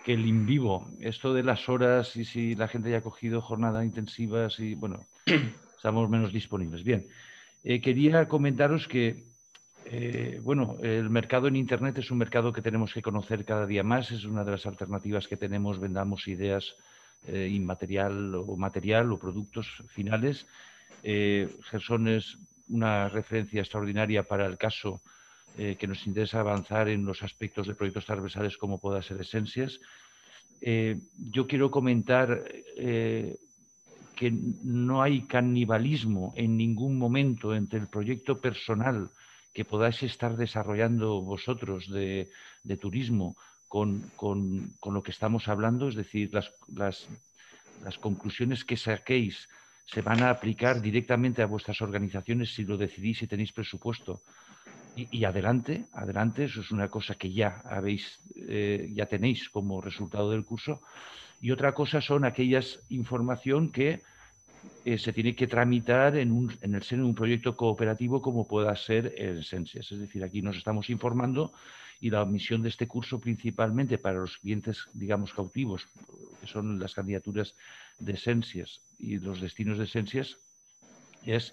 que el in vivo, esto de las horas y si la gente ya ha cogido jornadas intensivas y, bueno, estamos menos disponibles. Bien, quería comentaros que, bueno, el mercado en Internet es un mercado que tenemos que conocer cada día más, es una de las alternativas que tenemos, vendamos ideas inmaterial o material o productos finales. Gerson es una referencia extraordinaria para el caso que nos interesa avanzar en los aspectos de proyectos transversales como pueda ser Esencias. Yo quiero comentar que no hay canibalismo en ningún momento entre el proyecto personal que podáis estar desarrollando vosotros de turismo con lo que estamos hablando, es decir, las conclusiones que saquéis se van a aplicar directamente a vuestras organizaciones si lo decidís y tenéis presupuesto. Y adelante, adelante, eso es una cosa que ya habéis, ya tenéis como resultado del curso. Y otra cosa son aquellas información que se tiene que tramitar en el seno de un proyecto cooperativo como pueda ser el Sensias. Es decir, aquí nos estamos informando y la misión de este curso principalmente para los clientes, digamos, cautivos, que son las candidaturas de Sensias y los destinos de Sensias, es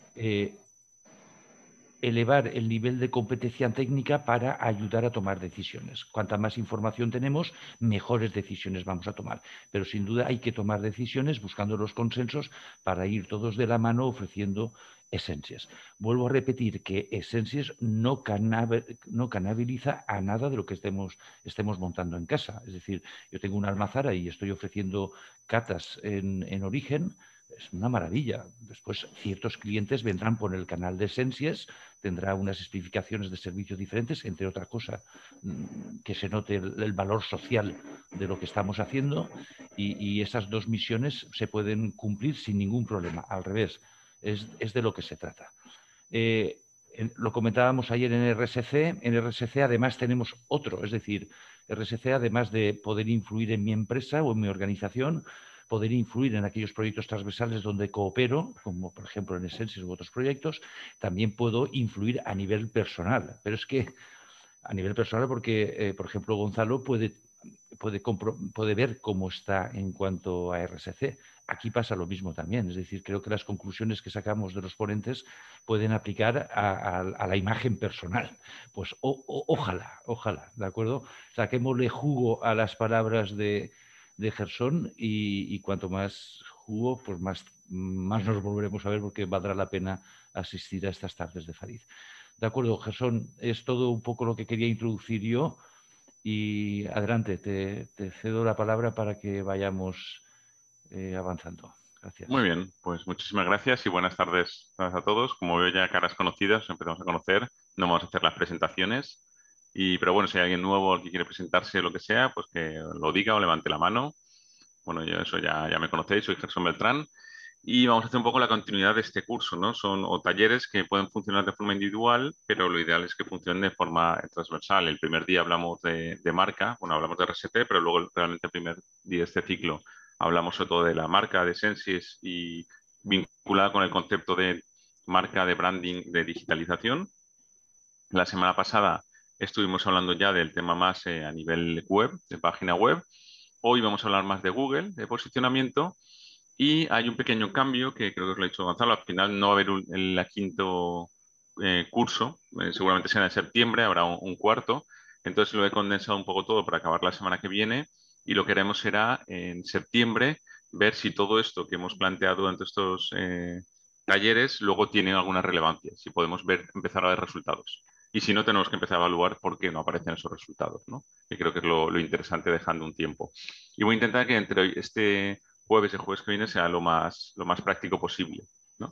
elevar el nivel de competencia técnica para ayudar a tomar decisiones. Cuanta más información tenemos, mejores decisiones vamos a tomar. Pero sin duda hay que tomar decisiones buscando los consensos para ir todos de la mano ofreciendo Esencias. Vuelvo a repetir que Esencias no canabiliza a nada de lo que estemos montando en casa. Es decir, yo tengo una almazara y estoy ofreciendo catas en origen. Es una maravilla. Después, ciertos clientes vendrán por el canal de Esencias, tendrá unas especificaciones de servicio diferentes, entre otras cosas, que se note el valor social de lo que estamos haciendo y esas dos misiones se pueden cumplir sin ningún problema. Al revés, es de lo que se trata. Lo comentábamos ayer en RSC. En RSC además tenemos otro, es decir, RSC además de poder influir en mi empresa o en mi organización, poder influir en aquellos proyectos transversales donde coopero, como por ejemplo en Essentials u otros proyectos, también puedo influir a nivel personal. Pero es que a nivel personal porque, por ejemplo, Gonzalo puede ver cómo está en cuanto a RSC. Aquí pasa lo mismo también, es decir, creo que las conclusiones que sacamos de los ponentes pueden aplicar a la imagen personal. Pues ojalá, ¿de acuerdo? Saquémosle jugo a las palabras de Gerson y cuanto más jugo, pues más nos volveremos a ver porque valdrá la pena asistir a estas tardes de Farid. De acuerdo, Gerson, es todo un poco lo que quería introducir yo. Y adelante, te cedo la palabra para que vayamos avanzando. Muy Gracias. bien, pues muchísimas gracias y buenas tardes a todos. Como veo ya caras conocidas, empezamos a conocer, no vamos a hacer las presentaciones. Pero bueno, si hay alguien nuevo que quiere presentarse o lo que sea, pues que lo diga o levante la mano. Bueno, eso ya me conocéis, soy Gerson Beltrán y vamos a hacer un poco la continuidad de este curso, ¿no? Son talleres que pueden funcionar de forma individual, pero lo ideal es que funcionen de forma transversal. El primer día hablamos de marca, bueno, hablamos de RST, pero luego realmente el primer día de este ciclo hablamos sobre todo de la marca, de Sensis y vinculada con el concepto de marca, de branding, de digitalización. La semana pasada estuvimos hablando ya del tema más a nivel web, de página web. Hoy vamos a hablar más de Google, de posicionamiento. Y hay un pequeño cambio que creo que os lo ha dicho Gonzalo. Al final no va a haber el quinto curso. Seguramente será en septiembre, habrá un cuarto. Entonces lo he condensado un poco todo para acabar la semana que viene. Y lo que haremos será en septiembre ver si todo esto que hemos planteado durante estos talleres luego tiene alguna relevancia. Si podemos empezar a ver resultados. Y si no, tenemos que empezar a evaluar por qué no aparecen esos resultados, ¿no? Que creo que es lo interesante dejando un tiempo. Y voy a intentar que entre este jueves y el jueves que viene sea lo más práctico posible, ¿no?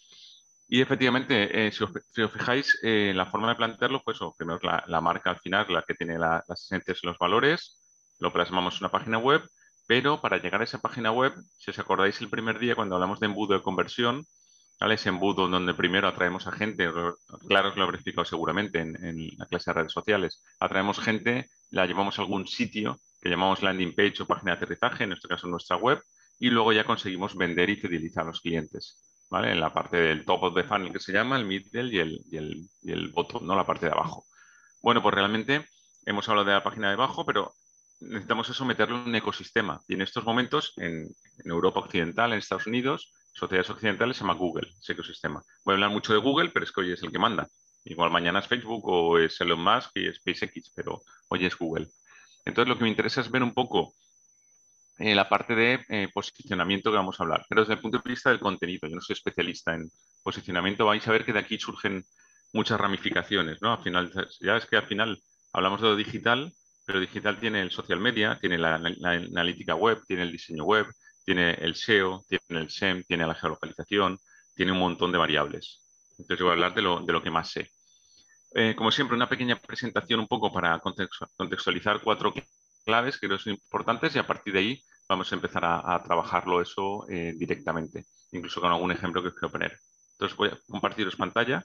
Y efectivamente, si os fijáis, la forma de plantearlo, pues primero la marca al final, la que tiene las esencias y los valores, lo plasmamos en una página web, pero para llegar a esa página web, si os acordáis el primer día cuando hablamos de embudo de conversión, ¿vale? Ese embudo donde primero atraemos a gente, claro que lo habré explicado seguramente en la clase de redes sociales, atraemos gente, la llevamos a algún sitio que llamamos landing page o página de aterrizaje, en este caso nuestra web, y luego ya conseguimos vender y fidelizar a los clientes. ¿Vale? En la parte del top of the funnel que se llama, el middle y el bottom, ¿no? La parte de abajo. Bueno, pues realmente hemos hablado de la página de abajo, pero necesitamos eso meterlo en un ecosistema. Y en estos momentos, en Europa Occidental, en Estados Unidos, sociedades occidentales, se llama Google, ese ecosistema. Voy a hablar mucho de Google, pero es que hoy es el que manda. Igual mañana es Facebook o es Elon Musk y es SpaceX, pero hoy es Google. Entonces, lo que me interesa es ver un poco la parte de posicionamiento que vamos a hablar, pero desde el punto de vista del contenido. Yo no soy especialista en posicionamiento, vais a ver que de aquí surgen muchas ramificaciones, ¿no? Al final, ya es que al final hablamos de lo digital, pero digital tiene el social media, tiene la analítica web, tiene el diseño web, tiene el SEO, tiene el SEM, tiene la geolocalización, tiene un montón de variables. Entonces yo voy a hablar de lo que más sé. Como siempre, una pequeña presentación un poco para contextualizar 4 claves que creo son importantes y a partir de ahí vamos a empezar a trabajarlo eso directamente, incluso con algún ejemplo que os quiero poner. Entonces voy a compartiros pantalla.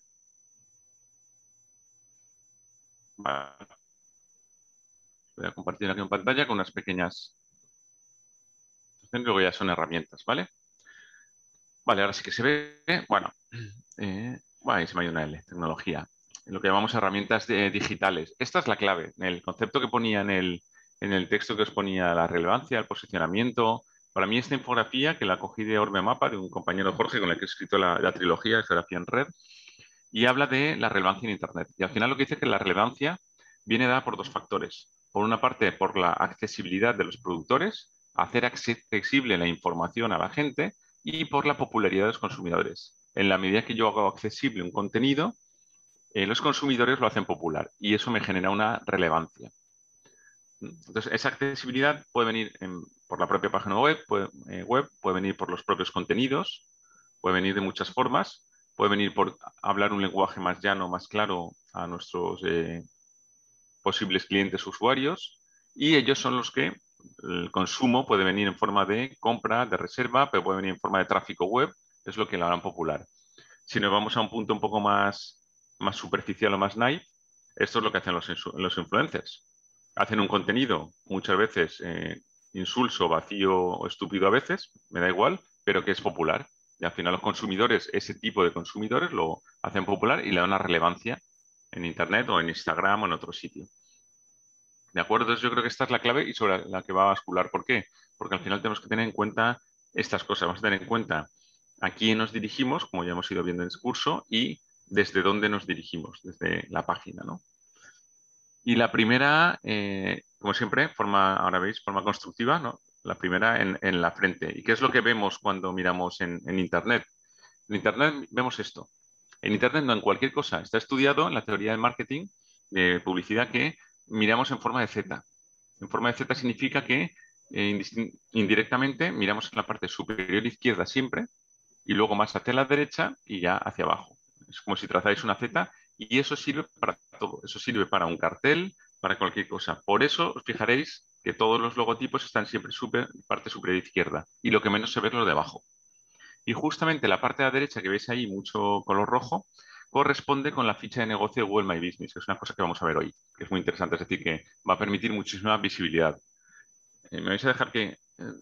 Vale. Voy a compartir aquí en pantalla con unas pequeñas... Luego ya son herramientas, ¿vale? Vale, ahora sí que se ve. Bueno, ahí se me ha ido una L, tecnología. Lo que llamamos herramientas digitales. Esta es la clave. El concepto que ponía en el texto que os ponía la relevancia, el posicionamiento. Para mí esta infografía, que la cogí de Orbe Mapa, de un compañero Jorge con el que he escrito la trilogía de Geografía en Red, y habla de la relevancia en Internet. Y al final lo que dice es que la relevancia viene dada por 2 factores. Por una parte, por la accesibilidad de los productores, hacer accesible la información a la gente, y por la popularidad de los consumidores. En la medida que yo hago accesible un contenido, los consumidores lo hacen popular y eso me genera una relevancia. Entonces, esa accesibilidad puede venir por la propia página web, puede venir por los propios contenidos, puede venir de muchas formas, puede venir por hablar un lenguaje más llano, más claro a nuestros posibles clientes usuarios, y ellos son los que el consumo puede venir en forma de compra, de reserva, pero puede venir en forma de tráfico web, es lo que lo harán popular. Si nos vamos a un punto un poco más superficial o más naive, esto es lo que hacen los influencers. Hacen un contenido muchas veces insulso, vacío o estúpido a veces, me da igual, pero que es popular. Y al final los consumidores, ese tipo de consumidores lo hacen popular y le dan una relevancia en Internet o en Instagram o en otro sitio. ¿De acuerdo? Entonces yo creo que esta es la clave y sobre la que va a bascular. ¿Por qué? Porque al final tenemos que tener en cuenta estas cosas. Vamos a tener en cuenta a quién nos dirigimos, como ya hemos ido viendo en el curso, y desde dónde nos dirigimos, desde la página, ¿no? Y la primera, como siempre, ahora veis, forma constructiva, ¿no? La primera en la frente. ¿Y qué es lo que vemos cuando miramos en Internet? En Internet vemos esto. En Internet, no en cualquier cosa. Está estudiado en la teoría del marketing, de publicidad, que miramos en forma de Z. En forma de Z significa que indirectamente miramos en la parte superior izquierda siempre y luego más hacia la derecha y ya hacia abajo. Es como si trazáis una Z y eso sirve para todo. Eso sirve para un cartel, para cualquier cosa. Por eso os fijaréis que todos los logotipos están siempre parte superior izquierda y lo que menos se ve es lo de abajo. Y justamente la parte de la derecha que veis ahí, mucho color rojo, corresponde con la ficha de negocio de Google My Business, que es una cosa que vamos a ver hoy, que es muy interesante, es decir, que va a permitir muchísima visibilidad. Me vais a dejar que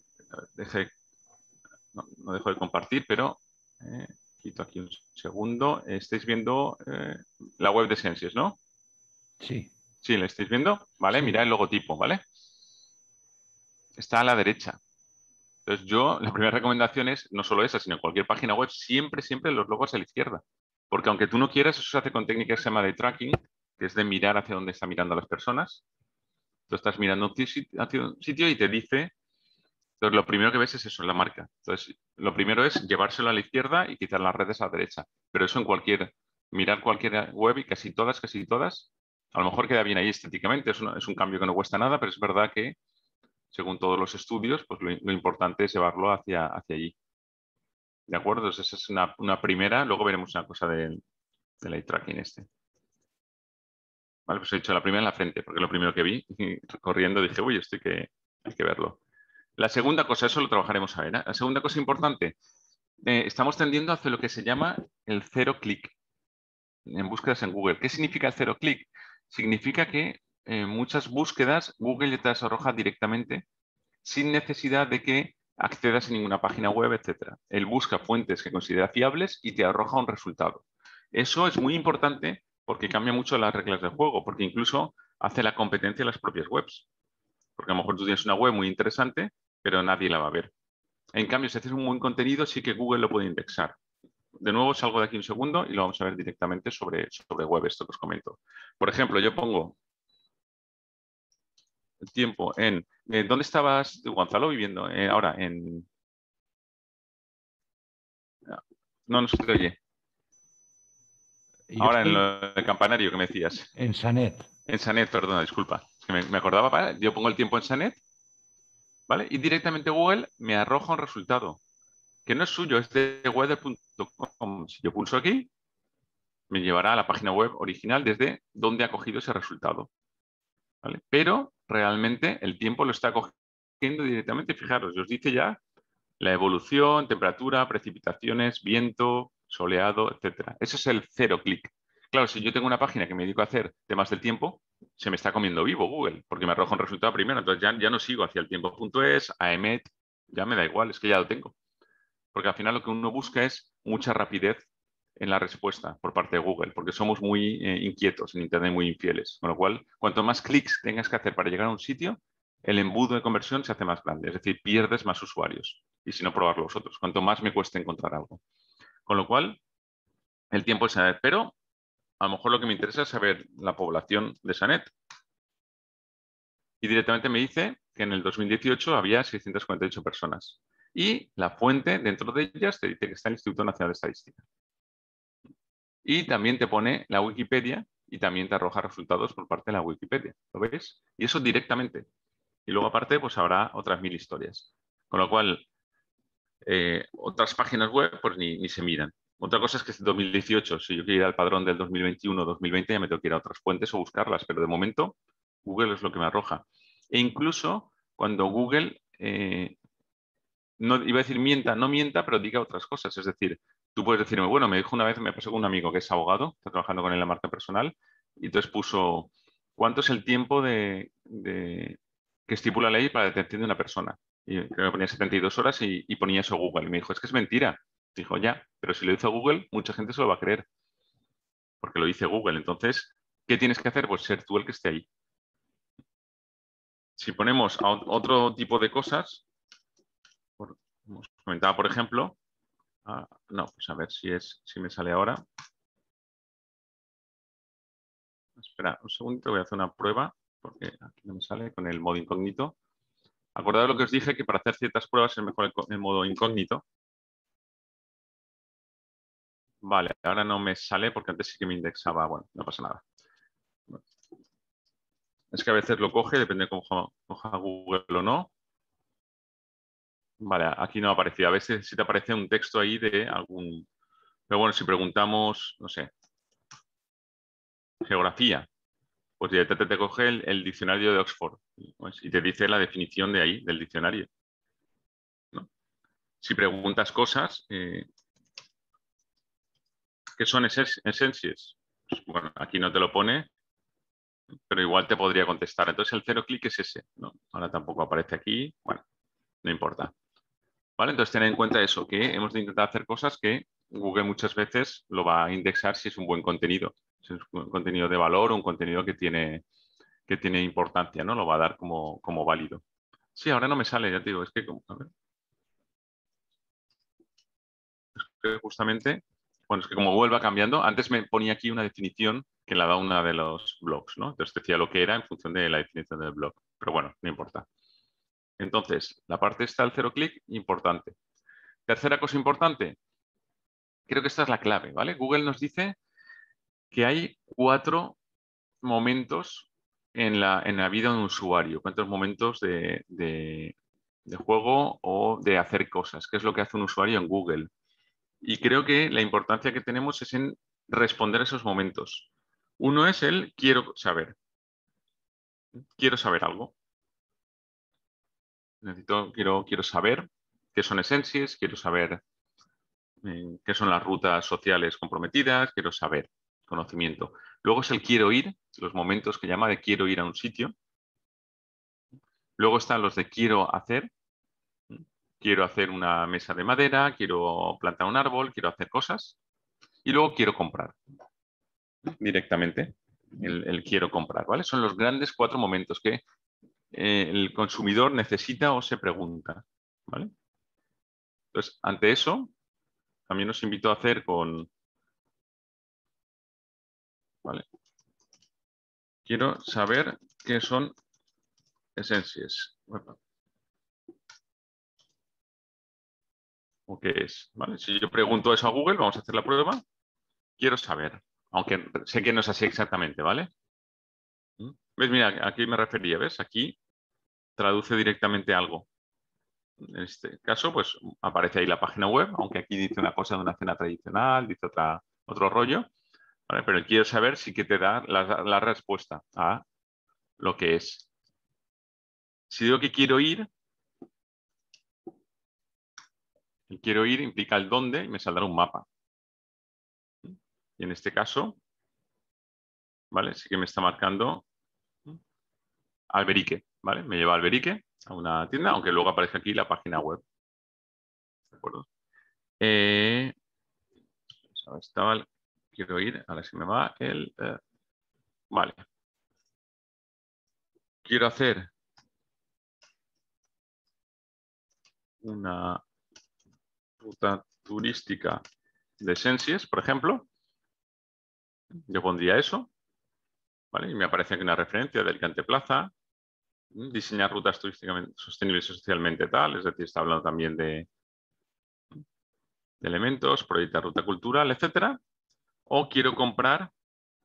no dejo de compartir, pero quito aquí un segundo. Estáis viendo la web de Sensies, ¿no? Sí. Sí, ¿la estáis viendo? Vale, Sí. mirad el logotipo, ¿vale? Está a la derecha. Entonces la primera recomendación es, no solo esa, sino cualquier página web, siempre los logos a la izquierda. Porque aunque tú no quieras, eso se hace con técnicas que se llama de tracking, que es de mirar hacia dónde están mirando las personas. Tú estás mirando hacia un sitio y te dice. Entonces, lo primero que ves es eso, la marca. Entonces, lo primero es llevárselo a la izquierda y quitar las redes a la derecha. Pero eso mirar cualquier web y casi todas, a lo mejor queda bien ahí estéticamente, es un cambio que no cuesta nada, pero es verdad que, según todos los estudios, pues lo importante es llevarlo hacia allí. ¿De acuerdo? Entonces, esa es una primera. Luego veremos una cosa del eye tracking este. Vale, pues he dicho la primera en la frente, porque es lo primero que vi. Y corriendo dije, uy, esto hay que verlo. La segunda cosa, eso lo trabajaremos a ver, ¿eh? La segunda cosa importante, estamos tendiendo hacia lo que se llama el cero clic en búsquedas en Google. ¿Qué significa el cero clic? Significa que en muchas búsquedas Google ya te las arroja directamente sin necesidad de que accedas a ninguna página web, etc. Él busca fuentes que considera fiables y te arroja un resultado. Eso es muy importante porque cambia mucho las reglas del juego, porque incluso hace la competencia en las propias webs. porque a lo mejor tú tienes una web muy interesante, pero nadie la va a ver. En cambio, si haces un buen contenido, sí que Google lo puede indexar. De nuevo, salgo de aquí un segundo y lo vamos a ver directamente sobre web, esto que os comento. Por ejemplo, yo pongo el tiempo en... ¿Dónde estabas tú, Gonzalo, viviendo? Ahora, en... No se te oye. Yo Ahora en estoy el campanario que me decías. en Sanet. En Sanet, perdona, disculpa. Es que me acordaba, ¿vale? Yo pongo el tiempo en Sanet, ¿vale? Y directamente Google me arroja un resultado, que no es suyo, es de weather.com. Si yo pulso aquí, me llevará a la página web original desde donde ha cogido ese resultado, ¿vale? Pero realmente el tiempo lo está cogiendo directamente. Fijaros, os dice ya la evolución, temperatura, precipitaciones, viento, soleado, etcétera. Eso es el 0 clic. Claro, si yo tengo una página que me dedico a hacer temas del tiempo, se me está comiendo vivo Google, porque me arroja un resultado primero. Entonces ya no sigo hacia el tiempo.es, AEMET, ya me da igual, es que ya lo tengo. Porque al final lo que uno busca es mucha rapidez en la respuesta por parte de Google, porque somos muy inquietos en Internet, muy infieles. Con lo cual, cuanto más clics tengas que hacer para llegar a un sitio, el embudo de conversión se hace más grande, es decir, pierdes más usuarios. Y si no, probar los otros, cuanto más me cueste encontrar algo. Con lo cual, el tiempo es Sanet, pero a lo mejor lo que me interesa es saber la población de Sanet. Y directamente me dice que en el 2018 había 648 personas. Y la fuente dentro de ellas te dice que está el Instituto Nacional de Estadística. Y también te pone la Wikipedia y también te arroja resultados por parte de la Wikipedia. ¿Lo veis? Y eso directamente. Y luego aparte, pues habrá otras 1000 historias. Con lo cual, otras páginas web pues ni se miran. Otra cosa es que es 2018. Si yo quiero ir al padrón del 2021 o 2020, ya me tengo que ir a otras fuentes o buscarlas. Pero de momento, Google es lo que me arroja. E incluso cuando Google, no iba a decir mienta, no mienta, pero diga otras cosas. Es decir, tú puedes decirme, bueno, me dijo una vez, me pasó con un amigo que es abogado, está trabajando con él en la marca personal, y entonces puso, ¿cuánto es el tiempo que estipula la ley para la detención de una persona? Y creo que ponía 72 horas y ponía eso Google. Y me dijo, es que es mentira. Dijo, ya, pero si lo dice Google, mucha gente se lo va a creer, porque lo dice Google. Entonces, ¿qué tienes que hacer? Pues ser tú el que esté ahí. Si ponemos a otro tipo de cosas, como os comentaba, por ejemplo, no, pues a ver si me sale ahora. Espera un segundito, voy a hacer una prueba, porque aquí no me sale con el modo incógnito. Acordad lo que os dije, que para hacer ciertas pruebas es mejor el modo incógnito. Vale, ahora no me sale porque antes sí que me indexaba. Bueno, no pasa nada. Es que a veces lo coge, depende de cómo coja Google o no. Vale, aquí no aparecía. A veces sí te aparece un texto ahí de algún... Pero bueno, si preguntamos, no sé, geografía, pues directamente te coge el diccionario de Oxford, pues, y te dice la definición de ahí, del diccionario, ¿no? Si preguntas cosas, ¿qué son esencias? Pues, bueno, aquí no te lo pone, pero igual te podría contestar. Entonces el 0 clic es ese, ¿no? Ahora tampoco aparece aquí, bueno, no importa. ¿Vale? Entonces tened en cuenta eso, que hemos de intentar hacer cosas que Google muchas veces lo va a indexar si es un buen contenido, si es un contenido de valor o un contenido que tiene importancia, ¿no? Lo va a dar como válido. Sí, ahora no me sale, ya te digo, es que, a ver, es que justamente, bueno, es que como vuelva cambiando, antes me ponía aquí una definición que la da una de los blogs, ¿no? Entonces decía lo que era en función de la definición del blog, pero bueno, no importa. Entonces, la parte está el 0 clic, importante. Tercera cosa importante, creo que esta es la clave, ¿vale? Google nos dice que hay 4 momentos en la vida de un usuario, cuántos momentos de juego o de hacer cosas, qué es lo que hace un usuario en Google. Y creo que la importancia que tenemos es en responder a esos momentos. Uno es el quiero saber algo. Quiero saber qué son esencias, quiero saber qué son las rutas sociales comprometidas, quiero saber conocimiento. Luego es el quiero ir, los momentos que llama de quiero ir a un sitio. Luego están los de quiero hacer una mesa de madera, quiero plantar un árbol, quiero hacer cosas. Y luego quiero comprar directamente, el quiero comprar, ¿vale? Son los grandes 4 momentos que el consumidor necesita o se pregunta, ¿vale? Entonces, ante eso, también os invito a hacer ¿vale? Quiero saber qué son esencias. ¿O qué es? ¿Vale? Si yo pregunto eso a Google, vamos a hacer la prueba. Quiero saber, aunque sé que no es así exactamente, ¿vale? ¿Ves? Mira, aquí me refería, ¿ves? Aquí traduce directamente algo. En este caso, pues aparece ahí la página web, aunque aquí dice una cosa de una cena tradicional, dice otro rollo, ¿vale? Pero quiero saber si que te da la respuesta a lo que es. Si digo que quiero ir, el quiero ir implica el dónde y me saldrá un mapa. Y en este caso, ¿vale? Sí que me está marcando Alberique, ¿vale? Me lleva a Alberique, a una tienda, aunque luego aparece aquí la página web. ¿De acuerdo? Estaba, quiero ir, ahora sí me va el... vale. Quiero hacer una ruta turística de Sensies, por ejemplo. Yo pondría eso, ¿vale? Y me aparece aquí una referencia de Alicante Plaza. Diseñar rutas turísticamente sostenibles y socialmente tal, es decir, está hablando también de elementos, proyectar ruta cultural, etcétera. O quiero comprar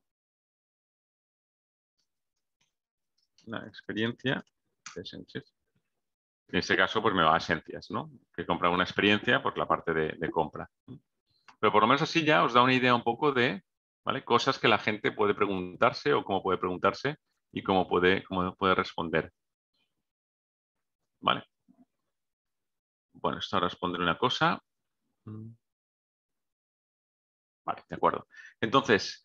una experiencia de Sensies. En este caso, pues me va a Esencias, ¿no? Que comprar una experiencia por la parte de compra. Pero por lo menos así ya os da una idea un poco de, ¿vale? Cosas que la gente puede preguntarse o cómo puede preguntarse y cómo puede responder. ¿Vale? Bueno, esto ahora os pondré una cosa. Vale, de acuerdo. Entonces,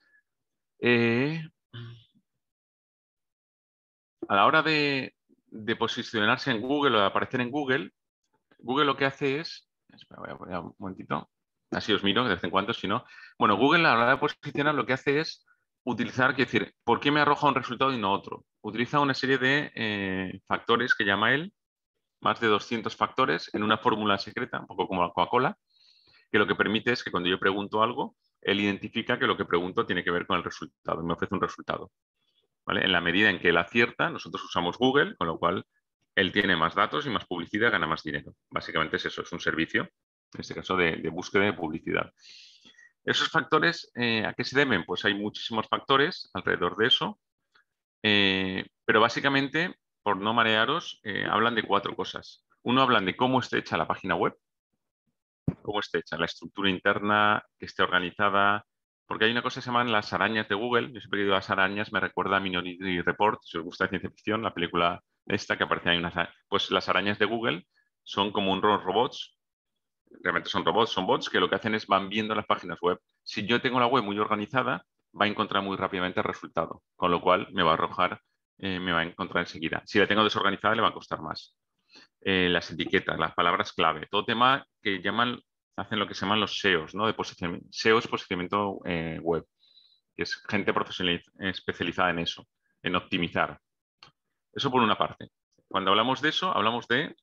a la hora de posicionarse en Google o de aparecer en Google, Google lo que hace es... Espera, voy a poner un momentito. Así os miro de vez en cuando, si no. Bueno, Google a la hora de posicionar lo que hace es utilizar, quiero decir, ¿por qué me arroja un resultado y no otro? Utiliza una serie de factores que llama él, más de 200 factores, en una fórmula secreta, un poco como la Coca-Cola, que lo que permite es que cuando yo pregunto algo, él identifica que lo que pregunto tiene que ver con el resultado y me ofrece un resultado. ¿Vale? En la medida en que él acierta, nosotros usamos Google, con lo cual él tiene más datos y más publicidad, gana más dinero. Básicamente es eso, es un servicio, en este caso de búsqueda de publicidad. Esos factores, ¿a qué se deben? Pues hay muchísimos factores alrededor de eso, pero básicamente, por no marearos, hablan de 4 cosas. Uno, hablan de cómo esté hecha la página web, cómo esté hecha, la estructura interna, que esté organizada, porque hay una cosa que se llaman las arañas de Google. Yo siempre que digo las arañas me recuerda a Minority Report, si os gusta ciencia ficción, la película esta que aparece ahí. Pues las arañas de Google son como unos robots, realmente son robots, son bots que lo que hacen es van viendo las páginas web. Si yo tengo la web muy organizada, va a encontrar muy rápidamente el resultado, con lo cual me va a arrojar, me va a encontrar enseguida. Si la tengo desorganizada, le va a costar más. Las etiquetas, las palabras clave, todo tema que hacen lo que se llaman los SEOs, ¿no? De posicionamiento. SEO es posicionamiento web, que es gente profesional especializada en eso, en optimizar. Eso por una parte. Cuando hablamos de eso, hablamos de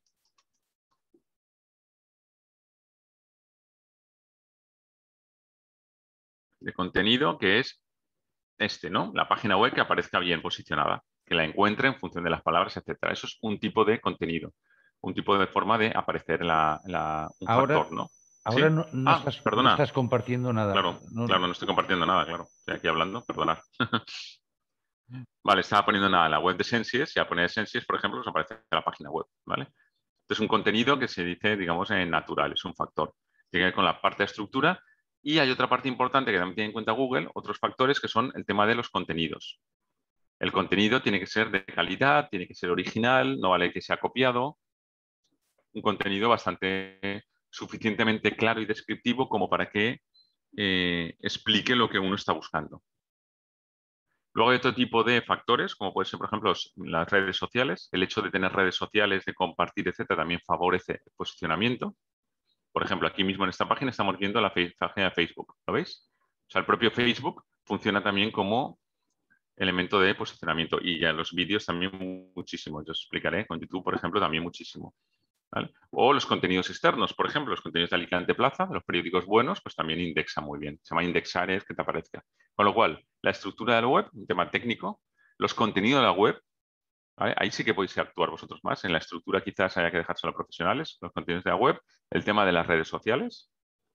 contenido, que es ¿no? La página web que aparezca bien posicionada, que la encuentre en función de las palabras, etcétera. Eso es un tipo de contenido, un tipo de forma de aparecer un Ahora, factor, ¿no? ahora ¿Sí? no, Ah, no perdona. estás compartiendo nada. Claro, claro, no estoy compartiendo nada, claro. Estoy aquí hablando, perdonad. Vale, estaba poniendo nada en la web de Sensies. Si a poner Sensies, por ejemplo, os aparece la página web, ¿vale? Este es un contenido que se dice, digamos, en natural, es un factor. Tiene que ver con la parte de estructura. Y hay otra parte importante que también tiene en cuenta Google, otros factores que son el tema de los contenidos. El contenido tiene que ser de calidad, tiene que ser original, no vale que sea copiado. Un contenido bastante suficientemente claro y descriptivo como para que explique lo que uno está buscando. Luego hay otro tipo de factores, como puede ser, por ejemplo, las redes sociales. El hecho de tener redes sociales, de compartir, etcétera, también favorece el posicionamiento. Por ejemplo, aquí mismo en esta página estamos viendo la página de Facebook. ¿Lo veis? O sea, el propio Facebook funciona también como elemento de posicionamiento. Y ya los vídeos también muchísimo. Yo os explicaré con YouTube, por ejemplo, también muchísimo. ¿Vale? O los contenidos externos, por ejemplo, los contenidos de Alicante Plaza, de los periódicos buenos, pues también indexa muy bien. Se llama indexar, es que te aparezca. Con lo cual, la estructura de la web, un tema técnico, los contenidos de la web, ¿vale? Ahí sí que podéis actuar vosotros más. En la estructura quizás haya que dejárselo a profesionales, los contenidos de la web, el tema de las redes sociales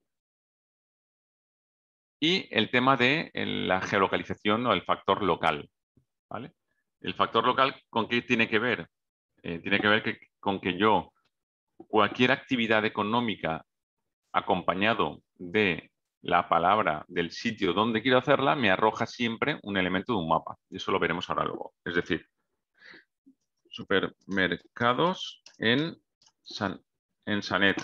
y el tema de la geolocalización o el factor local. ¿Vale? El factor local, ¿con qué tiene que ver? Tiene que ver con que yo, cualquier actividad económica acompañado de la palabra del sitio donde quiero hacerla, me arroja siempre un elemento de un mapa. Y eso lo veremos ahora luego. Es decir, supermercados en Sanet.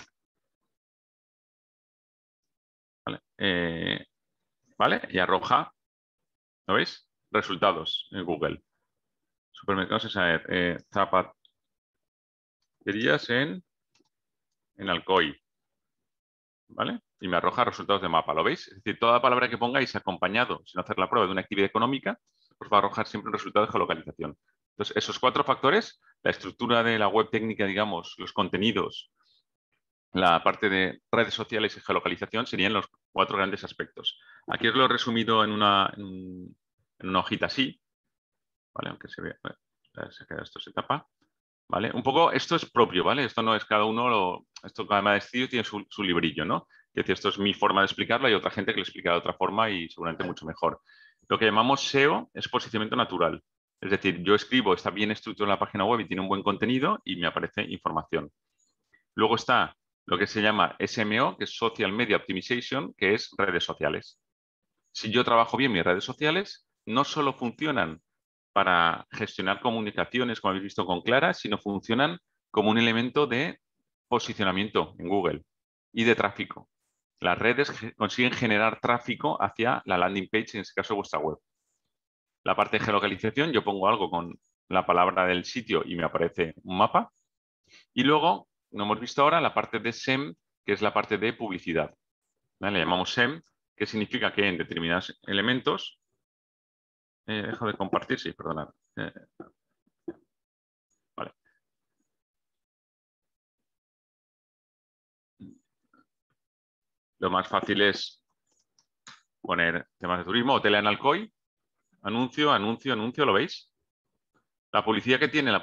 ¿Vale? ¿Vale? Y arroja, ¿lo veis? Resultados en Google. Supermercados en Sanet. Zapaterías en Alcoy. ¿Vale? Y me arroja resultados de mapa, ¿lo veis? Es decir, toda palabra que pongáis acompañado, sin hacer la prueba, de una actividad económica, os va a arrojar siempre un resultado de geolocalización. Entonces, esos 4 factores, la estructura de la web técnica, digamos, los contenidos, la parte de redes sociales y geolocalización, serían los 4 grandes aspectos. Aquí os lo he resumido en una hojita así, ¿vale? Aunque se vea, se queda esto, se tapa. ¿Vale? Un poco, esto es propio, ¿vale? Esto no es cada uno, esto cada maestrillo tiene su librillo, ¿no? Es decir, esto es mi forma de explicarlo, hay otra gente que lo explica de otra forma y seguramente mucho mejor. Lo que llamamos SEO es posicionamiento natural. Es decir, yo escribo, está bien estructurado en la página web y tiene un buen contenido y me aparece información. Luego está lo que se llama SMO, que es Social Media Optimization, que es redes sociales. Si yo trabajo bien mis redes sociales, no solo funcionan para gestionar comunicaciones, como habéis visto con Clara, sino funcionan como un elemento de posicionamiento en Google y de tráfico. Las redes consiguen generar tráfico hacia la landing page, en este caso vuestra web. La parte de geolocalización, yo pongo algo con la palabra del sitio y me aparece un mapa. Y luego, no hemos visto ahora, la parte de SEM, que es la parte de publicidad. ¿Vale? Le llamamos SEM, que significa que en determinados elementos dejo de compartir, sí, perdonad. Vale. Lo más fácil es poner temas de turismo, hotel en Alcoy, anuncio, anuncio, anuncio, ¿lo veis? La publicidad que tiene,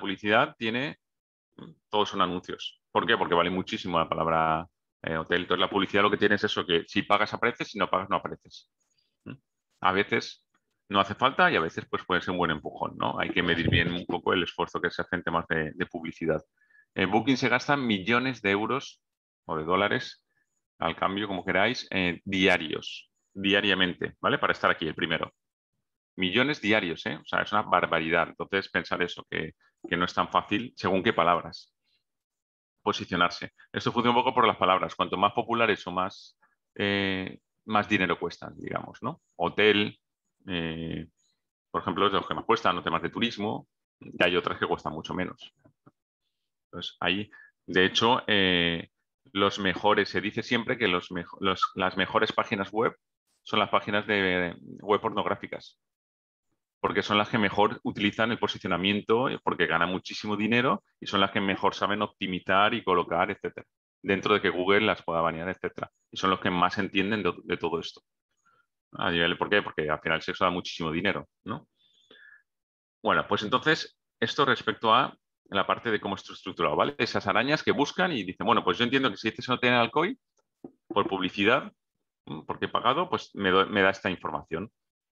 todos son anuncios. ¿Por qué? Porque vale muchísimo la palabra hotel. Entonces la publicidad lo que tiene es eso, que si pagas apareces, si no pagas no apareces. A veces no hace falta y a veces pues puede ser un buen empujón, ¿no? Hay que medir bien un poco el esfuerzo que se hace en temas de publicidad. En Booking se gastan millones de euros o de dólares, al cambio, como queráis, diariamente, ¿vale? Para estar aquí, el primero. Millones diarios, ¿eh? O sea, es una barbaridad. Entonces, pensar eso, que no es tan fácil, según qué palabras, posicionarse. Esto funciona un poco por las palabras. Cuanto más populares o más dinero cuestan, digamos, ¿no? Hotel, por ejemplo, es de los que más cuestan, no temas de turismo, y hay otras que cuestan mucho menos. Entonces, ahí, de hecho, los mejores, se dice siempre que las mejores páginas web son las páginas de web pornográficas, porque son las que mejor utilizan el posicionamiento, porque ganan muchísimo dinero y son las que mejor saben optimizar y colocar, etcétera, dentro de que Google las pueda banear, etcétera. Y son los que más entienden de todo esto. ¿Por qué? Porque al final el sexo da muchísimo dinero, ¿no? Bueno, pues entonces, esto respecto a la parte de cómo está estructurado, ¿vale? Esas arañas que buscan y dicen, bueno, pues yo entiendo que si este no tiene Alcoy, por publicidad, porque he pagado, pues me da esta información.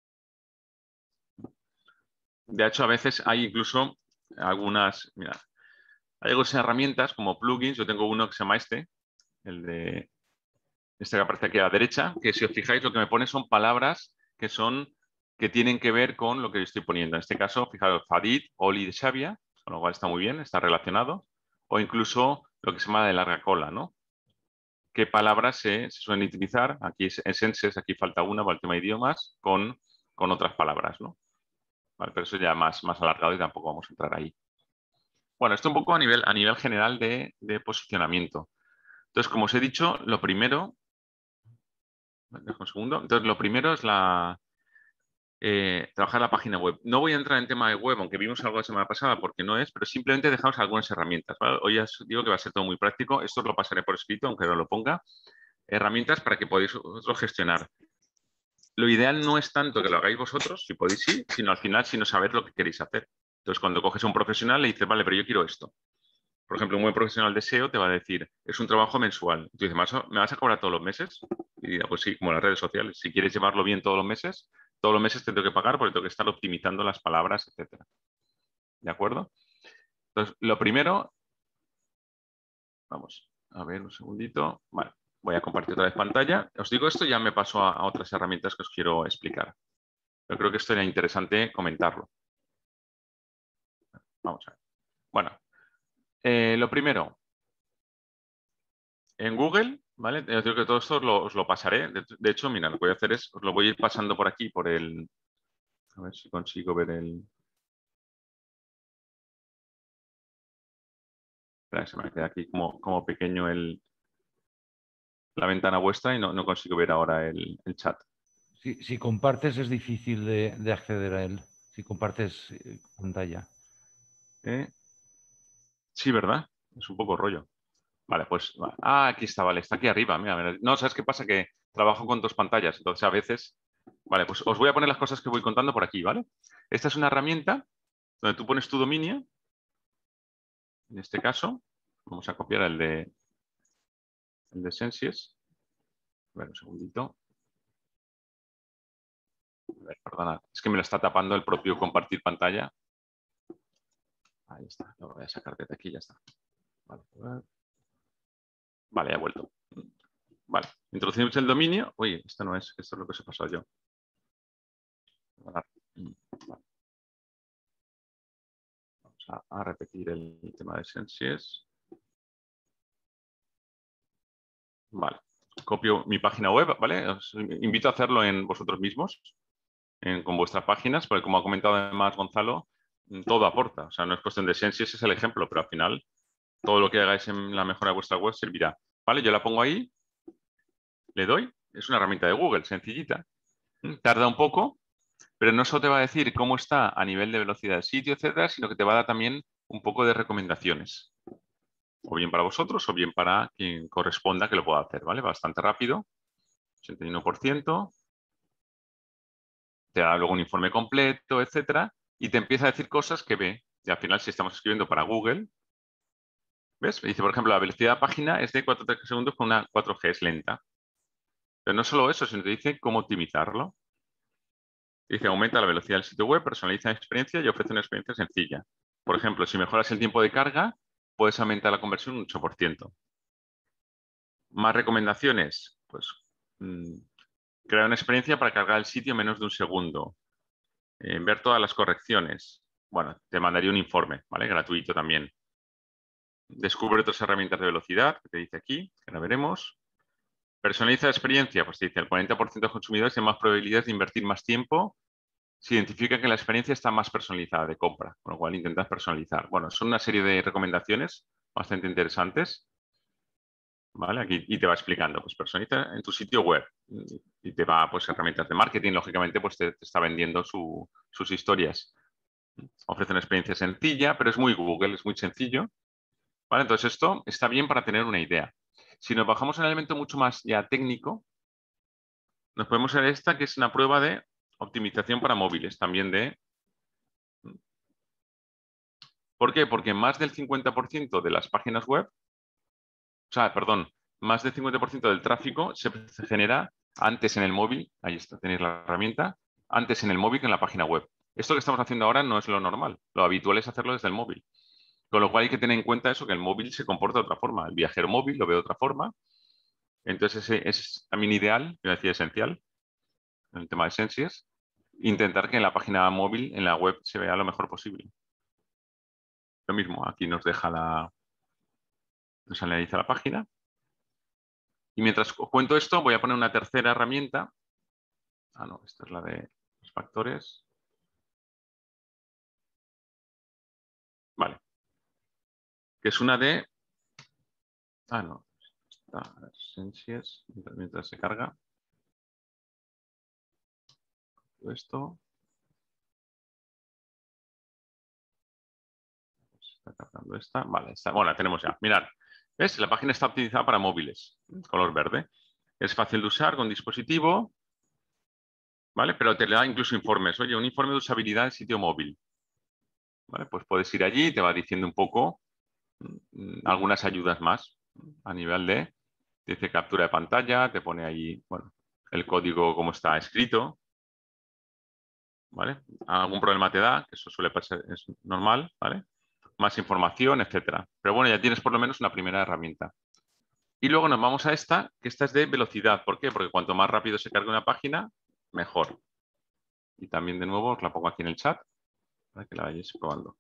De hecho, a veces hay incluso mira, hay algunas herramientas como plugins. Yo tengo uno que se llama el de este que aparece aquí a la derecha, que si os fijáis lo que me pone son palabras que tienen que ver con lo que yo estoy poniendo. En este caso, fijaros, Fadid, Oli de Xavia, con lo cual está muy bien, está relacionado. O incluso lo que se llama de larga cola, ¿no? ¿Qué palabras se suelen utilizar? Aquí es essences, aquí falta una para el tema de idiomas, con otras palabras, ¿no? Vale, pero eso ya más alargado y tampoco vamos a entrar ahí. Bueno, esto un poco a nivel general de posicionamiento. Entonces, como os he dicho, lo primero, dejo un segundo. Entonces, lo primero es trabajar la página web. No voy a entrar en tema de web, aunque vimos algo la semana pasada, porque no es, pero simplemente dejamos algunas herramientas, ¿vale? Hoy ya os digo que va a ser todo muy práctico. Esto os lo pasaré por escrito, aunque no lo ponga. Herramientas para que podáis vosotros gestionar. Lo ideal no es tanto que lo hagáis vosotros, si podéis sí, sino al final si no sabéis lo que queréis hacer. Entonces, cuando coges a un profesional le dices, vale, pero yo quiero esto. Por ejemplo, un buen profesional de SEO te va a decir, es un trabajo mensual. Tú dices, ¿me vas a cobrar todos los meses? Y dirá, pues sí, como en las redes sociales. Si quieres llevarlo bien todos los meses te tengo que pagar porque tengo que estar optimizando las palabras, etcétera. ¿De acuerdo? Entonces, lo primero, vamos a ver un segundito. Vale, voy a compartir otra vez pantalla. Os digo esto, ya me paso a otras herramientas que os quiero explicar. Yo creo que esto era interesante comentarlo. Vamos a ver. Bueno, lo primero, en Google, ¿vale? Yo creo que todo esto os lo pasaré. De hecho, mira, lo que voy a hacer es, os lo voy a ir pasando por aquí, por el... A ver si consigo ver el... Espera, se me queda aquí como pequeño la ventana vuestra y no consigo ver ahora el chat. Si compartes es difícil de acceder a él, si compartes pantalla. Sí, ¿verdad? Es un poco rollo. Vale, pues... aquí está, vale, está aquí arriba. Mira, mira. No, ¿sabes qué pasa? Que trabajo con dos pantallas, entonces a veces... Vale, pues os voy a poner las cosas que voy contando por aquí, ¿vale? Esta es una herramienta donde tú pones tu dominio. En este caso, vamos a copiar el de Sensies. A ver, un segundito. A ver, perdona, es que me lo está tapando el propio compartir pantalla. Ahí está, lo voy a sacar desde aquí y ya está. Vale, vale, ya he vuelto. Vale, introducimos el dominio. Oye, esto no es, esto es lo que os he pasado yo. Vale. Vamos a repetir el tema de Sensies. Vale, copio mi página web, ¿vale? Os invito a hacerlo en vosotros mismos, con vuestras páginas, porque como ha comentado además Gonzalo, todo aporta. O sea, no es cuestión de Sensies, es el ejemplo, pero al final todo lo que hagáis en la mejora de vuestra web servirá. Vale, yo la pongo ahí, le doy, es una herramienta de Google, sencillita. Tarda un poco, pero no solo te va a decir cómo está a nivel de velocidad del sitio, etcétera, sino que te va a dar también un poco de recomendaciones. O bien para vosotros o bien para quien corresponda que lo pueda hacer, ¿vale? Bastante rápido, 81%. Te da luego un informe completo, etcétera, y te empieza a decir cosas que ve. Y al final, si estamos escribiendo para Google, ¿ves? Me dice, por ejemplo, la velocidad de página es de 4 segundos con una 4G, es lenta. Pero no solo eso, sino que dice cómo optimizarlo. Dice, aumenta la velocidad del sitio web, personaliza la experiencia y ofrece una experiencia sencilla. Por ejemplo, si mejoras el tiempo de carga, puedes aumentar la conversión un 8%. Más recomendaciones, pues crear una experiencia para cargar el sitio en menos de un segundo. Ver todas las correcciones. Bueno, te mandaría un informe, ¿vale? Gratuito también. Descubre otras herramientas de velocidad, que te dice aquí, que la veremos. Personaliza la experiencia, pues te dice el 40% de los consumidores tienen más probabilidades de invertir más tiempo si identifica que la experiencia está más personalizada de compra, con lo cual intentas personalizar. Bueno, son una serie de recomendaciones bastante interesantes, ¿vale? Aquí y te va explicando, pues personaliza en tu sitio web y te va, pues, herramientas de marketing, lógicamente, pues te está vendiendo sus historias. Ofrece una experiencia sencilla, pero es muy Google, es muy sencillo, ¿vale? Entonces esto está bien para tener una idea. Si nos bajamos a un elemento mucho más ya técnico, nos podemos ver esta, que es una prueba de optimización para móviles, también de... ¿Por qué? Porque más del 50% de las páginas web, o sea, perdón, más del 50% del tráfico se genera antes en el móvil, ahí está, tenéis la herramienta, antes en el móvil que en la página web. Esto que estamos haciendo ahora no es lo normal, lo habitual es hacerlo desde el móvil. Con lo cual hay que tener en cuenta eso, que el móvil se comporta de otra forma. El viajero móvil lo ve de otra forma. Entonces ese es también ideal, yo decía esencial, en el tema de Sensies, intentar que en la página móvil, en la web, se vea lo mejor posible. Lo mismo, aquí nos analiza la página. Y mientras os cuento esto, voy a poner una tercera herramienta. Ah, no, esta es la de los factores. Vale. Que es una de... Ah, no. Sensies, mientras se carga. Esto. Está cargando esta. Vale, está. Bueno, la tenemos ya. Mirad, ¿ves? La página está optimizada para móviles, color verde. Es fácil de usar con dispositivo, ¿vale? Pero te le da incluso informes. Oye, un informe de usabilidad en sitio móvil. ¿Vale? Pues puedes ir allí y te va diciendo un poco algunas ayudas más a nivel de, te dice captura de pantalla, te pone ahí, bueno, el código como está escrito, ¿vale? Algún problema te da, que eso suele pasar, es normal, ¿vale? Más información, etcétera. Pero bueno, ya tienes por lo menos una primera herramienta. Y luego nos vamos a esta, que esta es de velocidad. ¿Por qué? Porque cuanto más rápido se cargue una página, mejor. Y también de nuevo os la pongo aquí en el chat para que la vayáis probando.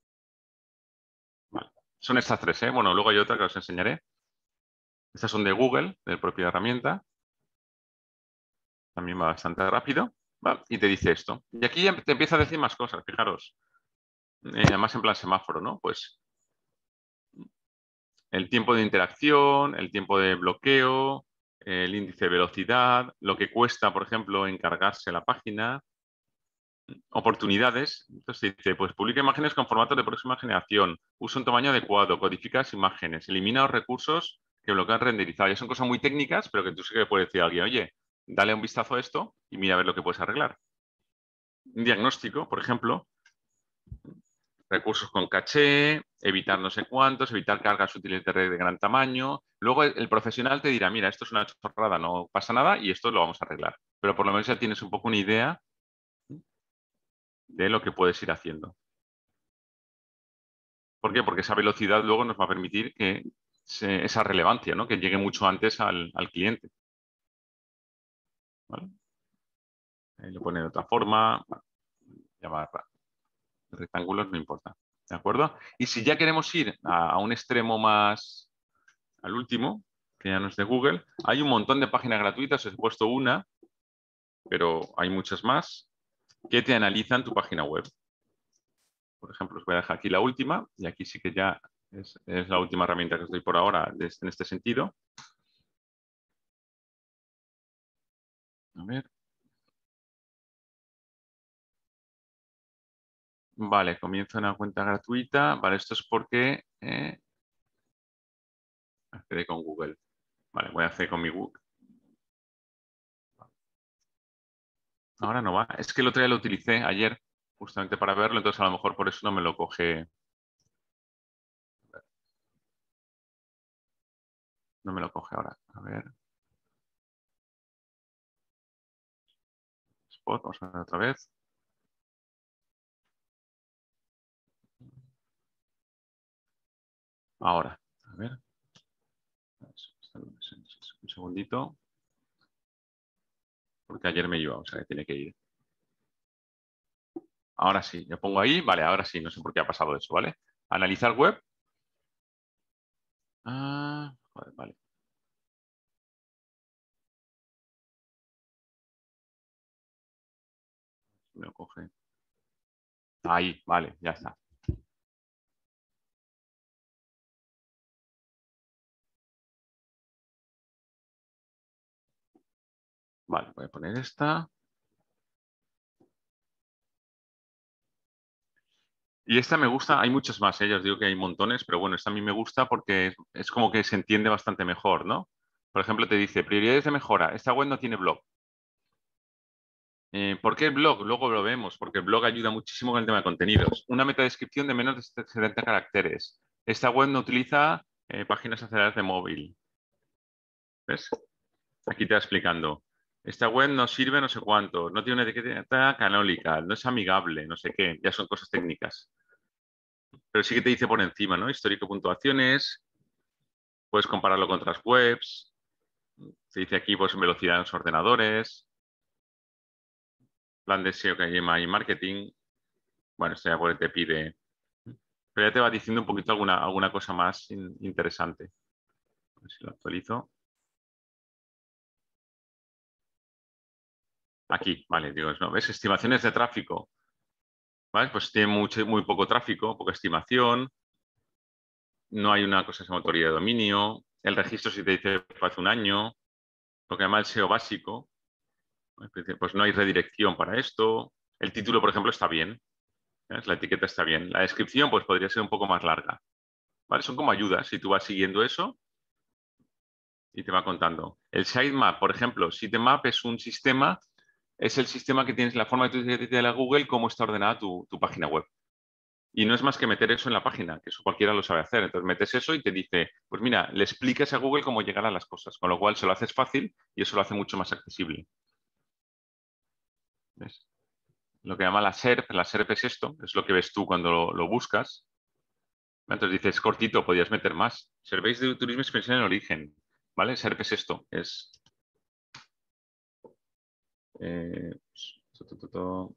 Vale. Son estas tres, ¿eh? Bueno, luego hay otra que os enseñaré. Estas son de Google, de la propia herramienta. También va bastante rápido. ¿Vale? Y te dice esto. Y aquí ya te empieza a decir más cosas, fijaros. Además en plan semáforo, ¿no? Pues el tiempo de interacción, el tiempo de bloqueo, el índice de velocidad, lo que cuesta, por ejemplo, encargarse la página, oportunidades. Entonces dice, pues publica imágenes con formatos de próxima generación, usa un tamaño adecuado, codifica las imágenes, elimina los recursos que bloquean renderizar. Ya son cosas muy técnicas, pero que tú sí que puedes decir a alguien, oye, dale un vistazo a esto y mira a ver lo que puedes arreglar. Un diagnóstico, por ejemplo, recursos con caché, evitar no sé cuántos, evitar cargas útiles de red de gran tamaño. Luego el profesional te dirá, mira, esto es una chorrada, no pasa nada y esto lo vamos a arreglar. Pero por lo menos ya tienes un poco una idea de lo que puedes ir haciendo. ¿Por qué? Porque esa velocidad luego nos va a permitir que esa relevancia, ¿no? Que llegue mucho antes al cliente. ¿Vale? Ahí lo pone de otra forma. Bueno, llamar rectángulos no importa. ¿De acuerdo? Y si ya queremos ir a un extremo más al último, que ya no es de Google, hay un montón de páginas gratuitas. Os he puesto una, pero hay muchas más que te analizan tu página web. Por ejemplo, os voy a dejar aquí la última, y aquí sí que ya es la última herramienta que os doy por ahora en este sentido. A ver. Vale, comienza una cuenta gratuita. Vale, esto es porque accede con Google. Vale, voy a hacer con mi Google. Ahora no va. Es que el otro día lo utilicé ayer justamente para verlo, entonces a lo mejor por eso no me lo coge. No me lo coge ahora. A ver. Spot, vamos a ver otra vez. Ahora, a ver. Un segundito. Porque ayer me iba, o sea que tiene que ir. Ahora sí, yo pongo ahí. Vale, ahora sí, no sé por qué ha pasado eso, ¿vale? Analizar web. Ah, joder, vale. Me lo coge. Ahí, vale, ya está. Vale, voy a poner esta. Y esta me gusta, hay muchas más, ya os digo que hay montones, pero bueno, esta a mí me gusta porque es como que se entiende bastante mejor, ¿no? Por ejemplo, te dice, prioridades de mejora, esta web no tiene blog. ¿Por qué el blog? Luego lo vemos, porque el blog ayuda muchísimo con el tema de contenidos. Una metadescripción de menos de 70 caracteres. Esta web no utiliza páginas aceleradas de móvil. ¿Ves? Aquí te va explicando. Esta web no sirve no sé cuánto, no tiene una etiqueta canónica, no es amigable, no sé qué, ya son cosas técnicas. Pero sí que te dice por encima, ¿no? Histórico puntuaciones, puedes compararlo con otras webs, se dice aquí pues velocidad en los ordenadores, plan de SEO que hay en marketing, bueno, esto ya te pide, pero ya te va diciendo un poquito alguna cosa más interesante. A ver si lo actualizo. Aquí, vale, digo, ¿no? ¿Ves? Estimaciones de tráfico. ¿Vale? Pues tiene muy poco tráfico, poca estimación. No hay una cosa que se llama autoridad de dominio. El registro si te dice hace un año. Lo que llama el SEO básico. Pues no hay redirección para esto. El título, por ejemplo, está bien. ¿Ves? La etiqueta está bien. La descripción pues podría ser un poco más larga. ¿Vale? Son como ayudas. Si tú vas siguiendo eso y te va contando. El sitemap, por ejemplo, sitemap es un sistema, es el sistema que tienes, la forma que tú tienes de la Google, cómo está ordenada tu página web. Y no es más que meter eso en la página, que eso cualquiera lo sabe hacer. Entonces metes eso y te dice, pues mira, le explicas a Google cómo llegar a las cosas, con lo cual se lo haces fácil y eso lo hace mucho más accesible. ¿Ves? Lo que llama la SERP es esto, es lo que ves tú cuando lo buscas. Entonces dices, cortito, podías meter más. Surveys de turismo y expansión en origen. ¿Vale? SERP es esto, es... eh, tu, tu, tu, tu.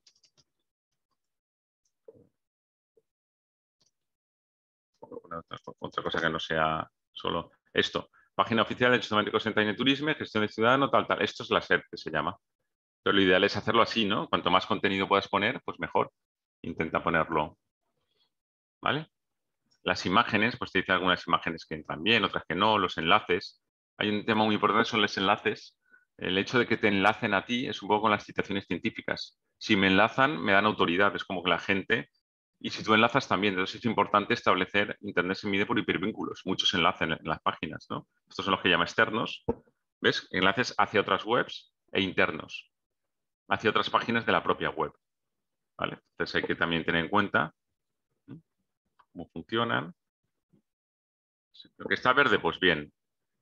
Otra cosa que no sea solo esto. Página oficial del Ayuntamiento de Cocentaina y Turismo, gestión de ciudadano, tal, tal. Esto es la SERP que se llama. Pero lo ideal es hacerlo así, ¿no? Cuanto más contenido puedas poner, pues mejor. Intenta ponerlo, ¿vale? Las imágenes, pues te dice algunas imágenes que entran bien, otras que no, los enlaces. Hay un tema muy importante, son los enlaces. El hecho de que te enlacen a ti es un poco con las citaciones científicas. Si me enlazan, me dan autoridad. Es como que la gente... Y si tú enlazas también, entonces es importante establecer, Internet se mide por hipervínculos, muchos enlaces en las páginas, ¿no? Estos son los que llama externos, ¿ves? Enlaces hacia otras webs e internos, hacia otras páginas de la propia web, ¿vale? Entonces hay que también tener en cuenta cómo funcionan. Lo que está verde, pues bien,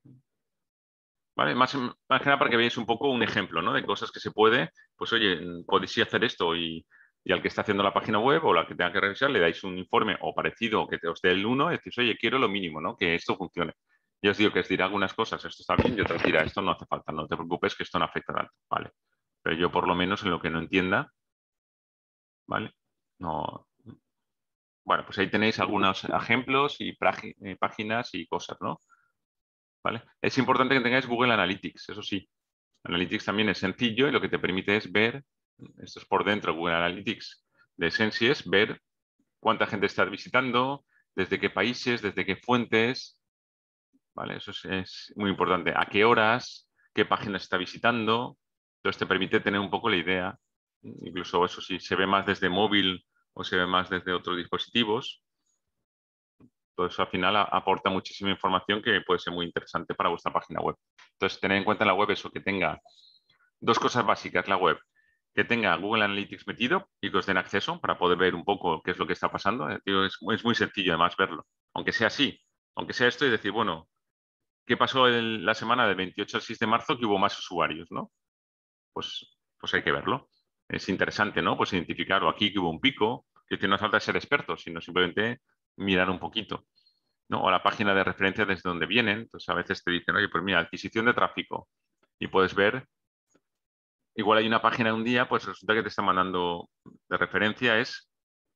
¿vale? Más que nada para que veáis un poco un ejemplo, ¿no? De cosas que se puede, pues oye, podéis sí hacer esto y al que está haciendo la página web o la que tenga que revisar le dais un informe o parecido que os dé el uno y decís, oye, quiero lo mínimo, ¿no? Que esto funcione. Yo os digo que os dirá algunas cosas, esto está bien, y otras dirá, esto no hace falta, no te preocupes que esto no afecta tanto, ¿vale? Pero yo por lo menos en lo que no entienda, ¿vale? No. Bueno, pues ahí tenéis algunos ejemplos y páginas y cosas, ¿no? ¿Vale? Es importante que tengáis Google Analytics, eso sí. Analytics también es sencillo y lo que te permite es ver, esto es por dentro, Google Analytics de Sensies, ver cuánta gente está visitando, desde qué países, desde qué fuentes, ¿vale? Eso es muy importante. A qué horas, qué páginas está visitando. Entonces te permite tener un poco la idea. Incluso eso si se ve más desde móvil o se ve más desde otros dispositivos. Todo eso al final aporta muchísima información que puede ser muy interesante para vuestra página web. Entonces, tener en cuenta en la web eso, que tenga dos cosas básicas, la web, que tenga Google Analytics metido y que os den acceso para poder ver un poco qué es lo que está pasando. Es muy sencillo además verlo, aunque sea así, aunque sea esto y decir, bueno, ¿qué pasó la semana del 28 al 6 de marzo que hubo más usuarios, ¿no? Pues hay que verlo. Es interesante, ¿no? Pues identificarlo aquí que hubo un pico, que no hace falta ser experto, sino simplemente mirar un poquito, ¿no? O la página de referencia desde donde vienen. Entonces a veces te dicen, oye, pues mira, adquisición de tráfico. Y puedes ver, igual hay una página un día, pues resulta que te está mandando de referencia, es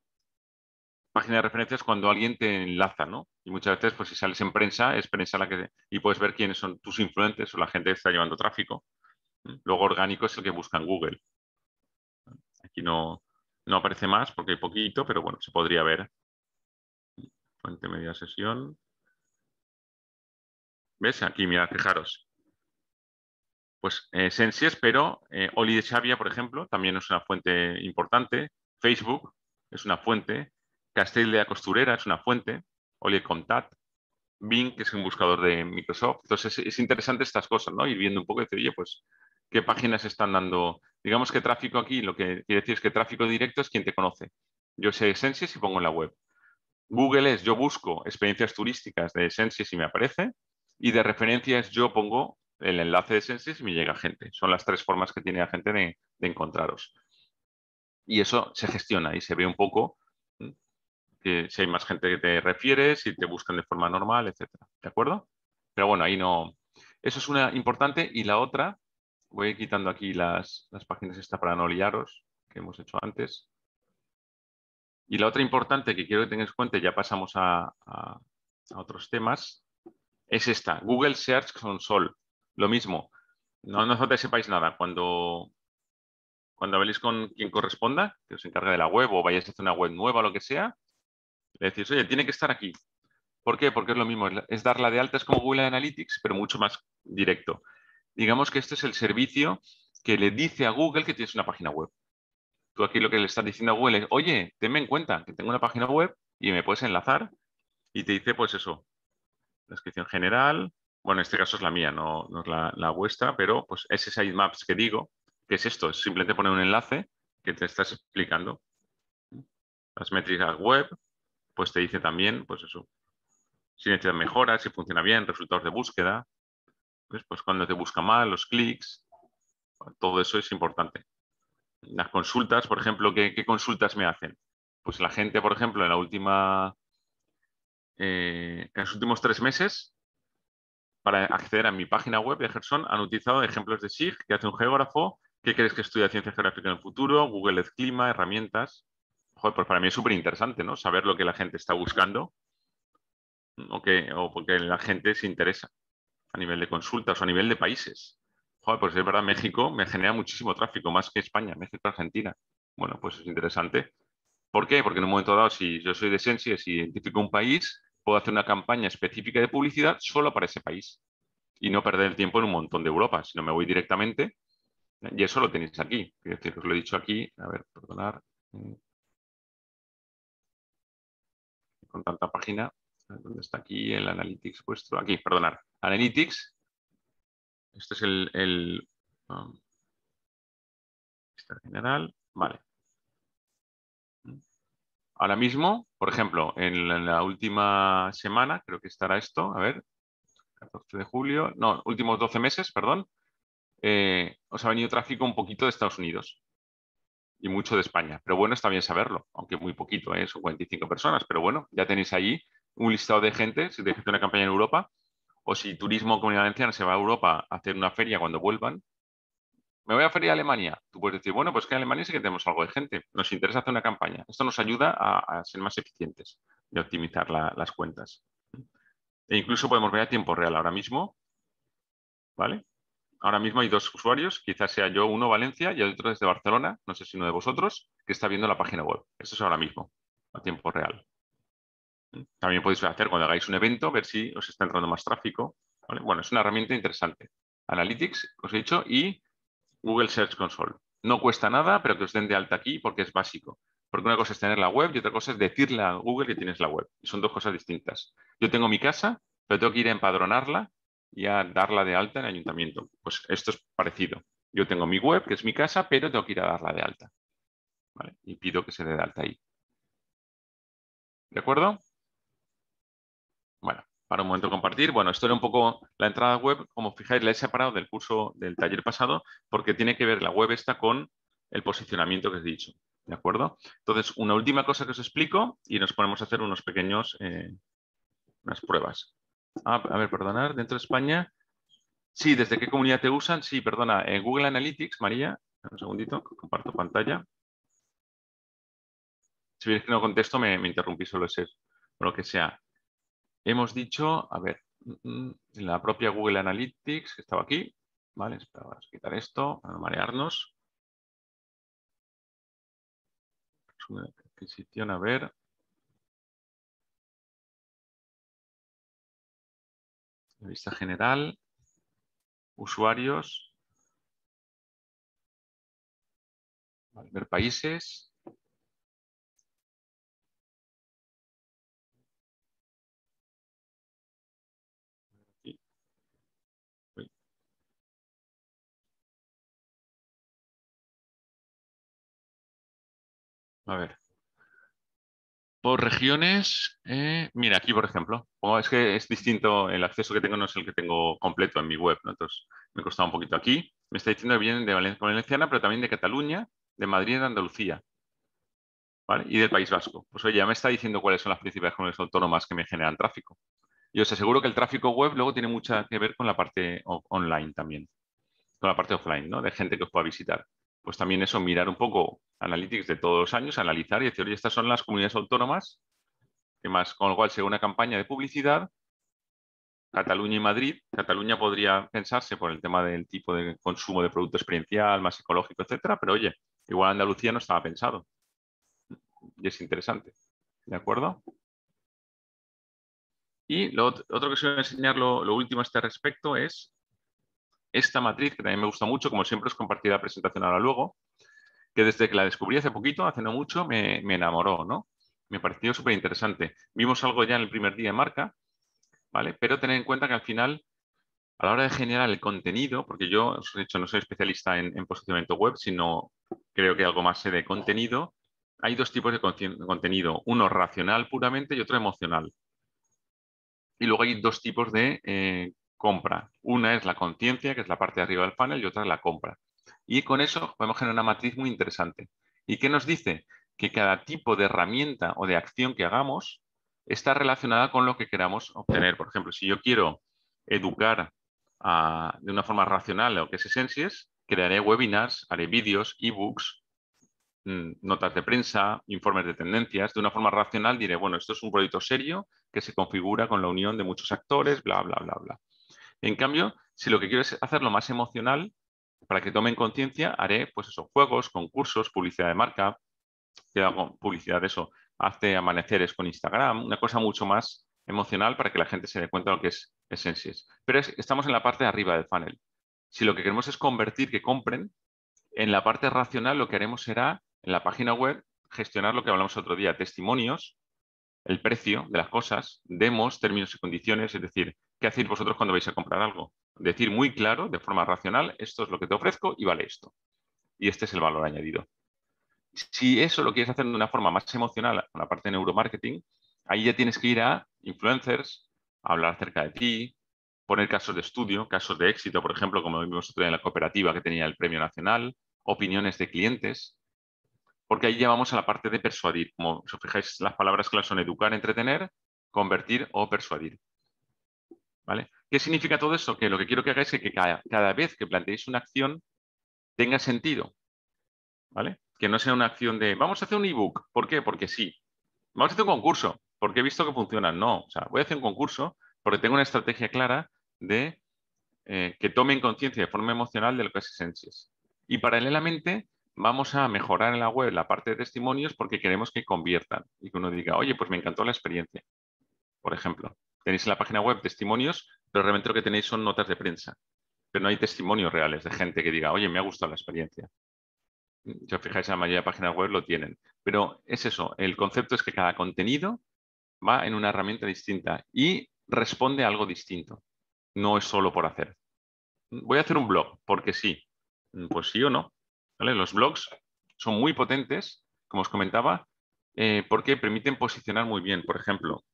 página de referencia es cuando alguien te enlaza, ¿no? Y muchas veces, pues si sales en prensa, es prensa la que... Y puedes ver quiénes son tus influentes o la gente que está llevando tráfico. Luego orgánico es el que busca en Google. Aquí no aparece más porque hay poquito, pero bueno, se podría ver. Fuente media sesión. ¿Ves? Aquí, mirad, fijaros. Pues Sensies, pero Oli de Xavia, por ejemplo, también es una fuente importante. Facebook es una fuente. Castell de la Costurera es una fuente. Oli de Contat. Bing, que es un buscador de Microsoft. Entonces es interesante estas cosas, ¿no? Ir viendo un poco y decir, oye, pues, ¿qué páginas están dando? Digamos que tráfico aquí, lo que quiere decir es que tráfico directo es quien te conoce. Yo sé Sensies y pongo en la web. Google es, yo busco experiencias turísticas de Sensies y me aparece. Y de referencias yo pongo el enlace de Sensies y me llega gente. Son las tres formas que tiene la gente de encontraros. Y eso se gestiona y se ve un poco que si hay más gente que te refiere, si te buscan de forma normal, etcétera. ¿De acuerdo? Pero bueno, ahí no. Eso es una importante. Y la otra, voy a ir quitando aquí las páginas esta para no liaros, que hemos hecho antes. Y la otra importante que quiero que tengáis en cuenta, ya pasamos a otros temas, es esta, Google Search Console. Lo mismo, no hace falta que sepáis nada. Cuando habléis con quien corresponda, que os encargue de la web o vayáis a hacer una web nueva o lo que sea, le decís, oye, tiene que estar aquí. ¿Por qué? Porque es lo mismo, es darla de alta, es como Google Analytics, pero mucho más directo. Digamos que este es el servicio que le dice a Google que tienes una página web. Tú aquí lo que le estás diciendo a Google es, oye, tenme en cuenta que tengo una página web y me puedes enlazar y te dice, pues eso, descripción general. Bueno, en este caso es la mía, no es la vuestra, pero pues ese sitemaps que digo, que es esto, es simplemente poner un enlace que te estás explicando. Las métricas web, pues te dice también, pues eso, si necesitas mejoras, si funciona bien, resultados de búsqueda, pues cuando te busca mal, los clics, todo eso es importante. Las consultas, por ejemplo, ¿qué consultas me hacen? Pues la gente, por ejemplo, en los últimos 3 meses, para acceder a mi página web de Gerson, han utilizado ejemplos de SIG, que hace un geógrafo, qué crees que estudia ciencia geográfica en el futuro, Google Earth Clima, herramientas. Joder, pues para mí es súper interesante, ¿no? Saber lo que la gente está buscando o porque la gente se interesa a nivel de consultas o a nivel de países. Joder, pues es verdad, México me genera muchísimo tráfico, más que España, México, Argentina. Bueno, pues es interesante. ¿Por qué? Porque en un momento dado, si yo soy de Sensi, si identifico un país, puedo hacer una campaña específica de publicidad solo para ese país y no perder el tiempo en un montón de Europa, sino me voy directamente y eso lo tenéis aquí. Es decir, os lo he dicho aquí, a ver, perdonar, con tanta página, ¿dónde está aquí el Analytics vuestro? Aquí, perdonar. Analytics, este es lista general, vale. Ahora mismo, por ejemplo, en la última semana, creo que estará esto, a ver, 14 de julio, no, últimos 12 meses, perdón, os ha venido tráfico un poquito de Estados Unidos y mucho de España. Pero bueno, está bien saberlo, aunque muy poquito, son 45 personas. Pero bueno, ya tenéis ahí un listado de gente, si tenéis que hacer una campaña en Europa, o si Turismo Comunidad Valenciana se va a Europa a hacer una feria cuando vuelvan. Me voy a feria a Alemania. Tú puedes decir, bueno, pues que en Alemania sí que tenemos algo de gente. Nos interesa hacer una campaña. Esto nos ayuda a ser más eficientes y optimizar las cuentas. E incluso podemos ver a tiempo real ahora mismo, ¿vale? Ahora mismo hay 2 usuarios, quizás sea yo uno Valencia y el otro desde Barcelona, no sé si uno de vosotros, que está viendo la página web. Eso es ahora mismo, a tiempo real. También podéis hacer cuando hagáis un evento, ver si os está entrando más tráfico, ¿vale? Bueno, es una herramienta interesante. Analytics, os he dicho, y Google Search Console. No cuesta nada, pero que os den de alta aquí porque es básico. Porque una cosa es tener la web y otra cosa es decirle a Google que tienes la web. Y son 2 cosas distintas. Yo tengo mi casa, pero tengo que ir a empadronarla y a darla de alta en el ayuntamiento. Pues esto es parecido. Yo tengo mi web, que es mi casa, pero tengo que ir a darla de alta, ¿vale? Y pido que se dé de alta ahí. ¿De acuerdo? Bueno, para un momento compartir. Bueno, esto era un poco la entrada web. Como fijáis, la he separado del curso del taller pasado porque tiene que ver la web esta con el posicionamiento que os he dicho. ¿De acuerdo? Entonces, una última cosa que os explico y nos ponemos a hacer unas pruebas. A ver, perdonad, dentro de España. Sí, ¿desde qué comunidad te usan? Sí, perdona, en Google Analytics, María. Un segundito, comparto pantalla. Si veis que no contesto, me interrumpís, solo es eso, o lo que sea. Hemos dicho, a ver, en la propia Google Analytics, que estaba aquí, ¿vale? Espera, vamos a quitar esto, para no marearnos. Adquisición, a ver. La vista general, usuarios, vale, ver países. Aquí. Uy. A ver. Por regiones, mira, aquí por ejemplo, es que es distinto, el acceso que tengo no es el que tengo completo en mi web, ¿no? Entonces me costaba un poquito aquí. Me está diciendo que vienen de Valenciana, pero también de Cataluña, de Madrid y de Andalucía, ¿vale? Y del País Vasco. Pues oye, ya me está diciendo cuáles son las principales comunidades autónomas que me generan tráfico. Y os aseguro que el tráfico web luego tiene mucho que ver con la parte online también, con la parte offline, ¿no? De gente que os pueda visitar. Pues también eso, mirar un poco analytics de todos los años, analizar y decir, oye, estas son las comunidades autónomas que más, con lo cual, según una campaña de publicidad, Cataluña y Madrid, Cataluña podría pensarse por el tema del tipo de consumo de producto experiencial, más ecológico, etcétera, pero oye, igual Andalucía no estaba pensado y es interesante. ¿De acuerdo? Y otro que os voy a enseñar, lo último a este respecto, es esta matriz, que también me gusta mucho, como siempre os compartiré la presentación ahora luego, que desde que la descubrí hace poquito, hace no mucho, me enamoró, ¿no? Me pareció súper interesante. Vimos algo ya en el primer día de marca, ¿vale? Pero tener en cuenta que al final, a la hora de generar el contenido, porque yo, os he dicho, no soy especialista en posicionamiento web, sino creo que algo más sé de contenido, hay dos tipos de contenido, uno racional puramente y otro emocional. Y luego hay dos tipos de compra. Una es la conciencia, que es la parte de arriba del funnel, y otra es la compra. Y con eso podemos generar una matriz muy interesante. ¿Y qué nos dice? Que cada tipo de herramienta o de acción que hagamos está relacionada con lo que queramos obtener. Por ejemplo, si yo quiero educar de una forma racional lo que es Essentials, crearé webinars, haré vídeos, ebooks, notas de prensa, informes de tendencias. De una forma racional diré, bueno, esto es un proyecto serio que se configura con la unión de muchos actores, bla, bla, bla, bla. En cambio, si lo que quiero es hacerlo más emocional, para que tomen conciencia, haré, pues eso, juegos, concursos, publicidad de marca, que hago publicidad de eso, hace amaneceres con Instagram, una cosa mucho más emocional para que la gente se dé cuenta de lo que es Essentials. Pero estamos en la parte de arriba del funnel. Si lo que queremos es convertir, que compren, en la parte racional lo que haremos será, en la página web, gestionar lo que hablamos otro día, testimonios, el precio de las cosas, demos, términos y condiciones, es decir, ¿qué hacéis vosotros cuando vais a comprar algo? Decir muy claro, de forma racional, esto es lo que te ofrezco y vale esto. Y este es el valor añadido. Si eso lo quieres hacer de una forma más emocional, con la parte de neuromarketing, ahí ya tienes que ir a influencers, a hablar acerca de ti, poner casos de estudio, casos de éxito, por ejemplo, como vimos otro día en la cooperativa que tenía el premio nacional, opiniones de clientes, porque ahí ya vamos a la parte de persuadir. Como si os fijáis, las palabras clave son educar, entretener, convertir o persuadir. ¿Vale? ¿Qué significa todo eso? Que lo que quiero que hagáis es que cada vez que planteéis una acción tenga sentido. ¿Vale? Que no sea una acción de vamos a hacer un ebook. ¿Por qué? Porque sí. Vamos a hacer un concurso. Porque he visto que funciona. No. O sea, voy a hacer un concurso porque tengo una estrategia clara de que tomen conciencia de forma emocional de lo que es Essentials. Y paralelamente vamos a mejorar en la web la parte de testimonios porque queremos que conviertan y que uno diga, oye, pues me encantó la experiencia. Por ejemplo, tenéis en la página web testimonios, pero realmente lo que tenéis son notas de prensa. Pero no hay testimonios reales de gente que diga, oye, me ha gustado la experiencia. Si os fijáis, en la mayoría de páginas web lo tienen. Pero es eso, el concepto es que cada contenido va en una herramienta distinta y responde a algo distinto. No es solo por hacer. Voy a hacer un blog, porque sí. Pues sí o no. ¿Vale? Los blogs son muy potentes, como os comentaba, porque permiten posicionar muy bien. Por ejemplo,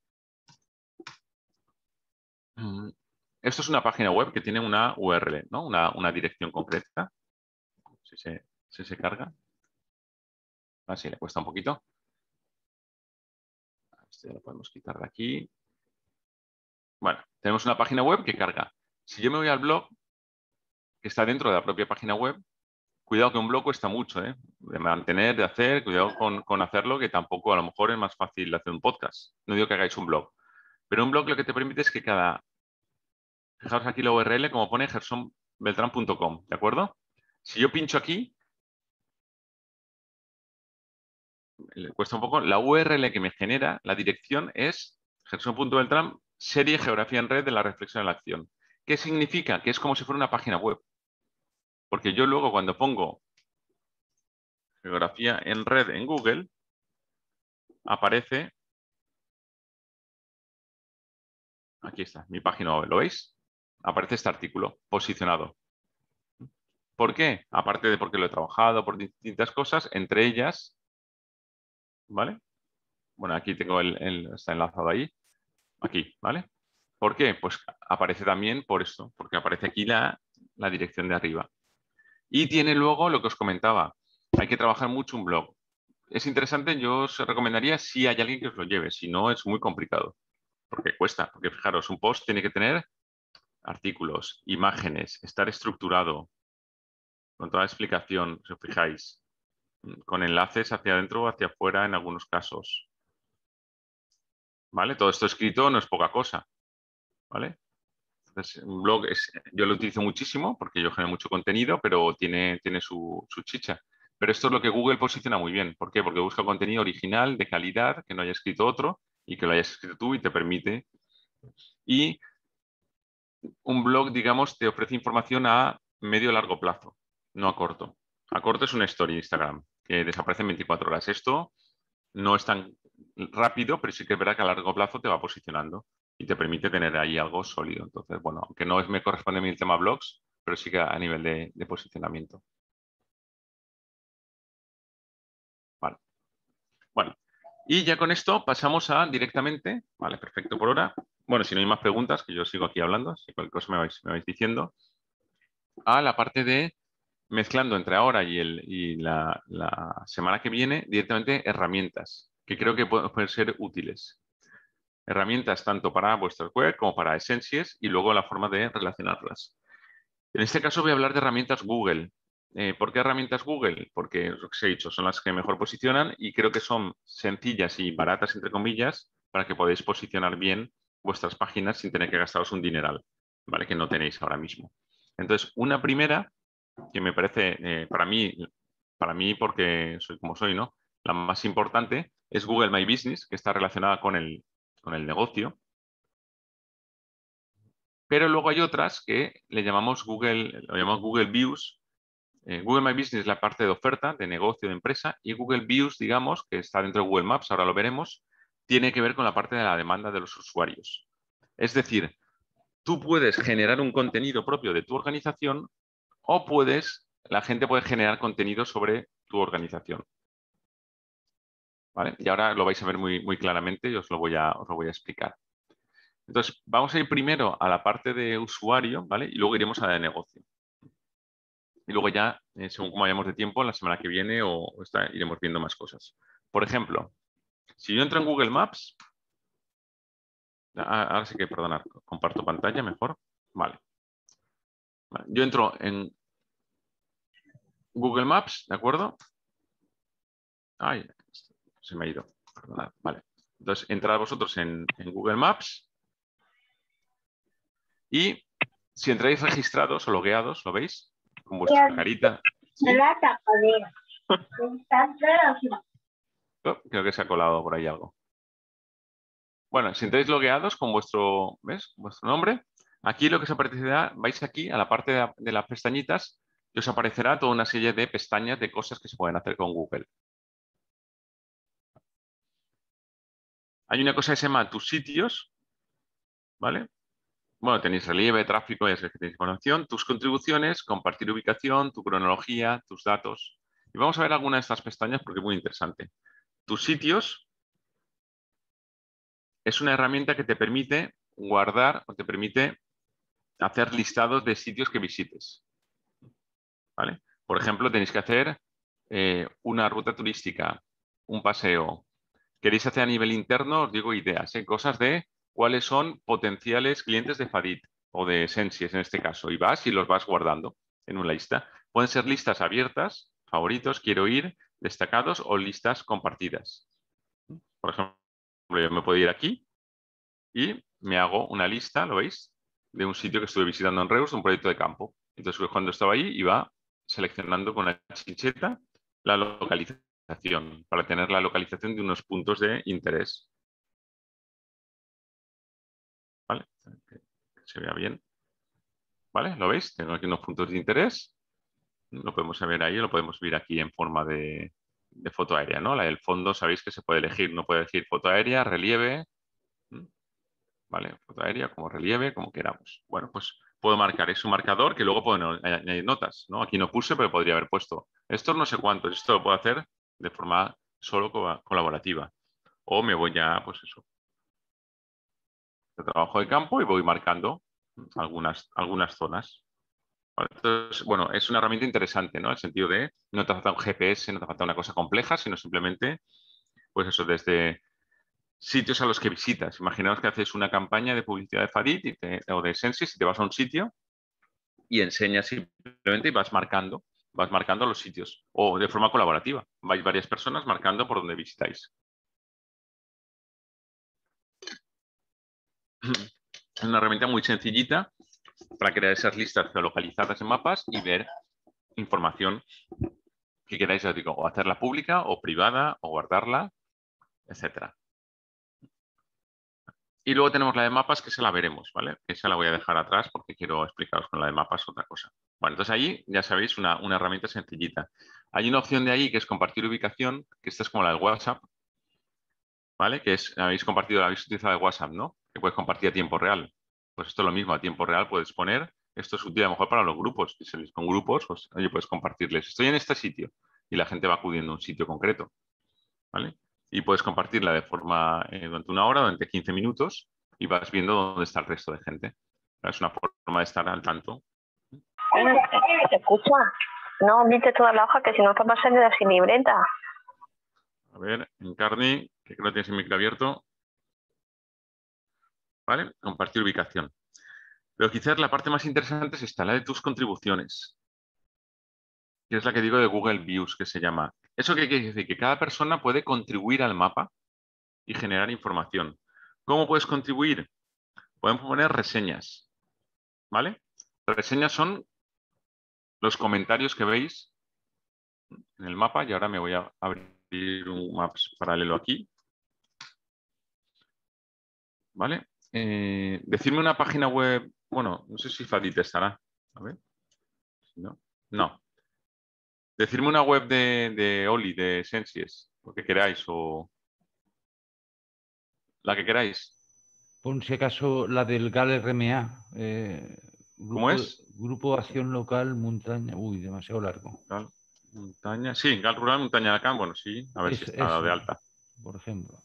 esto es una página web que tiene una URL, ¿no? Una dirección concreta. Si se carga. Así le cuesta un poquito. Este lo podemos quitar de aquí. Bueno, tenemos una página web que carga. Si yo me voy al blog, que está dentro de la propia página web, cuidado que un blog cuesta mucho, ¿eh? De mantener, de hacer, cuidado con hacerlo, que tampoco a lo mejor es más fácil hacer un podcast. No digo que hagáis un blog. Pero un blog lo que te permite es que fijaos aquí la URL, como pone gersonbeltran.com, ¿de acuerdo? Si yo pincho aquí, le cuesta un poco, la URL que me genera, la dirección es gerson.beltran, serie geografía en red de la reflexión en la acción. ¿Qué significa? Que es como si fuera una página web. Porque yo luego cuando pongo geografía en red en Google, aparece, aquí está, mi página web, ¿lo veis? Aparece este artículo posicionado. ¿Por qué? Aparte de porque lo he trabajado por distintas cosas, entre ellas, ¿vale? Bueno, aquí tengo está enlazado ahí, aquí, ¿vale? ¿Por qué? Pues aparece también por esto, porque aparece aquí la dirección de arriba. Y tiene luego lo que os comentaba, hay que trabajar mucho un blog. Es interesante, yo os recomendaría si hay alguien que os lo lleve, si no es muy complicado, porque cuesta, porque fijaros, un post tiene que tener artículos, imágenes, estar estructurado, con toda la explicación, si os fijáis, con enlaces hacia adentro o hacia afuera en algunos casos. ¿Vale? Todo esto escrito no es poca cosa. ¿Vale? Entonces, un blog yo lo utilizo muchísimo porque yo genero mucho contenido, pero tiene su chicha. Pero esto es lo que Google posiciona muy bien. ¿Por qué? Porque busca contenido original, de calidad, que no haya escrito otro y que lo hayas escrito tú y te permite. Y un blog, digamos, te ofrece información a medio o largo plazo, no a corto. A corto es una story de Instagram, que desaparece en 24 horas. Esto no es tan rápido, pero sí que es verdad que a largo plazo te va posicionando y te permite tener ahí algo sólido. Entonces, bueno, aunque no me corresponde a mí el tema blogs, pero sí que a nivel de posicionamiento. Vale. Bueno, y ya con esto pasamos a directamente, vale, perfecto por hora. Bueno, si no hay más preguntas, que yo sigo aquí hablando, si cualquier cosa me vais diciendo, a la parte de mezclando entre ahora y la semana que viene directamente herramientas que creo que pueden ser útiles. Herramientas tanto para vuestras web como para Essencies y luego la forma de relacionarlas. En este caso voy a hablar de herramientas Google. ¿Por qué herramientas Google? Porque, lo que os he dicho, son las que mejor posicionan y creo que son sencillas y baratas, entre comillas, para que podáis posicionar bien vuestras páginas sin tener que gastaros un dineral, ¿vale? Que no tenéis ahora mismo. Entonces, una primera que me parece, para mí porque soy como soy, ¿no? La más importante es Google My Business, que está relacionada con el negocio. Pero luego hay otras que le llamamos Google Views. Google My Business es la parte de oferta, de negocio, de empresa, y Google Views, digamos, que está dentro de Google Maps, ahora lo veremos, tiene que ver con la parte de la demanda de los usuarios. Es decir, tú puedes generar un contenido propio de tu organización o la gente puede generar contenido sobre tu organización. ¿Vale? Y ahora lo vais a ver muy, muy claramente y os lo voy a explicar. Entonces, vamos a ir primero a la parte de usuario, ¿vale? Y luego iremos a la de negocio. Y luego ya, según como vayamos de tiempo, la semana que viene iremos viendo más cosas. Por ejemplo, si yo entro en Google Maps, ahora sí que, perdonad, comparto pantalla mejor. Vale. Yo entro en Google Maps, ¿de acuerdo? Ay, se me ha ido. Perdonad. Vale. Entonces, entrad vosotros en Google Maps y si entráis registrados o logueados, ¿lo veis? Con vuestra carita. ¿Sí? Oh, creo que se ha colado por ahí algo. Bueno, si entráis logueados con vuestro, ¿ves? Vuestro nombre, aquí lo que os aparecerá, vais aquí a la parte de las pestañitas y os aparecerá toda una serie de pestañas de cosas que se pueden hacer con Google. Hay una cosa que se llama tus sitios, ¿vale? Bueno, tenéis relieve, tráfico, ya sabéis que tenéis información, tus contribuciones, compartir ubicación, tu cronología, tus datos. Y vamos a ver alguna de estas pestañas porque es muy interesante. Tus sitios es una herramienta que te permite guardar o te permite hacer listados de sitios que visites. ¿Vale? Por ejemplo, tenéis que hacer una ruta turística, un paseo. Queréis hacer a nivel interno, os digo ideas, cosas de cuáles son potenciales clientes de Fadit o de Sensies en este caso. Y vas y los vas guardando en una lista. Pueden ser listas abiertas, favoritos, quiero ir, destacados o listas compartidas. Por ejemplo, yo me puedo ir aquí y me hago una lista, ¿lo veis? De un sitio que estuve visitando en Reus, un proyecto de campo. Entonces, cuando estaba ahí, iba seleccionando con la chincheta la localización, para tener la localización de unos puntos de interés. ¿Vale? Que se vea bien. ¿Vale? ¿Lo veis? Tengo aquí unos puntos de interés. Lo podemos ver ahí, lo podemos ver aquí en forma de foto aérea, ¿no? La del fondo, sabéis que se puede elegir, no puede elegir foto aérea, relieve, ¿vale? Foto aérea, como relieve, como queramos. Bueno, pues puedo marcar, es un marcador que luego puedo añadir notas, ¿no? Aquí no puse, pero podría haber puesto esto no sé cuánto, esto lo puedo hacer de forma solo colaborativa. O me voy ya, pues eso, de trabajo de campo y voy marcando algunas zonas. ¿Vale? Entonces, bueno, es una herramienta interesante, ¿no? En el sentido de no te falta un GPS, no te falta una cosa compleja, sino simplemente, pues eso, desde sitios a los que visitas. Imaginaos que haces una campaña de publicidad de Fadit o de Sensis y te vas a un sitio y enseñas simplemente y vas marcando los sitios. O de forma colaborativa. Vais varias personas marcando por donde visitáis. Es una herramienta muy sencillita para crear esas listas geolocalizadas en mapas y ver información que queráis, os digo, o hacerla pública o privada o guardarla, etcétera. Y luego tenemos la de mapas, que esa la veremos, ¿vale? Esa la voy a dejar atrás porque quiero explicaros con la de mapas otra cosa. Bueno, entonces ahí ya sabéis una herramienta sencillita. Hay una opción de ahí que es compartir ubicación, que esta es como la del WhatsApp, ¿vale? Que es, habéis utilizado el WhatsApp, ¿no? Que puedes compartir a tiempo real. Pues esto es lo mismo, a tiempo real puedes poner, esto es útil a lo mejor para los grupos, si salís con grupos, pues oye, puedes compartirles, estoy en este sitio, y la gente va acudiendo a un sitio concreto, ¿vale? Y puedes compartirla de forma, durante una hora, durante 15 minutos, y vas viendo dónde está el resto de gente. Es una forma de estar al tanto. ¿Se escucha? No omite toda la hoja, que si no te vas a quedar sin libreta. A ver, Encarni, que creo que tienes el micro abierto. ¿Vale? Compartir ubicación. Pero quizás la parte más interesante es esta, la de tus contribuciones, que es la que digo de Google Views, que se llama. ¿Eso qué quiere decir? Que cada persona puede contribuir al mapa y generar información. ¿Cómo puedes contribuir? Podemos poner reseñas, ¿vale? Reseñas son los comentarios que veis en el mapa, y ahora me voy a abrir un Maps paralelo aquí, ¿vale? Decirme una página web, bueno, no sé si Fadit estará, a ver, no, no. Decirme una web de Oli, de Sensies, lo que queráis, o la que queráis. Pon si acaso la del GAL RMA, ¿Cómo es? Grupo Acción Local Montaña. Uy, demasiado largo. Gal, montaña. Sí, Gal Rural, Montaña de Alacant. Bueno, sí, a ver si está dado de Ese, alta. por ejemplo.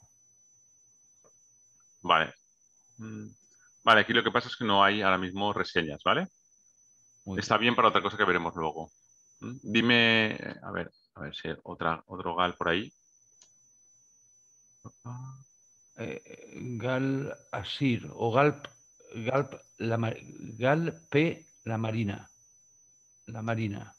Vale. Vale, aquí lo que pasa es que no hay ahora mismo reseñas, ¿vale? Muy Está bien para otra cosa que veremos luego. Dime, a ver si hay otro Gal por ahí. Gal Asir o Galp Gal P La Marina. La Marina.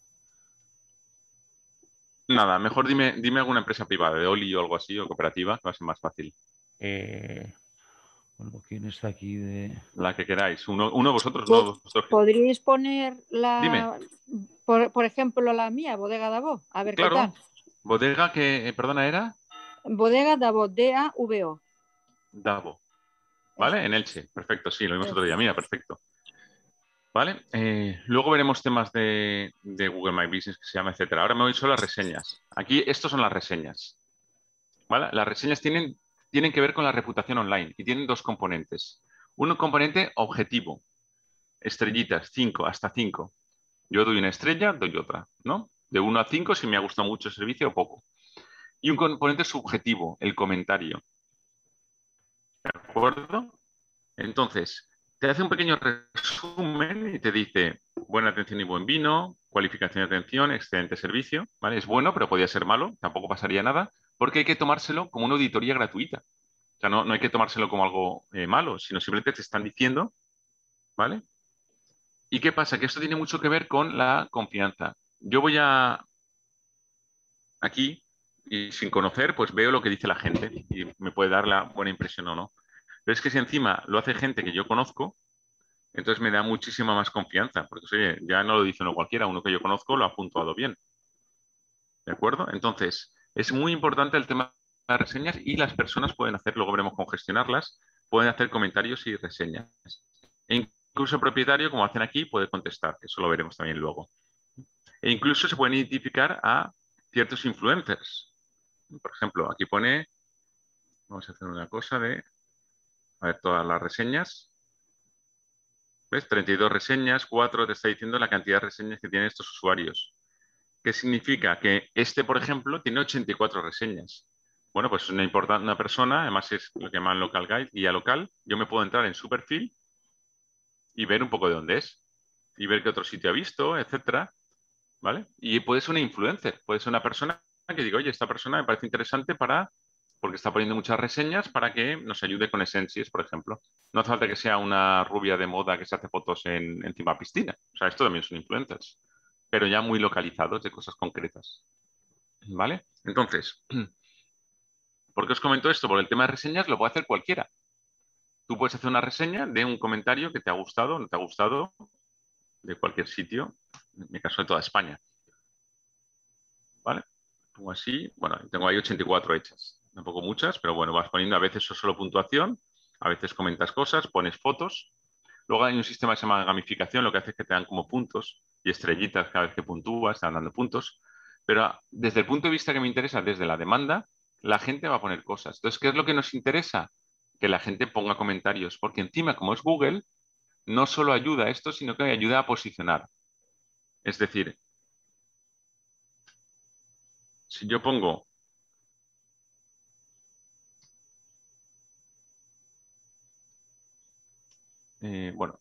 Nada, mejor dime alguna empresa privada, de Oli o algo así, o cooperativa, que va a ser más fácil. Bueno, ¿quién está aquí de...? La que queráis. Uno de vosotros, uno de vosotros. ¿Podríais poner Dime. por ejemplo, la mía, Bodega Davo? A ver Claro. qué tal. Bodega que, perdona, era Bodega Davo, D-A-V-O. Davo. ¿Vale? Eso. En Elche. Perfecto, sí, lo vimos otro día. Mira, perfecto. ¿Vale? Luego veremos temas de Google My Business, que se llama, etcétera. Ahora me voy solo a reseñas. Aquí, estos son las reseñas. ¿Vale? Las reseñas tienen que ver con la reputación online y tienen dos componentes. Un componente objetivo. Estrellitas, 5, hasta 5. Yo doy una estrella, doy otra, ¿no? De 1 a 5 si me ha gustado mucho el servicio o poco. Y un componente subjetivo, el comentario. ¿De acuerdo? Entonces, te hace un pequeño resumen y te dice buena atención y buen vino, cualificación de atención, excelente servicio, ¿vale? Es bueno, pero podría ser malo, tampoco pasaría nada, porque hay que tomárselo como una auditoría gratuita. O sea, no hay que tomárselo como algo malo, sino simplemente te están diciendo, ¿vale? ¿Y qué pasa? Que esto tiene mucho que ver con la confianza. Yo voy aquí y sin conocer, pues veo lo que dice la gente y me puede dar la buena impresión o no. Pero es que si encima lo hace gente que yo conozco, entonces me da muchísima más confianza, porque oye, ya no lo dice uno cualquiera, uno que yo conozco lo ha puntuado bien. ¿De acuerdo? Entonces, es muy importante el tema de las reseñas y las personas pueden hacer, luego veremos cómo gestionarlas, pueden hacer comentarios y reseñas. E incluso el propietario, como hacen aquí, puede contestar, eso lo veremos también luego. E incluso se pueden identificar a ciertos influencers. Por ejemplo, aquí pone, vamos a hacer una cosa a ver, todas las reseñas. ¿Ves? 32 reseñas, 4 te está diciendo la cantidad de reseñas que tienen estos usuarios. ¿Qué significa? Que este, por ejemplo, tiene 84 reseñas. Bueno, pues es una persona, además es lo que llaman local guide, guía local. Yo me puedo entrar en su perfil y ver un poco de dónde es. Y ver qué otro sitio ha visto, etcétera. ¿Vale? Y puede ser una influencer, puede ser una persona que diga, oye, esta persona me parece interesante porque está poniendo muchas reseñas para que nos ayude con Essencies, por ejemplo. No hace falta que sea una rubia de moda que se hace fotos encima de piscina. O sea, esto también son influencers, pero ya muy localizados de cosas concretas. ¿Vale? Entonces, ¿por qué os comento esto? Porque el tema de reseñas lo puede hacer cualquiera. Tú puedes hacer una reseña de un comentario que te ha gustado o no te ha gustado de cualquier sitio, en mi caso de toda España. ¿Vale? Pongo así, bueno, tengo ahí 84 hechas. Tampoco muchas, pero bueno, vas poniendo a veces solo puntuación. A veces comentas cosas, pones fotos. Luego hay un sistema que se llama gamificación, lo que hace es que te dan como puntos y estrellitas cada vez que puntúas, te van dando puntos. Pero desde el punto de vista que me interesa, desde la demanda, la gente va a poner cosas. Entonces, ¿qué es lo que nos interesa? Que la gente ponga comentarios, porque encima, como es Google, no solo ayuda a esto, sino que ayuda a posicionar. Es decir, si yo pongo bueno,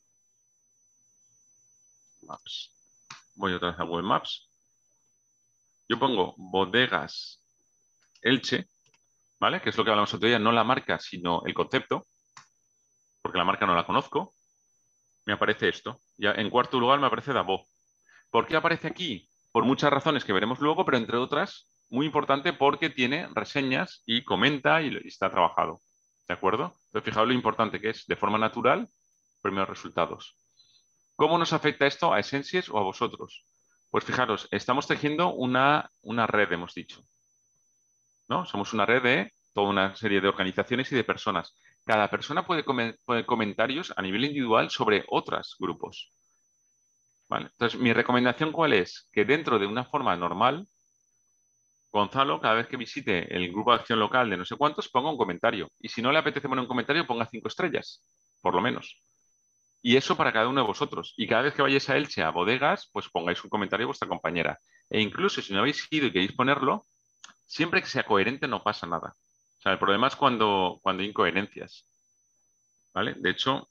Maps. Voy otra vez a Google Maps. Yo pongo bodegas Elche, ¿vale? Que es lo que hablamos otro día, no la marca, sino el concepto, porque la marca no la conozco. Me aparece esto. Ya en cuarto lugar me aparece Dabó. ¿Por qué aparece aquí? Por muchas razones que veremos luego, pero entre otras, muy importante porque tiene reseñas y comenta y está trabajado. ¿De acuerdo? Entonces, fijaos lo importante que es, de forma natural, primeros resultados. ¿Cómo nos afecta esto a Essentials o a vosotros? Pues fijaros, estamos tejiendo una red, hemos dicho, ¿no? Somos una red de toda una serie de organizaciones y de personas. Cada persona puede poner comentarios a nivel individual sobre otros grupos. ¿Vale? Entonces, mi recomendación, ¿cuál es? Que dentro de una forma normal, Gonzalo, cada vez que visite el grupo de acción local de no sé cuántos, ponga un comentario. Y si no le apetece poner un comentario, ponga 5 estrellas, por lo menos. Y eso para cada uno de vosotros. Y cada vez que vayáis a Elche, a bodegas, pues pongáis un comentario a vuestra compañera. E incluso si no habéis ido y queréis ponerlo, siempre que sea coherente no pasa nada. O sea, el problema es cuando hay incoherencias. ¿Vale? De hecho,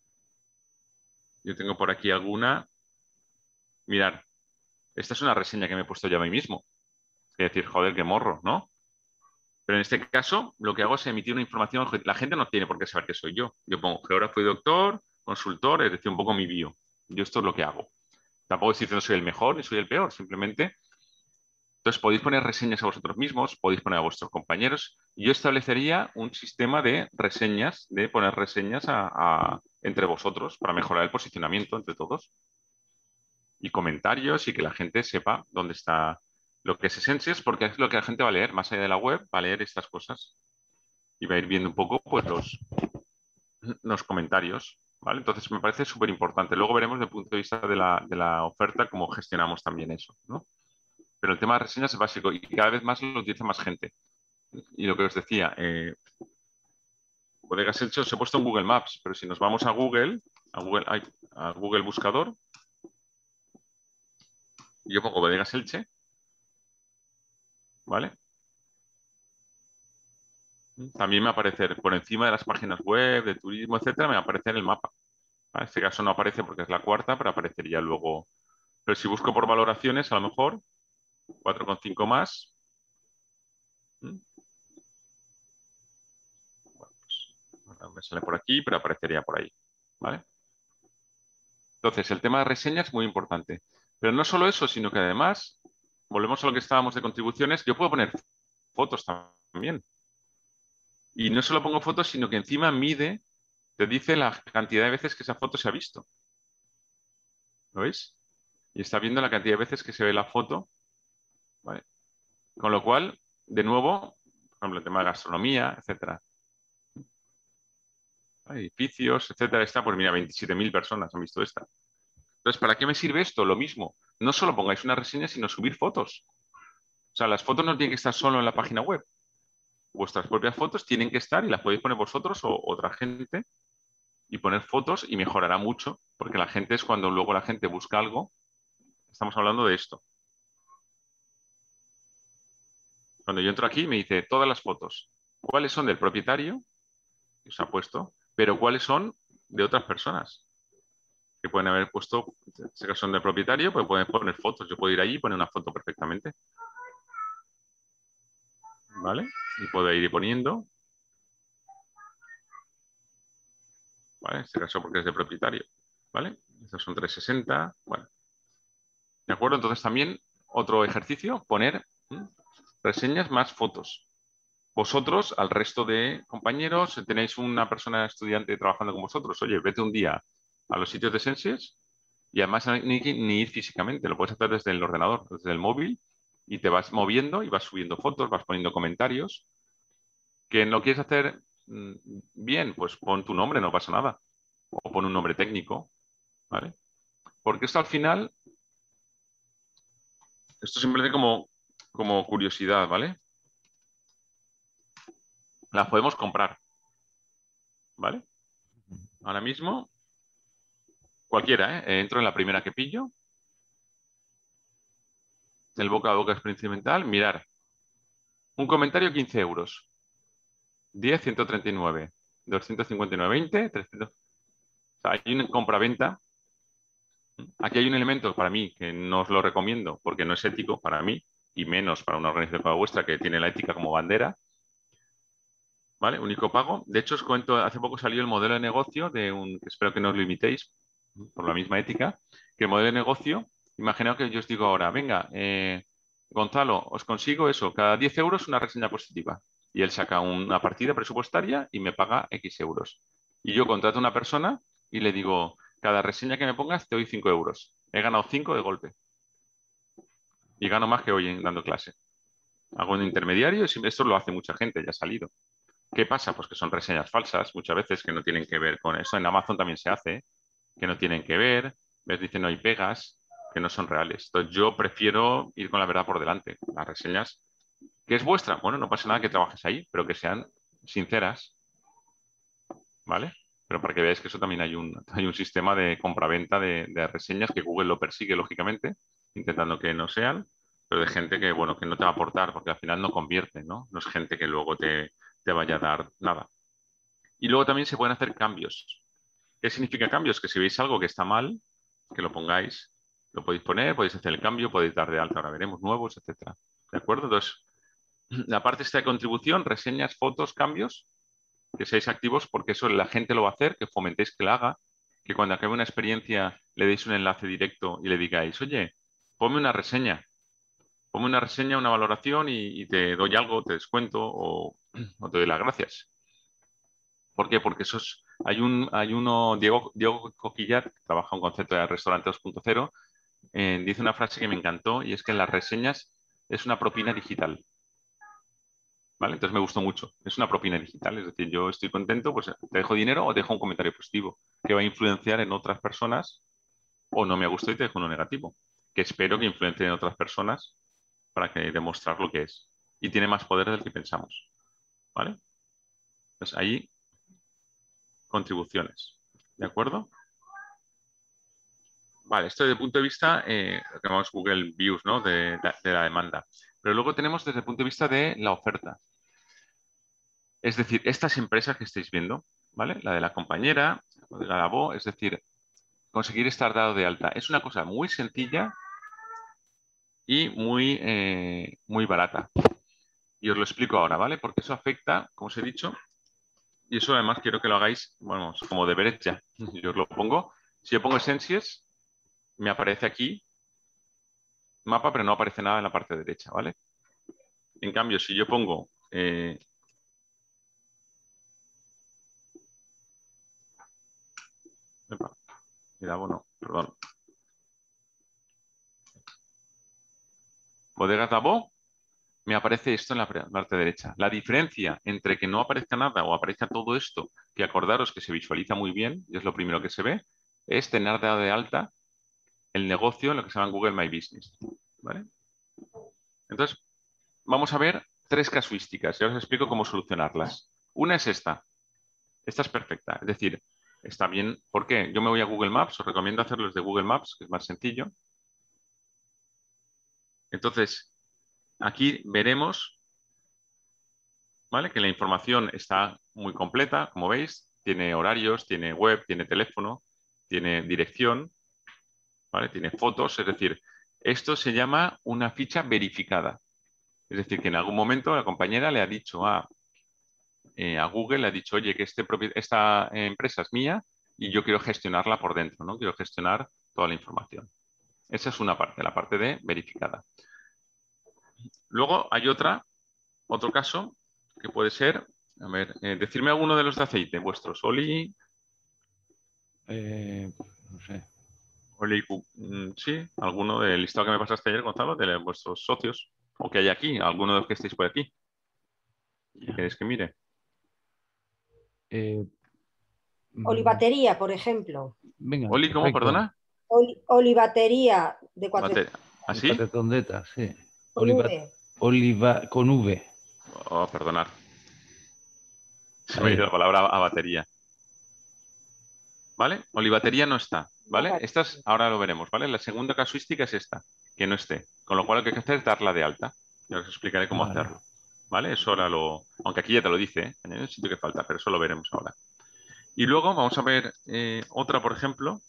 yo tengo por aquí alguna. Mirad, esta es una reseña que me he puesto yo a mí mismo. Es decir, joder, qué morro, ¿no? Pero en este caso, lo que hago es emitir una información. La gente no tiene por qué saber que soy yo. Yo pongo geógrafo y doctor, consultor, es decir, un poco mi bio. Yo esto es lo que hago. Tampoco estoy diciendo soy el mejor ni soy el peor, simplemente. Entonces podéis poner reseñas a vosotros mismos, podéis poner a vuestros compañeros. Y yo establecería un sistema de reseñas, de poner reseñas entre vosotros para mejorar el posicionamiento entre todos. Y comentarios y que la gente sepa dónde está lo que es Essentials, porque es lo que la gente va a leer, más allá de la web, va a leer estas cosas y va a ir viendo un poco pues, los comentarios. ¿Vale? Entonces me parece súper importante. Luego veremos desde el punto de vista de la oferta cómo gestionamos también eso, ¿no? Pero el tema de reseñas es básico y cada vez más lo utiliza más gente. Y lo que os decía, bodegas Elche os he puesto en Google Maps, pero si nos vamos a Google, a Google Buscador, y yo pongo bodegas Elche, ¿vale? También me va a aparecer por encima de las páginas web, de turismo, etcétera, me va a aparecer el mapa. ¿Vale? En este caso no aparece porque es la cuarta, pero aparecería luego. Pero si busco por valoraciones, a lo mejor 4,5 más. Bueno, pues, me sale por aquí, pero aparecería por ahí. ¿Vale? Entonces, el tema de reseñas es muy importante. Pero no solo eso, sino que además, volvemos a lo que estábamos de contribuciones, yo puedo poner fotos también. Y no solo pongo fotos, sino que encima mide, te dice la cantidad de veces que esa foto se ha visto. ¿Lo veis? Y está viendo la cantidad de veces que se ve la foto. ¿Vale? Con lo cual, de nuevo, por ejemplo, el tema de gastronomía, etcétera. Edificios, etcétera. Esta, pues mira, 27.000 personas han visto esta. Entonces, ¿para qué me sirve esto? Lo mismo. No solo pongáis una reseña, sino subir fotos. O sea, las fotos no tienen que estar solo en la página web. Vuestras propias fotos tienen que estar y las podéis poner vosotros o otra gente y poner fotos y mejorará mucho, porque la gente es cuando luego la gente busca algo. Estamos hablando de esto. Cuando yo entro aquí me dice todas las fotos. ¿Cuáles son del propietario? Que os ha puesto, pero cuáles son de otras personas que pueden haber puesto, en este caso son del propietario, pues pueden poner fotos. Yo puedo ir allí y poner una foto perfectamente. ¿Vale? Y puedo ir poniendo. ¿Vale? En este caso porque es de propietario. ¿Vale? Estos son 360. Bueno. ¿De acuerdo? Entonces también otro ejercicio, poner reseñas más fotos. Vosotros, al resto de compañeros, tenéis una persona estudiante trabajando con vosotros. Oye, vete un día a los sitios de Senses y además ni ir físicamente. Lo puedes hacer desde el ordenador, desde el móvil y te vas moviendo y vas subiendo fotos, vas poniendo comentarios. Que no quieres hacer bien, pues pon tu nombre, no pasa nada. O pon un nombre técnico, ¿vale? Porque esto al final, esto simplemente como curiosidad, ¿vale? Las podemos comprar, ¿vale? Ahora mismo, cualquiera, ¿eh? Entro en la primera que pillo. El boca a boca experimental, mirar. Un comentario, 15 euros. 10, 139. 259, 20, 300. O sea, hay una compra-venta. Aquí hay un elemento para mí que no os lo recomiendo porque no es ético para mí y menos para una organización como vuestra que tiene la ética como bandera. ¿Vale? Único pago. De hecho, os cuento, hace poco salió el modelo de negocio de un, espero que no os limitéis por la misma ética, que el modelo de negocio, imaginaos que yo os digo ahora, venga, Gonzalo, os consigo eso, cada 10 euros una reseña positiva. Y él saca una partida presupuestaria y me paga X euros. Y yo contrato a una persona y le digo, cada reseña que me pongas te doy 5 euros. He ganado 5 de golpe. Y gano más que hoy dando clase. Hago un intermediario y esto lo hace mucha gente, ya ha salido. ¿Qué pasa? Pues que son reseñas falsas muchas veces que no tienen que ver con eso. En Amazon también se hace, que no tienen que ver. Les dicen no hay pegas, que no son reales. Entonces yo prefiero ir con la verdad por delante. Las reseñas, ¿qué es vuestra? Bueno, no pasa nada que trabajes ahí, pero que sean sinceras, ¿vale? Pero para que veáis que eso también hay un sistema de compraventa de reseñas que Google lo persigue, lógicamente, intentando que no sean, pero de gente que, bueno, que no te va a aportar, porque al final no convierte, ¿no? No es gente que luego te vaya a dar nada. Y luego también se pueden hacer cambios. ¿Qué significa cambios? Que si veis algo que está mal, que lo pongáis, lo podéis poner, podéis hacer el cambio, podéis dar de alta, ahora veremos, nuevos, etcétera. ¿De acuerdo? Entonces, la parte esta de contribución, reseñas, fotos, cambios, que seáis activos porque eso la gente lo va a hacer, que fomentéis que la haga, que cuando acabe una experiencia le deis un enlace directo y le digáis, oye, ponme una reseña, una valoración y te doy algo, te descuento o te doy las gracias. ¿Por qué? Porque hay uno, Diego Coquillat, que trabaja un concepto de restaurante 2.0, dice una frase que me encantó y es que las reseñas es una propina digital. ¿Vale? Entonces me gustó mucho. Es una propina digital, es decir, yo estoy contento, pues te dejo dinero o te dejo un comentario positivo que va a influenciar en otras personas o no me gustó y te dejo uno negativo, que espero que influencie en otras personas para que demostrar lo que es. Y tiene más poder del que pensamos. ¿Vale? Pues ahí, contribuciones. ¿De acuerdo? Vale, esto desde el punto de vista, lo que llamamos Google Views, ¿no? De la demanda. Pero luego tenemos desde el punto de vista de la oferta. Es decir, estas empresas que estáis viendo, ¿vale? La de la compañera, la de la Labo, es decir, conseguir estar dado de alta. Es una cosa muy sencilla y muy barata. Y os lo explico ahora, ¿vale? Porque eso afecta, como os he dicho, y eso además quiero que lo hagáis, bueno, como deberes ya. Yo os lo pongo. Si yo pongo Essentials, me aparece aquí mapa, pero no aparece nada en la parte derecha, ¿vale? En cambio, si yo pongo no, perdón. Bodegas Dabo, me aparece esto en la parte derecha. La diferencia entre que no aparezca nada o aparezca todo esto, que acordaros que se visualiza muy bien, y es lo primero que se ve, es tener dado de alta el negocio en lo que se llama Google My Business. ¿Vale? Entonces, vamos a ver tres casuísticas y ahora os explico cómo solucionarlas. Una es esta. Esta es perfecta. Es decir, está bien. ¿Por qué? Yo me voy a Google Maps, os recomiendo hacerlo desde Google Maps, que es más sencillo. Entonces, aquí veremos, ¿vale? Que la información está muy completa, como veis. Tiene horarios, tiene web, tiene teléfono, tiene dirección, ¿vale? Tiene fotos. Es decir, esto se llama una ficha verificada. Es decir, que en algún momento la compañera le ha dicho a Google, le ha dicho, oye, que esta empresa es mía y yo quiero gestionarla por dentro, ¿no? Quiero gestionar toda la información. Esa es una parte, la parte de verificada. Luego hay otro caso que puede ser, a ver, decirme alguno de los de aceite, vuestros Oli, No sé. Oli, sí, alguno del listado que me pasaste ayer, Gonzalo, de vuestros socios, o que hay aquí, alguno de los que estéis por aquí. ¿Queréis que mire? Eh, Olivatería, por ejemplo. Venga, Oli, ¿cómo? perfecto. Perdona. Olivatería de cuatro ¿Así? Cuatretondeta, sí. con V. Con V. Oh, perdonar. Se me ha Ahí. ido la palabra a batería. ¿Vale? Olivatería no está, ¿vale? Estas ahora lo veremos, ¿vale? La segunda casuística es esta, que no esté. Con lo cual lo que hay que hacer es darla de alta. Ya os explicaré cómo Vale. hacerlo. ¿Vale? Eso ahora lo... Aunque aquí ya te lo dice, ¿eh? Añadir un sitio que falta, pero eso lo veremos ahora. Y luego vamos a ver otra, por ejemplo.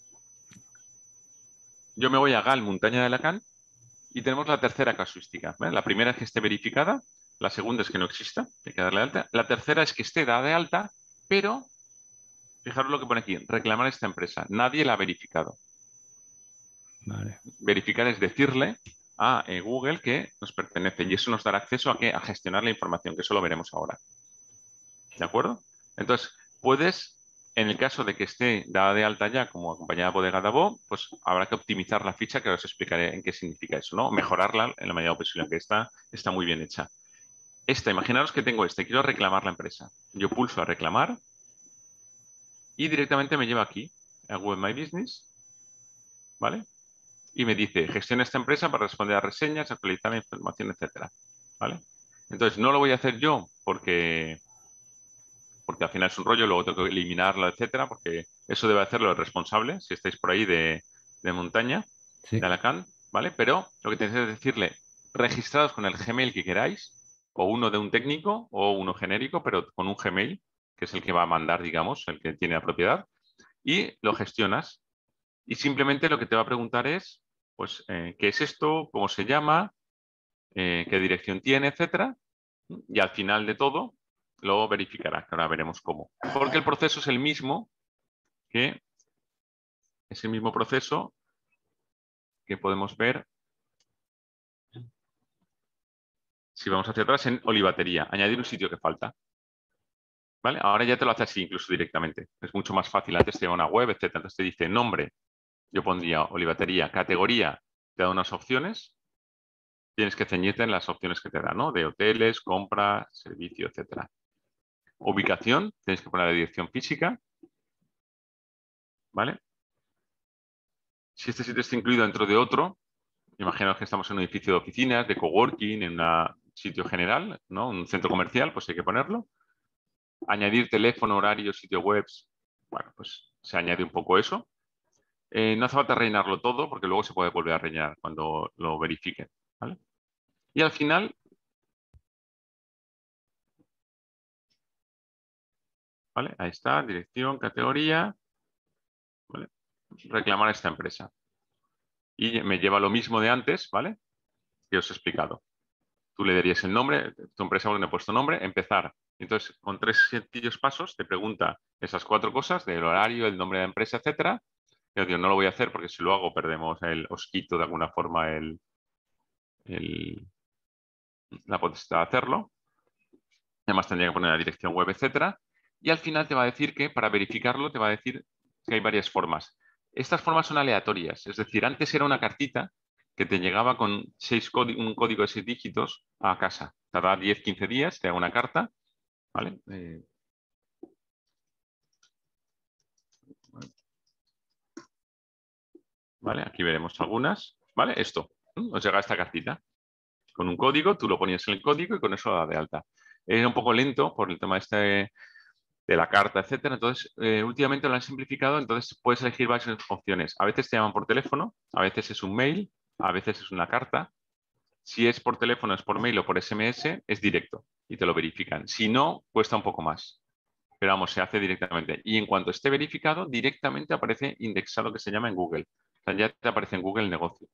Yo me voy a GAL Montaña de Alacant y tenemos la tercera casuística, ¿vale? La primera es que esté verificada, la segunda es que no exista, hay que darle de alta. La tercera es que esté dada de alta, pero fijaros lo que pone aquí, reclamar esta empresa. Nadie la ha verificado. Vale. Verificar es decirle a Google que nos pertenece y eso nos dará acceso a, a gestionar la información, que eso lo veremos ahora. ¿De acuerdo? Entonces, puedes, en el caso de que esté dada de alta ya como acompañada de Bodega Davo, pues habrá que optimizar la ficha, que ahora os explicaré en qué significa eso, ¿no? Mejorarla en la medida posible, aunque está muy bien hecha. Imaginaros que tengo quiero reclamar la empresa. Yo pulso a reclamar y directamente me lleva aquí, a Web My Business, ¿vale? Y me dice, gestiona esta empresa para responder a reseñas, actualizar la información, etcétera, ¿vale? Entonces, no lo voy a hacer yo porque al final es un rollo, luego tengo que eliminarlo, etcétera, porque eso debe hacerlo el responsable, si estáis por ahí de montaña, Sí. de Alacant, ¿vale? Pero lo que tenéis que decirle, registrados con el Gmail que queráis, o uno de un técnico, o uno genérico, pero con un Gmail, que es el que va a mandar, digamos, el que tiene la propiedad, y lo gestionas. Y simplemente lo que te va a preguntar es, pues, ¿qué es esto? ¿Cómo se llama? ¿Qué dirección tiene? Etcétera. Y al final de todo, lo verificará, que ahora veremos cómo. Porque el proceso es el mismo proceso que podemos ver si vamos hacia atrás en Olivatería. Añadir un sitio que falta. ¿Vale? Ahora ya te lo hace así incluso directamente. Es mucho más fácil. Antes te da una web, etcétera. Entonces te dice nombre. Yo pondría Olivatería. Categoría. Te da unas opciones. Tienes que ceñirte en las opciones que te da, ¿no? De hoteles, compra, servicio, etcétera. Ubicación. Tienes que poner la dirección física. ¿Vale? Si este sitio está incluido dentro de otro, imaginaos que estamos en un edificio de oficinas, de coworking, en un sitio general, ¿no? Un centro comercial, pues hay que ponerlo. Añadir teléfono, horario, sitio web. Bueno, pues se añade un poco eso. No hace falta rellenarlo todo porque luego se puede volver a rellenar cuando lo verifiquen, ¿vale? Y al final, ¿vale? Ahí está, dirección, categoría, ¿vale? Reclamar a esta empresa. Y me lleva lo mismo de antes, ¿vale? Que os he explicado. Tú le darías el nombre, tu empresa no ha puesto nombre, empezar. Entonces, con 3 sencillos pasos, te pregunta esas 4 cosas, del horario, el nombre de la empresa, etcétera. Yo digo, no lo voy a hacer porque si lo hago perdemos os quito de alguna forma la potestad de hacerlo. Además tendría que poner la dirección web, etcétera. Y al final te va a decir que para verificarlo te va a decir que hay varias formas. Estas formas son aleatorias, es decir, antes era una cartita que te llegaba con un código de 6 dígitos a casa. Tardaba 10-15 días, te da una carta, ¿vale? ¿Vale? Aquí veremos algunas. ¿Vale? Esto. Os llega esta cartita con un código, tú lo ponías en el código y con eso lo da de alta. Era un poco lento por el tema de la carta, etcétera. Entonces, últimamente lo han simplificado, entonces puedes elegir varias opciones. A veces te llaman por teléfono, a veces es un mail, a veces es una carta. Si es por teléfono, es por mail o por SMS, es directo y te lo verifican. Si no, cuesta un poco más. Pero vamos, se hace directamente. Y en cuanto esté verificado, directamente aparece indexado, que se llama en Google. O sea, ya te aparece en Google el negocio.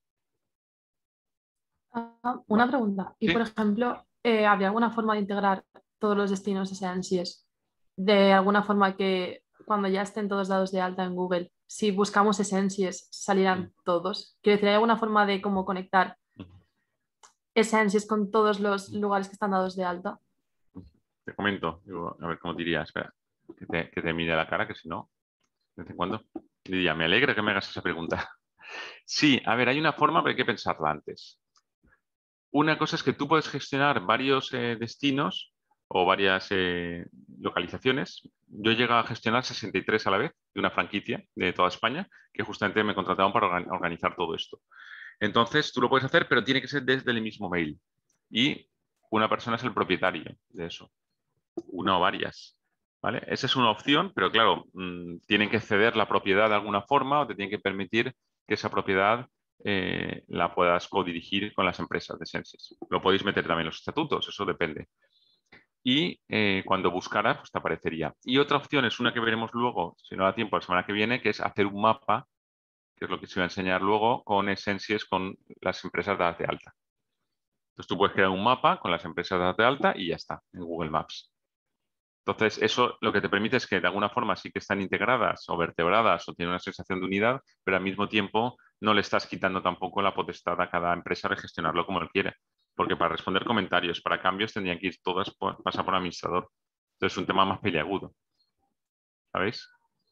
Una pregunta. Y Sí. por ejemplo, ¿habría alguna forma de integrar todos los destinos de Sensies? De alguna forma que cuando ya estén todos dados de alta en Google, si buscamos Sensies, salirán todos. Quiero decir, ¿hay alguna forma de cómo conectar Sensies con todos los lugares que están dados de alta? Te comento, digo, a ver cómo diría, espera, que te mire la cara, que si no, de vez en cuando, diría, me alegra que me hagas esa pregunta. Sí, a ver, hay una forma, pero hay que pensarla antes. Una cosa es que tú puedes gestionar varios destinos o varias localizaciones. Yo llego a gestionar 63 a la vez de una franquicia de toda España que justamente me contrataban para organizar todo esto. Entonces, tú lo puedes hacer, pero tiene que ser desde el mismo mail. Y una persona es el propietario de eso. Una o varias. ¿Vale? Esa es una opción, pero claro, tienen que ceder la propiedad de alguna forma o te tienen que permitir que esa propiedad la puedas codirigir con las empresas de Sensis. Lo podéis meter también en los estatutos, eso depende. Y cuando buscaras, pues te aparecería. Y otra opción es una que veremos luego, si no da tiempo, la semana que viene, que es hacer un mapa, que es lo que se va a enseñar luego, con Essentials, con las empresas dadas de alta. Entonces tú puedes crear un mapa con las empresas dadas de alta y ya está, en Google Maps. Entonces, eso lo que te permite es que de alguna forma sí que están integradas o vertebradas o tienen una sensación de unidad, pero al mismo tiempo no le estás quitando tampoco la potestad a cada empresa de gestionarlo como él quiere. Porque para responder comentarios, para cambios, tendrían que ir todas, pasar por administrador. Entonces, es un tema más peliagudo. ¿Sabéis?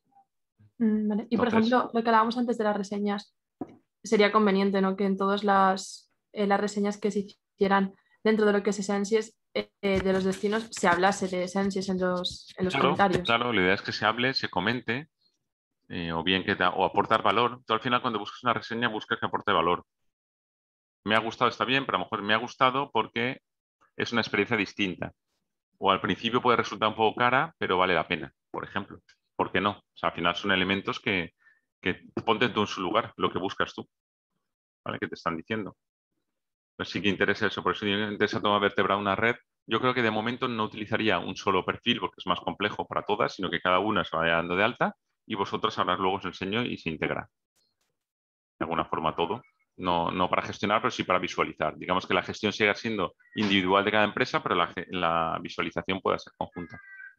Vale. Y por Entonces, ejemplo, lo que hablábamos antes de las reseñas, sería conveniente, ¿no? Que en todas las reseñas que se hicieran dentro de lo que es Essentials, de los destinos, se hablase de Essentials en los comentarios. Claro, la idea es que se hable, se comente, o bien o aportar valor. Tú al final cuando buscas una reseña buscas que aporte valor. Me ha gustado, está bien, pero a lo mejor me ha gustado porque es una experiencia distinta. O al principio puede resultar un poco cara, pero vale la pena, por ejemplo. ¿Por qué no? O sea, al final son elementos que ponte tú en su lugar, lo que buscas tú, ¿vale? Que te están diciendo. Pues sí que interesa eso, por eso interesa tomar vertebrar una red. Yo creo que de momento no utilizaría un solo perfil porque es más complejo para todas, sino que cada una se vaya dando de alta y vosotros ahora luego os enseño y se integra. De alguna forma todo. No para gestionar, pero sí para visualizar. Digamos que la gestión siga siendo individual de cada empresa, pero la visualización pueda ser conjunta.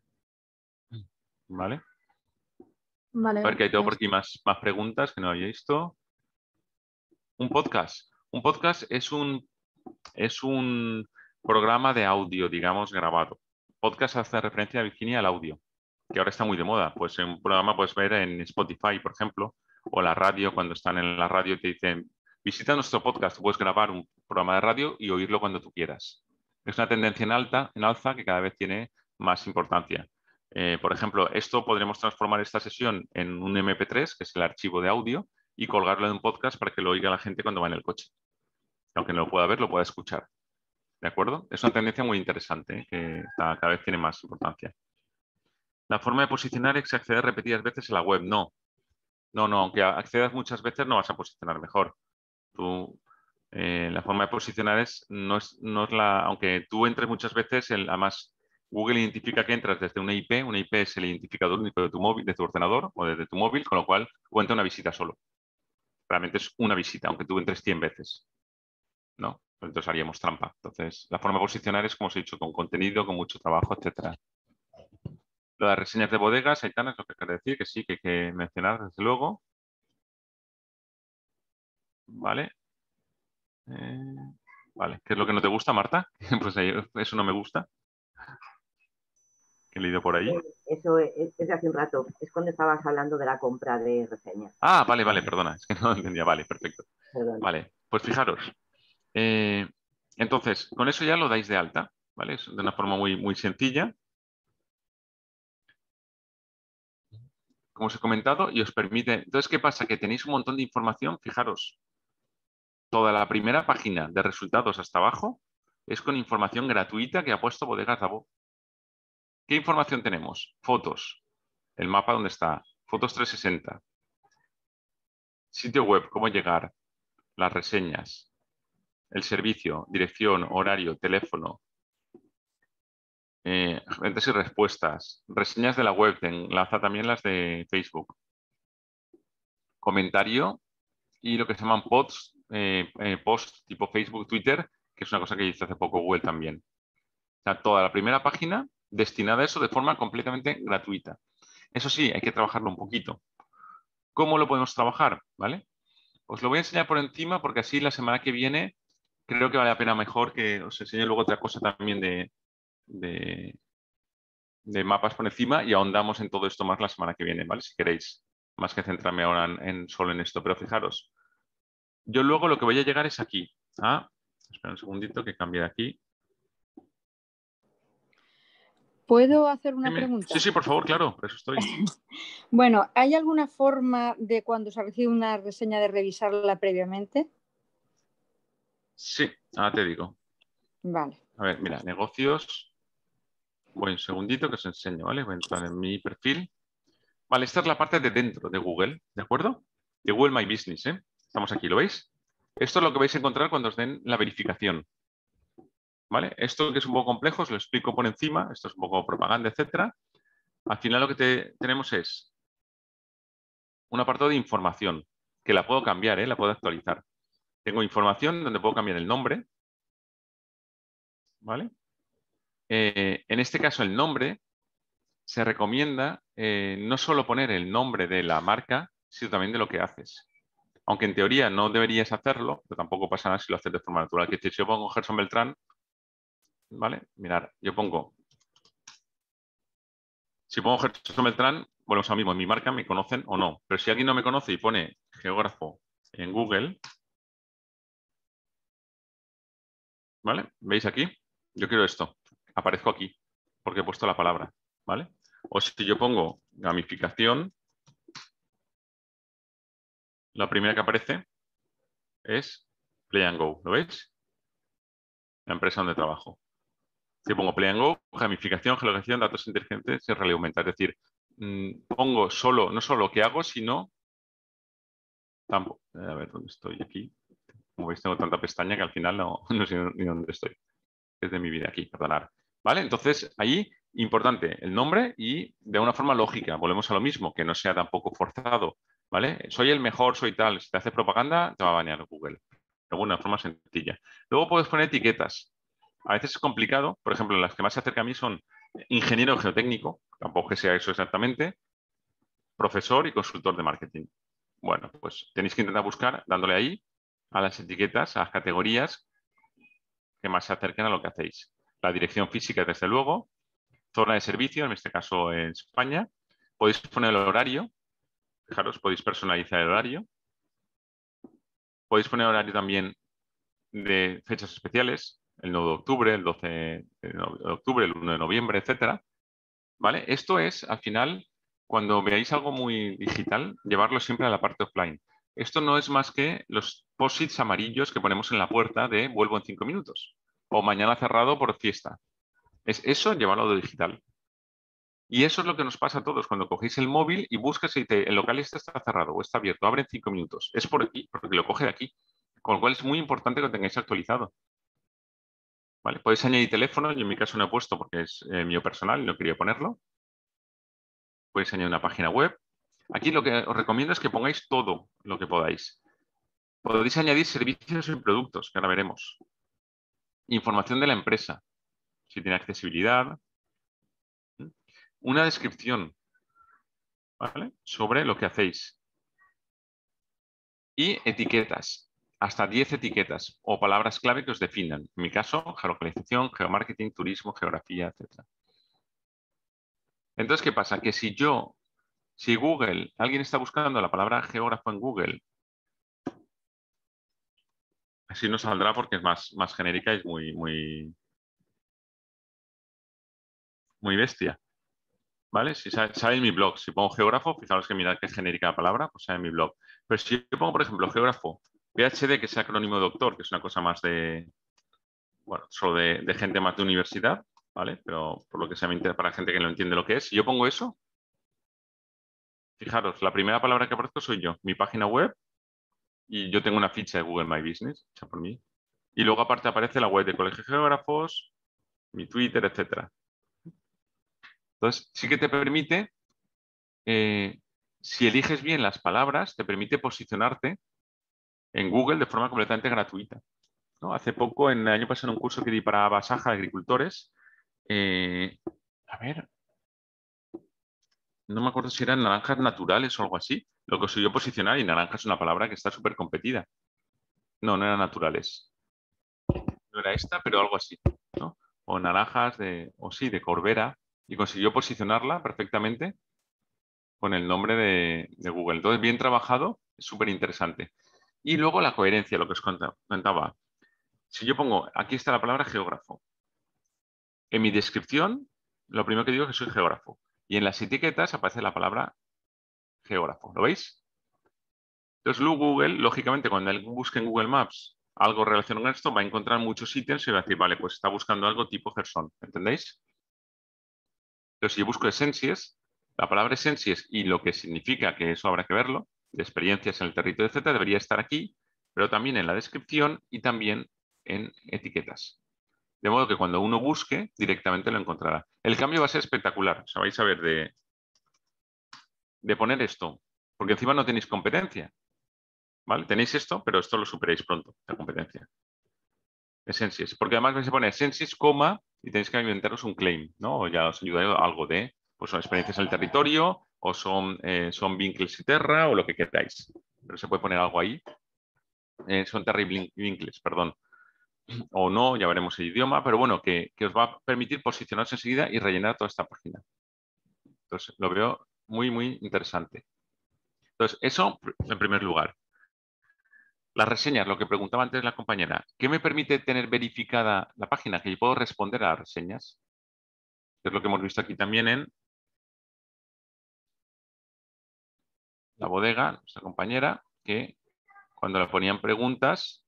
¿Vale? Vale, A ver, que hay todo por pues, aquí más preguntas que no había visto. Un podcast. Un podcast es un programa de audio, digamos, grabado. Podcast hace referencia, Virginia, al audio, que ahora está muy de moda. Pues en un programa puedes ver en Spotify, por ejemplo, o la radio, cuando están en la radio te dicen, visita nuestro podcast, puedes grabar un programa de radio y oírlo cuando tú quieras. Es una tendencia en alza que cada vez tiene más importancia. Por ejemplo, esto podremos transformar esta sesión en un MP3, que es el archivo de audio, y colgarlo en un podcast para que lo oiga la gente cuando va en el coche. Aunque no lo pueda ver, lo pueda escuchar. ¿De acuerdo? Es una tendencia muy interesante, que cada vez tiene más importancia. La forma de posicionar es acceder repetidas veces en la web. No, aunque accedas muchas veces no vas a posicionar mejor. La forma de posicionar no es aunque tú entres muchas veces, además Google identifica que entras desde una IP es el identificador único de tu móvil, de tu ordenador o desde tu móvil, con lo cual cuenta una visita solo. Realmente es una visita, aunque tú entres 100 veces. ¿No? Entonces haríamos trampa. Entonces, la forma de posicionar es, como os he dicho, con contenido, con mucho trabajo, etcétera. Lo de las reseñas de bodegas, Aitana, es lo que quiero decir, que sí, que hay que mencionar, desde luego. Vale. Vale. ¿Qué es lo que no te gusta, Marta? Pues eso no me gusta. Que he leído por ahí. Eso es de hace un rato. Es cuando estabas hablando de la compra de reseñas. Ah, vale, perdona. Es que no entendía. Vale, perfecto. Perdón. Vale, pues fijaros. Entonces, con eso ya lo dais de alta, ¿vale? Es de una forma muy, muy sencilla. Como os he comentado, y os permite... Entonces, ¿qué pasa? Que tenéis un montón de información. Fijaros, toda la primera página de resultados hasta abajo es con información gratuita que ha puesto Bodegas Dabó. ¿Qué información tenemos? Fotos, el mapa donde está, fotos 360, sitio web, cómo llegar, las reseñas, el servicio, dirección, horario, teléfono, preguntas y respuestas, reseñas de la web, te enlaza también las de Facebook, comentario y lo que se llaman posts, posts tipo Facebook, Twitter, que es una cosa que hizo hace poco Google también. O sea, toda la primera página destinada a eso de forma completamente gratuita. Eso sí, hay que trabajarlo un poquito. ¿Cómo lo podemos trabajar? ¿Vale? Os lo voy a enseñar por encima porque así la semana que viene creo que vale la pena mejor que os enseñe luego otra cosa también de mapas por encima y ahondamos en todo esto más la semana que viene, ¿vale? Si queréis, más que centrarme ahora solo en esto. Pero fijaros, yo luego lo que voy a llegar es aquí. Espera un segundito que cambie de aquí. ¿Puedo hacer una Dime. pregunta? Sí, sí, por favor, claro, por eso estoy. Bueno, ¿hay alguna forma de cuando se recibe una reseña de revisarla previamente? Sí, ahora te digo. Vale. A ver, mira, negocios. Voy un segundito que os enseño, ¿vale? Voy a entrar en mi perfil. Vale, esta es la parte de dentro de Google, ¿de acuerdo? De Google My Business, ¿eh? Estamos aquí, ¿lo veis? Esto es lo que vais a encontrar cuando os den la verificación, ¿vale? Esto que es un poco complejo, os lo explico por encima. Esto es un poco propaganda, etcétera. Al final lo que tenemos es un apartado de información, que la puedo cambiar, ¿eh? La puedo actualizar. Tengo información donde puedo cambiar el nombre, ¿vale? En este caso, el nombre se recomienda no solo poner el nombre de la marca, sino también de lo que haces. Aunque en teoría no deberías hacerlo, pero tampoco pasa nada si lo haces de forma natural. Que si yo pongo Gerson Beltrán, ¿vale? Mirad, yo pongo... Si pongo Gerson Beltrán, volvemos a lo mismo, en mi marca me conocen o no. Pero si alguien no me conoce y pone geógrafo en Google, ¿vale? ¿Veis aquí? Yo quiero esto. Aparezco aquí, porque he puesto la palabra, ¿vale? O si yo pongo gamificación, la primera que aparece es Play and Go. ¿Lo veis? La empresa donde trabajo. Si pongo Play and Go, gamificación, geolocalización, datos inteligentes y realidad aumentada. Es decir, pongo no solo lo que hago, sino tampoco. A ver dónde estoy aquí. Como veis, tengo tanta pestaña que al final no sé ni dónde estoy. Es de mi vida aquí, perdonad. ¿Vale? Entonces, ahí, importante, el nombre y de una forma lógica. Volvemos a lo mismo, que no sea tampoco forzado. ¿Vale? Soy el mejor, soy tal. Si te hace propaganda, te va a banear Google. De una forma sencilla. Luego puedes poner etiquetas. A veces es complicado. Por ejemplo, las que más se acercan a mí son ingeniero geotécnico, tampoco que sea eso exactamente, profesor y consultor de marketing. Bueno, pues tenéis que intentar buscar, dándole ahí, a las etiquetas, a las categorías que más se acerquen a lo que hacéis. La dirección física, desde luego, zona de servicio, en este caso en España. Podéis poner el horario. Fijaros, podéis personalizar el horario. Podéis poner horario también de fechas especiales, el 9 de octubre, el 12 de octubre, el 1 de noviembre, etcétera. ¿Vale? Esto es, al final, cuando veáis algo muy digital, llevarlo siempre a la parte offline. Esto no es más que los post-its amarillos que ponemos en la puerta de vuelvo en 5 minutos o mañana cerrado por fiesta. Es eso, llevarlo a lo digital. Y eso es lo que nos pasa a todos cuando cogéis el móvil y buscas y el local está cerrado o está abierto, abre en 5 minutos. Es por aquí, porque lo coge de aquí. Con lo cual es muy importante que lo tengáis actualizado. ¿Vale? Podéis añadir teléfono, yo en mi caso no he puesto porque es mío personal y no quería ponerlo. Podéis añadir una página web. Aquí lo que os recomiendo es que pongáis todo lo que podáis. Podéis añadir servicios y productos, que ahora veremos. Información de la empresa, si tiene accesibilidad. Una descripción, ¿vale? Sobre lo que hacéis. Y etiquetas, hasta 10 etiquetas o palabras clave que os definan. En mi caso, geolocalización, geomarketing, turismo, geografía, etc. Entonces, ¿qué pasa? Que si Google, alguien está buscando la palabra geógrafo en Google, así no saldrá porque es más genérica y es muy bestia. ¿Vale? Si sale en mi blog, si pongo geógrafo, fijaros que mirad qué genérica la palabra, pues sale en mi blog. Pero si yo pongo, por ejemplo, geógrafo, PhD, que es acrónimo de doctor, que es una cosa más bueno, solo de gente más de universidad, ¿vale? Pero por lo que sea me interesa para gente que no entiende lo que es. Si yo pongo eso, fijaros, la primera palabra que aparezco soy yo, mi página web, y yo tengo una ficha de Google My Business, hecha por mí. Y luego aparte aparece la web de Colegio de Geógrafos, mi Twitter, etcétera. Entonces, sí que te permite, si eliges bien las palabras, te permite posicionarte en Google de forma completamente gratuita, ¿no? Hace poco, el año pasado, en un curso que di para Basaja de agricultores, a ver, no me acuerdo si eran naranjas naturales o algo así, lo consiguió posicionar y naranja es una palabra que está súper competida. No eran naturales. No era esta, pero algo así, ¿no? O naranjas de Corbera, y consiguió posicionarla perfectamente con el nombre de Google. Entonces, bien trabajado, es súper interesante. Y luego la coherencia, lo que os contaba. Si yo pongo, aquí está la palabra geógrafo. En mi descripción lo primero que digo es que soy geógrafo. Y en las etiquetas aparece la palabra geógrafo. ¿Lo veis? Entonces, luego Google, lógicamente, cuando él busque en Google Maps algo relacionado con esto, va a encontrar muchos ítems y va a decir, vale, pues está buscando algo tipo Gerson. ¿Entendéis? Entonces, si yo busco Essencies, la palabra Essencies y lo que significa, que eso habrá que verlo, de experiencias en el territorio, etcétera, debería estar aquí, pero también en la descripción y también en etiquetas. De modo que cuando uno busque, directamente lo encontrará. El cambio va a ser espectacular. O sea, vais a ver de poner esto, porque encima no tenéis competencia. ¿Vale? Tenéis esto, pero esto lo superéis pronto, la competencia. Essencies. Porque además vais a poner Essencies, coma, y tenéis que inventaros un claim, ¿no? O ya os ayudaré algo de, pues son experiencias en el territorio, o son vincles y terra, o lo que queráis. Pero se puede poner algo ahí. Son terra y vincles, perdón. O no, ya veremos el idioma, pero bueno, que os va a permitir posicionarse enseguida y rellenar toda esta página. Entonces, lo veo muy, muy interesante. Entonces, eso en primer lugar. Las reseñas, lo que preguntaba antes la compañera, ¿qué me permite tener verificada la página? Que yo puedo responder a las reseñas. Que es lo que hemos visto aquí también en la bodega, nuestra compañera, que cuando le ponían preguntas,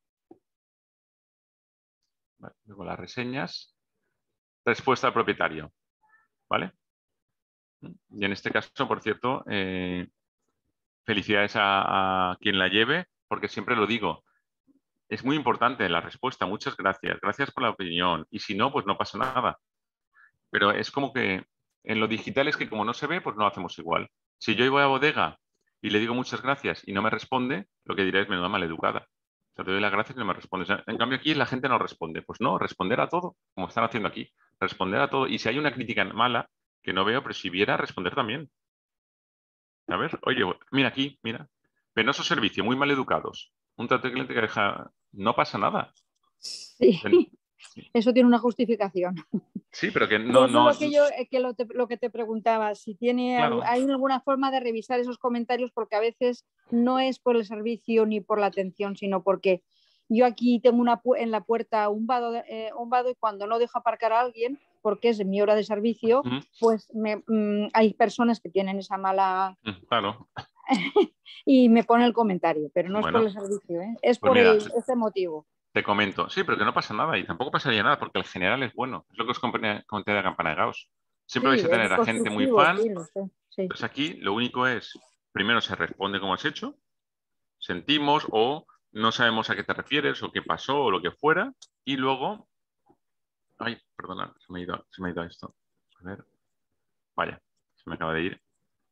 vale, luego las reseñas, respuesta al propietario, ¿vale? Y en este caso, por cierto, felicidades a quien la lleve, porque siempre lo digo, es muy importante la respuesta, muchas gracias, gracias por la opinión, y si no, pues no pasa nada. Pero es como que en lo digital es que como no se ve, pues no lo hacemos igual. Si yo voy a bodega y le digo muchas gracias y no me responde, lo que diré es menuda maleducada. O sea, te doy las gracias y no me respondes. En cambio aquí la gente no responde. Pues no, responder a todo, como están haciendo aquí. Responder a todo. Y si hay una crítica mala, que no veo, pero si viera, responder también. A ver, oye, mira aquí, mira. Penoso servicio, muy mal educados. Un trato de cliente que deja... No pasa nada. Sí, eso tiene una justificación. Sí, pero que no... Eso es lo que yo lo que te preguntaba, si tiene Claro. hay alguna forma de revisar esos comentarios, porque a veces no es por el servicio ni por la atención, sino porque yo aquí tengo en la puerta un vado y cuando no dejo aparcar a alguien, porque es mi hora de servicio, pues hay personas que tienen esa mala... Claro. y me pone el comentario, pero no es por Bueno, el servicio, es pues por mira, ese motivo. Te comento, sí, pero que no pasa nada y tampoco pasaría nada porque el general es bueno. Es lo que os comenté de la campana de Gauss. Siempre vais a tener a gente muy fan. Sí, lo sé, sí. Pues aquí lo único es, primero se responde como has hecho, sentimos o no sabemos a qué te refieres o qué pasó o lo que fuera. Y luego, ay, perdona, se me ha ido esto. A ver, vaya, se me acaba de ir.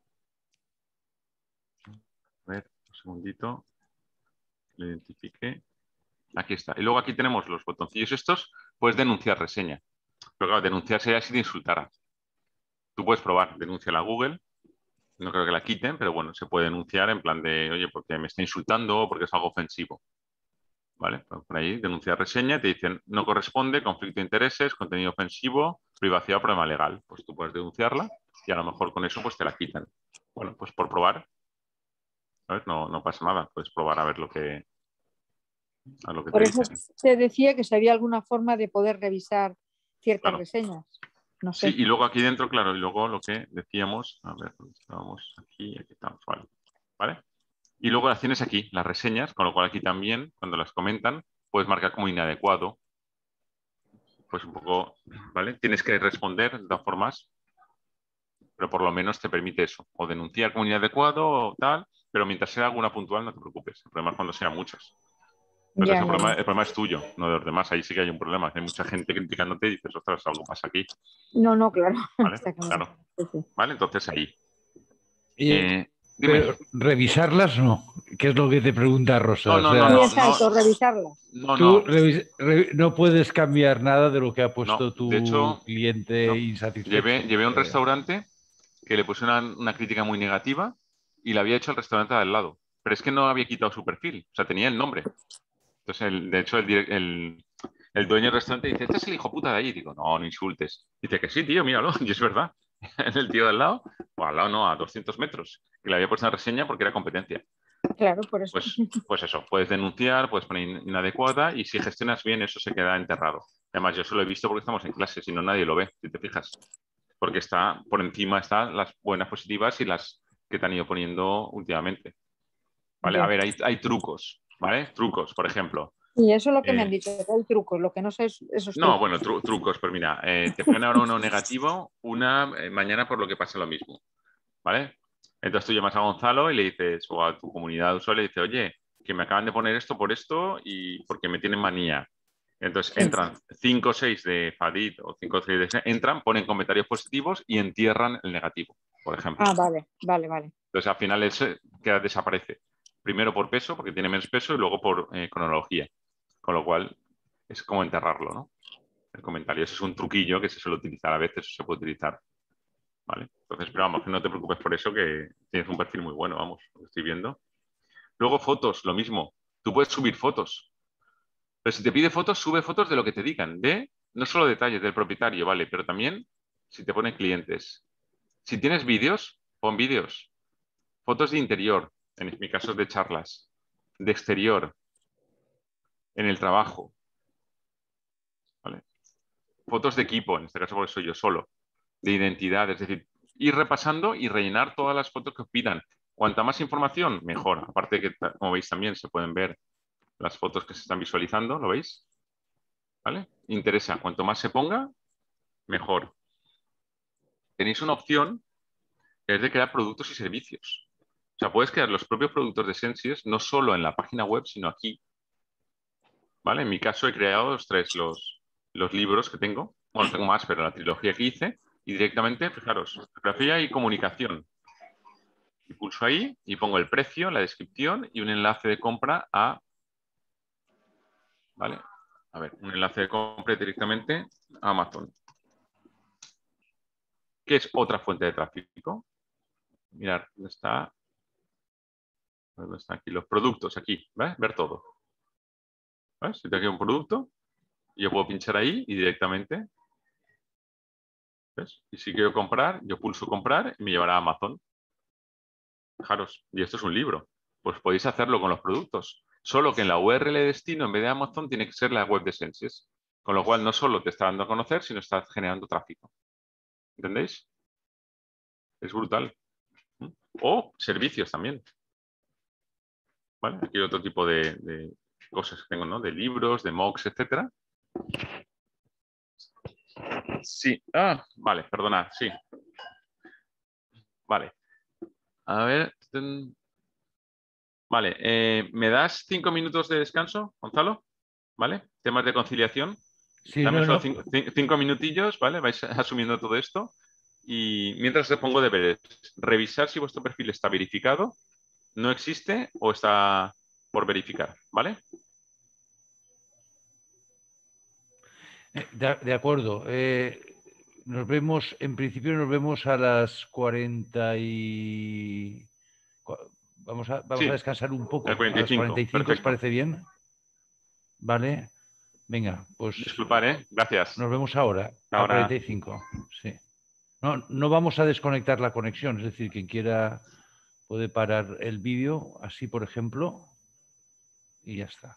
A ver, un segundito. Lo identifique. Aquí está. Y luego aquí tenemos los botoncillos estos. Puedes denunciar reseña. Pero claro, denunciar sería si te insultara. Tú puedes probar, denuncia a Google. No creo que la quiten, pero bueno, se puede denunciar en plan de, oye, porque me está insultando o porque es algo ofensivo. ¿Vale? Por ahí, denunciar reseña, te dicen, no corresponde, conflicto de intereses, contenido ofensivo, privacidad o problema legal. Pues tú puedes denunciarla y a lo mejor con eso pues te la quitan. Bueno, pues por probar, ¿sabes? No pasa nada. Puedes probar a ver lo que... Por eso te decía que si había alguna forma de poder revisar ciertas reseñas. No sé. Sí, y luego aquí dentro, claro, y luego lo que decíamos, a ver, ¿dónde estábamos? Aquí estamos, ¿vale? Y luego las tienes aquí, las reseñas, con lo cual aquí también, cuando las comentan, puedes marcar como inadecuado. Pues un poco, ¿vale? Tienes que responder de todas formas, pero por lo menos te permite eso, o denunciar como inadecuado o tal, pero mientras sea alguna puntual no te preocupes, el problema es cuando sean muchas. Pero el problema es tuyo, no de los demás. Ahí sí que hay un problema. Hay mucha gente criticándote y dices, ostras, algo pasa aquí. No, claro. ¿Vale? Claro. Sí. Vale, entonces ahí. Pero revisarlas no, que es lo que te pregunta Rosa. Exacto, revisarlas. Tú no puedes cambiar nada de lo que ha puesto tu cliente insatisfecho. Llevé a un restaurante que le puse una crítica muy negativa y la había hecho el restaurante de al lado. Pero es que no había quitado su perfil, o sea, tenía el nombre. Entonces, de hecho, el dueño del restaurante dice, este es el hijo puta de ahí. Y digo, no insultes. Dice que sí, tío, míralo. Y es verdad. El tío de al lado, o al lado no, a 200 metros, que le había puesto una reseña porque era competencia. Claro, por eso. Pues eso, puedes denunciar, puedes poner inadecuada y si gestionas bien eso se queda enterrado. Además, yo eso lo he visto porque estamos en clase, si no nadie lo ve, si te fijas. porque está por encima están las buenas positivas y las que te han ido poniendo últimamente. ¿Vale? Ya. A ver, hay trucos, ¿vale? Trucos, por ejemplo. Y eso es lo que me han dicho, que hay trucos, lo que no sé es esos No, trucos. bueno, trucos, pues mira, te ponen ahora uno negativo, mañana por lo que pasa lo mismo, ¿vale? Entonces tú llamas a Gonzalo y le dices, o a tu comunidad de usuarios, y le dices, oye, que me acaban de poner esto por esto y porque me tienen manía. Entonces Sí. entran 5 o 6 de Fadit o 5 o 6 de... Entran, ponen comentarios positivos y entierran el negativo, por ejemplo. Ah, vale. Entonces al final ese desaparece. Primero por peso, porque tiene menos peso, y luego por cronología. Con lo cual es como enterrarlo, ¿no? El comentario. Ese es un truquillo que se suele utilizar a veces, se puede utilizar. ¿Vale? Entonces, pero vamos, que no te preocupes por eso, que tienes un perfil muy bueno, vamos, lo estoy viendo. Luego fotos, lo mismo. Tú puedes subir fotos. Pero si te pide fotos, sube fotos de lo que te digan, no solo detalles del propietario, ¿vale? Pero también si te ponen clientes. Si tienes vídeos, pon vídeos. Fotos de interior, en mi caso de charlas. De exterior, en el trabajo. ¿Vale? Fotos de equipo, en este caso porque soy yo solo. De identidad, es decir, ir repasando y rellenar todas las fotos que os pidan. Cuanta más información, mejor. Aparte de que, como veis, también se pueden ver las fotos que se están visualizando, ¿lo veis? ¿Vale? Interesa. Cuanto más se ponga, mejor. Tenéis una opción que es de crear productos y servicios. O sea, puedes crear los propios productos de Sensies, no solo en la página web, sino aquí. ¿Vale? En mi caso he creado los libros que tengo. Bueno, tengo más, pero la trilogía que hice. Y directamente, fijaros, fotografía y comunicación. Y pulso ahí y pongo el precio, la descripción y un enlace de compra a... ¿Vale? A ver, un enlace de compra directamente a Amazon. ¿Qué es otra fuente de tráfico? Mirad, ¿dónde está? ¿Dónde están aquí los productos? Aquí, ¿ves? Ver todo. ¿Ves? Si tengo aquí un producto, yo puedo pinchar ahí y directamente, ¿ves? Y si quiero comprar, yo pulso comprar y me llevará a Amazon. Fijaros, y esto es un libro. Pues podéis hacerlo con los productos. Solo que en la URL de destino, en vez de Amazon, tiene que ser la web de Sensies. Con lo cual, no solo te está dando a conocer, sino está generando tráfico. ¿Entendéis? Es brutal. O servicios también. ¿Vale? Aquí hay otro tipo de cosas que tengo, ¿no? De libros, de mocks, etcétera. Sí. Ah, vale, perdonad, sí. Vale. A ver. Vale. ¿Me das 5 minutos de descanso, Gonzalo? ¿Vale? Temas de conciliación. Sí, Dame no, solo no. 5 minutillos, ¿vale? Vais asumiendo todo esto. Y mientras te pongo deberes, revisar si vuestro perfil está verificado, no existe o está por verificar, ¿vale? De acuerdo. Nos vemos, en principio nos vemos a las 40 y... Vamos Sí, a descansar un el poco. A las 45, 45, ¿os perfecto. parece bien? Vale. Venga, pues Disculpad, ¿eh? Gracias. nos vemos ahora, a Ahora. 45. Sí. No, no vamos a desconectar la conexión, es decir, quien quiera puede parar el vídeo, así por ejemplo, y ya está.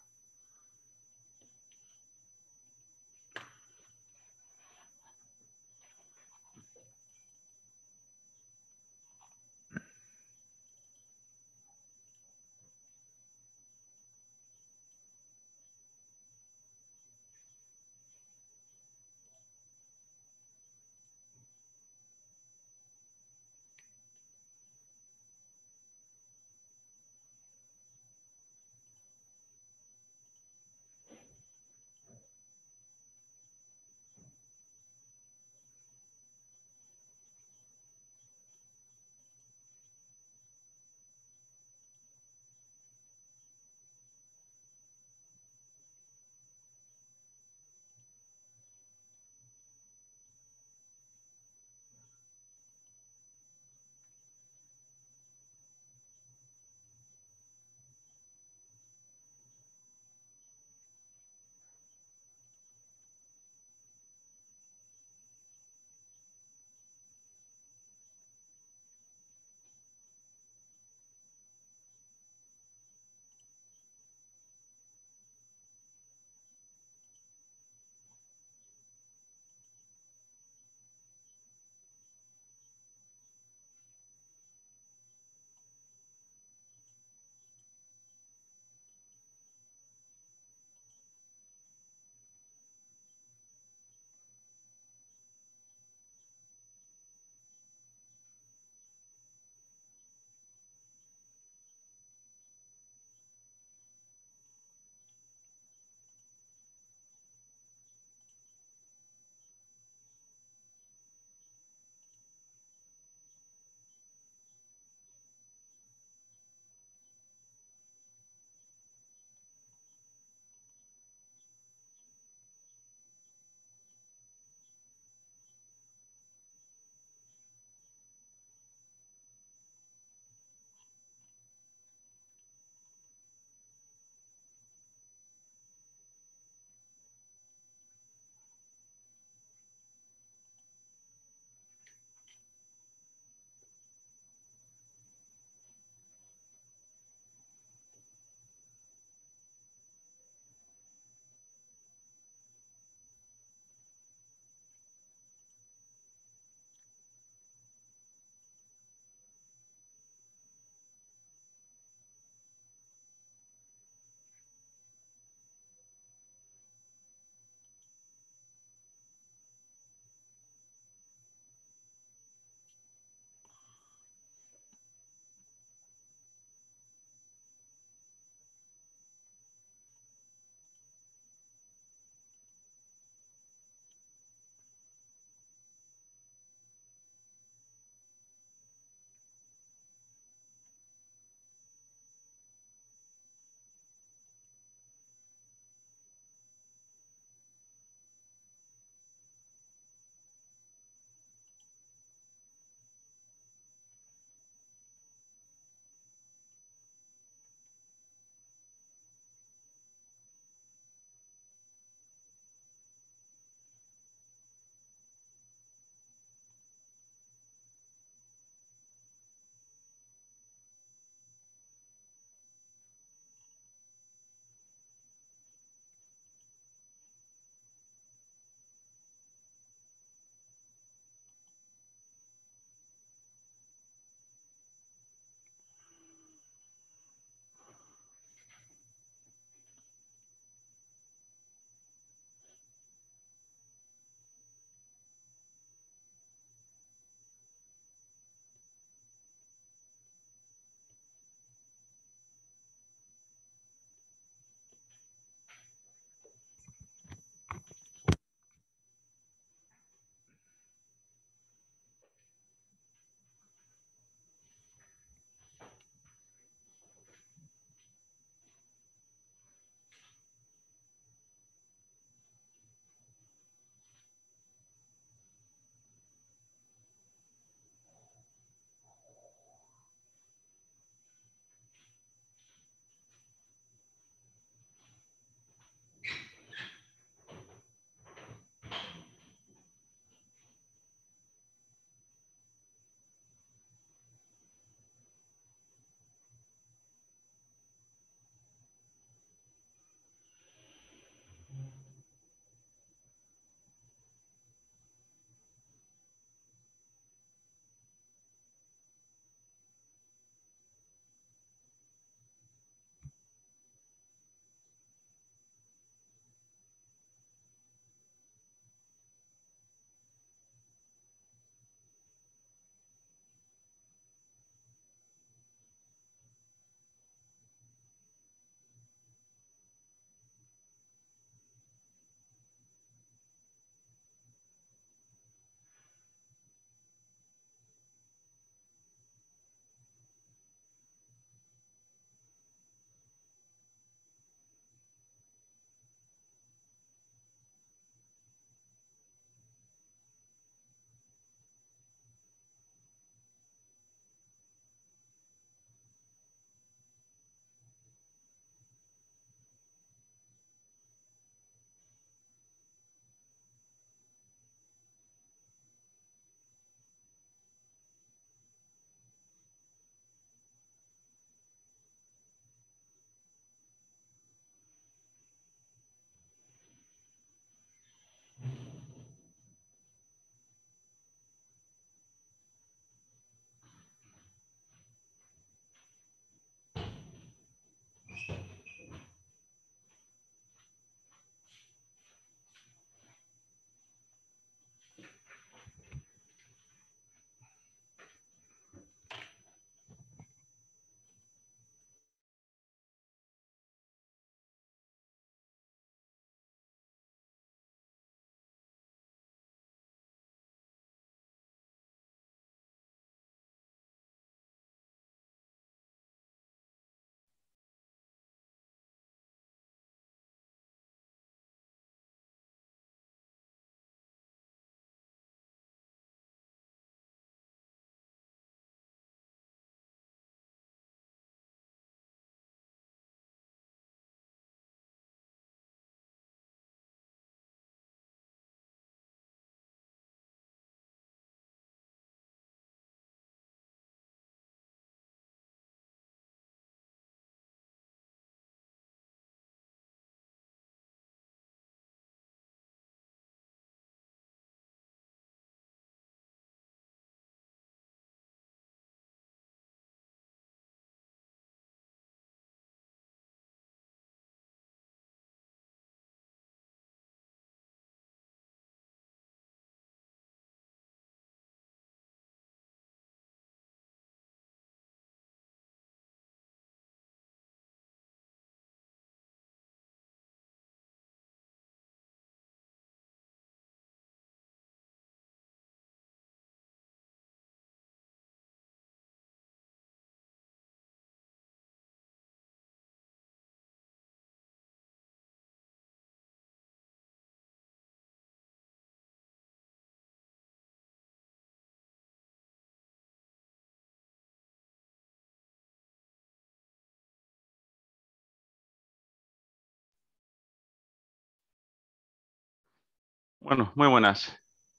Bueno, muy buenas.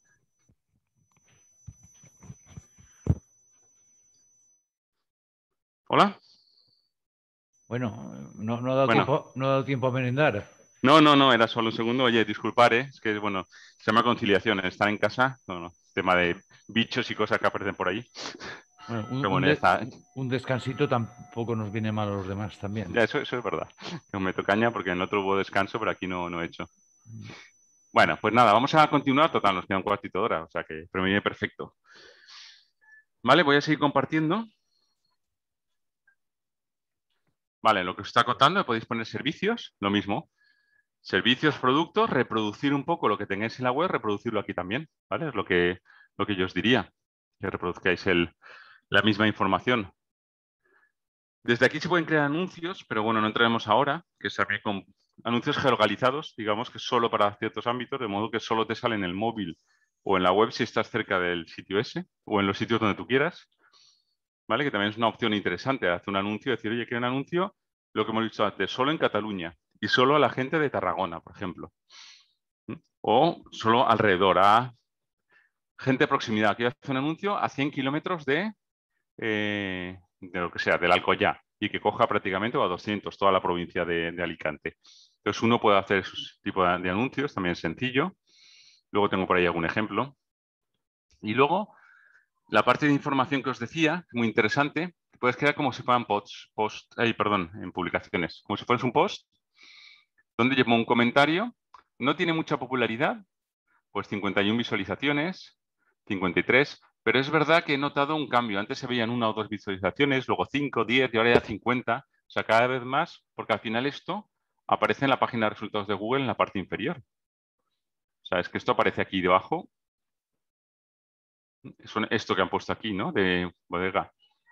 ¿Hola? Bueno, no ha dado Bueno, tiempo, no ha dado tiempo a merendar. no, era solo un segundo. Oye, disculpar, es que, bueno, se llama conciliación, estar en casa, tema de bichos y cosas que aparecen por ahí. Bueno, Pero bueno, ya está. un descansito tampoco nos viene mal a los demás también. Ya, eso es verdad. No meto caña porque en otro hubo descanso, pero aquí no he hecho. Bueno, pues nada, vamos a continuar. Total, nos queda un cuartito de hora, o sea que, pero me viene perfecto. Vale, voy a seguir compartiendo. Vale, lo que os está contando, podéis poner servicios, lo mismo. Servicios, productos, reproducir un poco lo que tengáis en la web, reproducirlo aquí también, ¿vale? Es lo que yo os diría, que reproduzcáis la misma información. Desde aquí se pueden crear anuncios, pero bueno, no entraremos ahora, que es también con anuncios geolocalizados, digamos que solo para ciertos ámbitos, de modo que solo te sale en el móvil o en la web si estás cerca del sitio ese, o en los sitios donde tú quieras, ¿vale? Que también es una opción interesante, hacer un anuncio, decir, oye, quiero un anuncio, lo que hemos dicho antes, solo en Cataluña y solo a la gente de Tarragona, por ejemplo. O solo alrededor, a gente de proximidad. Quiero hacer un anuncio a 100 kilómetros de lo que sea, del Alcoyá, y que coja prácticamente, o a 200, toda la provincia de Alicante. Entonces uno puede hacer ese tipo de anuncios, también sencillo. Luego tengo por ahí algún ejemplo. Y luego, la parte de información que os decía, muy interesante, puedes crear como si fueran en publicaciones, como si fueras un post, donde llevo un comentario, no tiene mucha popularidad, pues 51 visualizaciones, 53, pero es verdad que he notado un cambio. Antes se veían 1 o 2 visualizaciones, luego 5, 10 y ahora ya 50. O sea, cada vez más, porque al final esto aparece en la página de resultados de Google en la parte inferior. O sea, es que esto aparece aquí debajo. Es esto que han puesto aquí, ¿no? De bodega.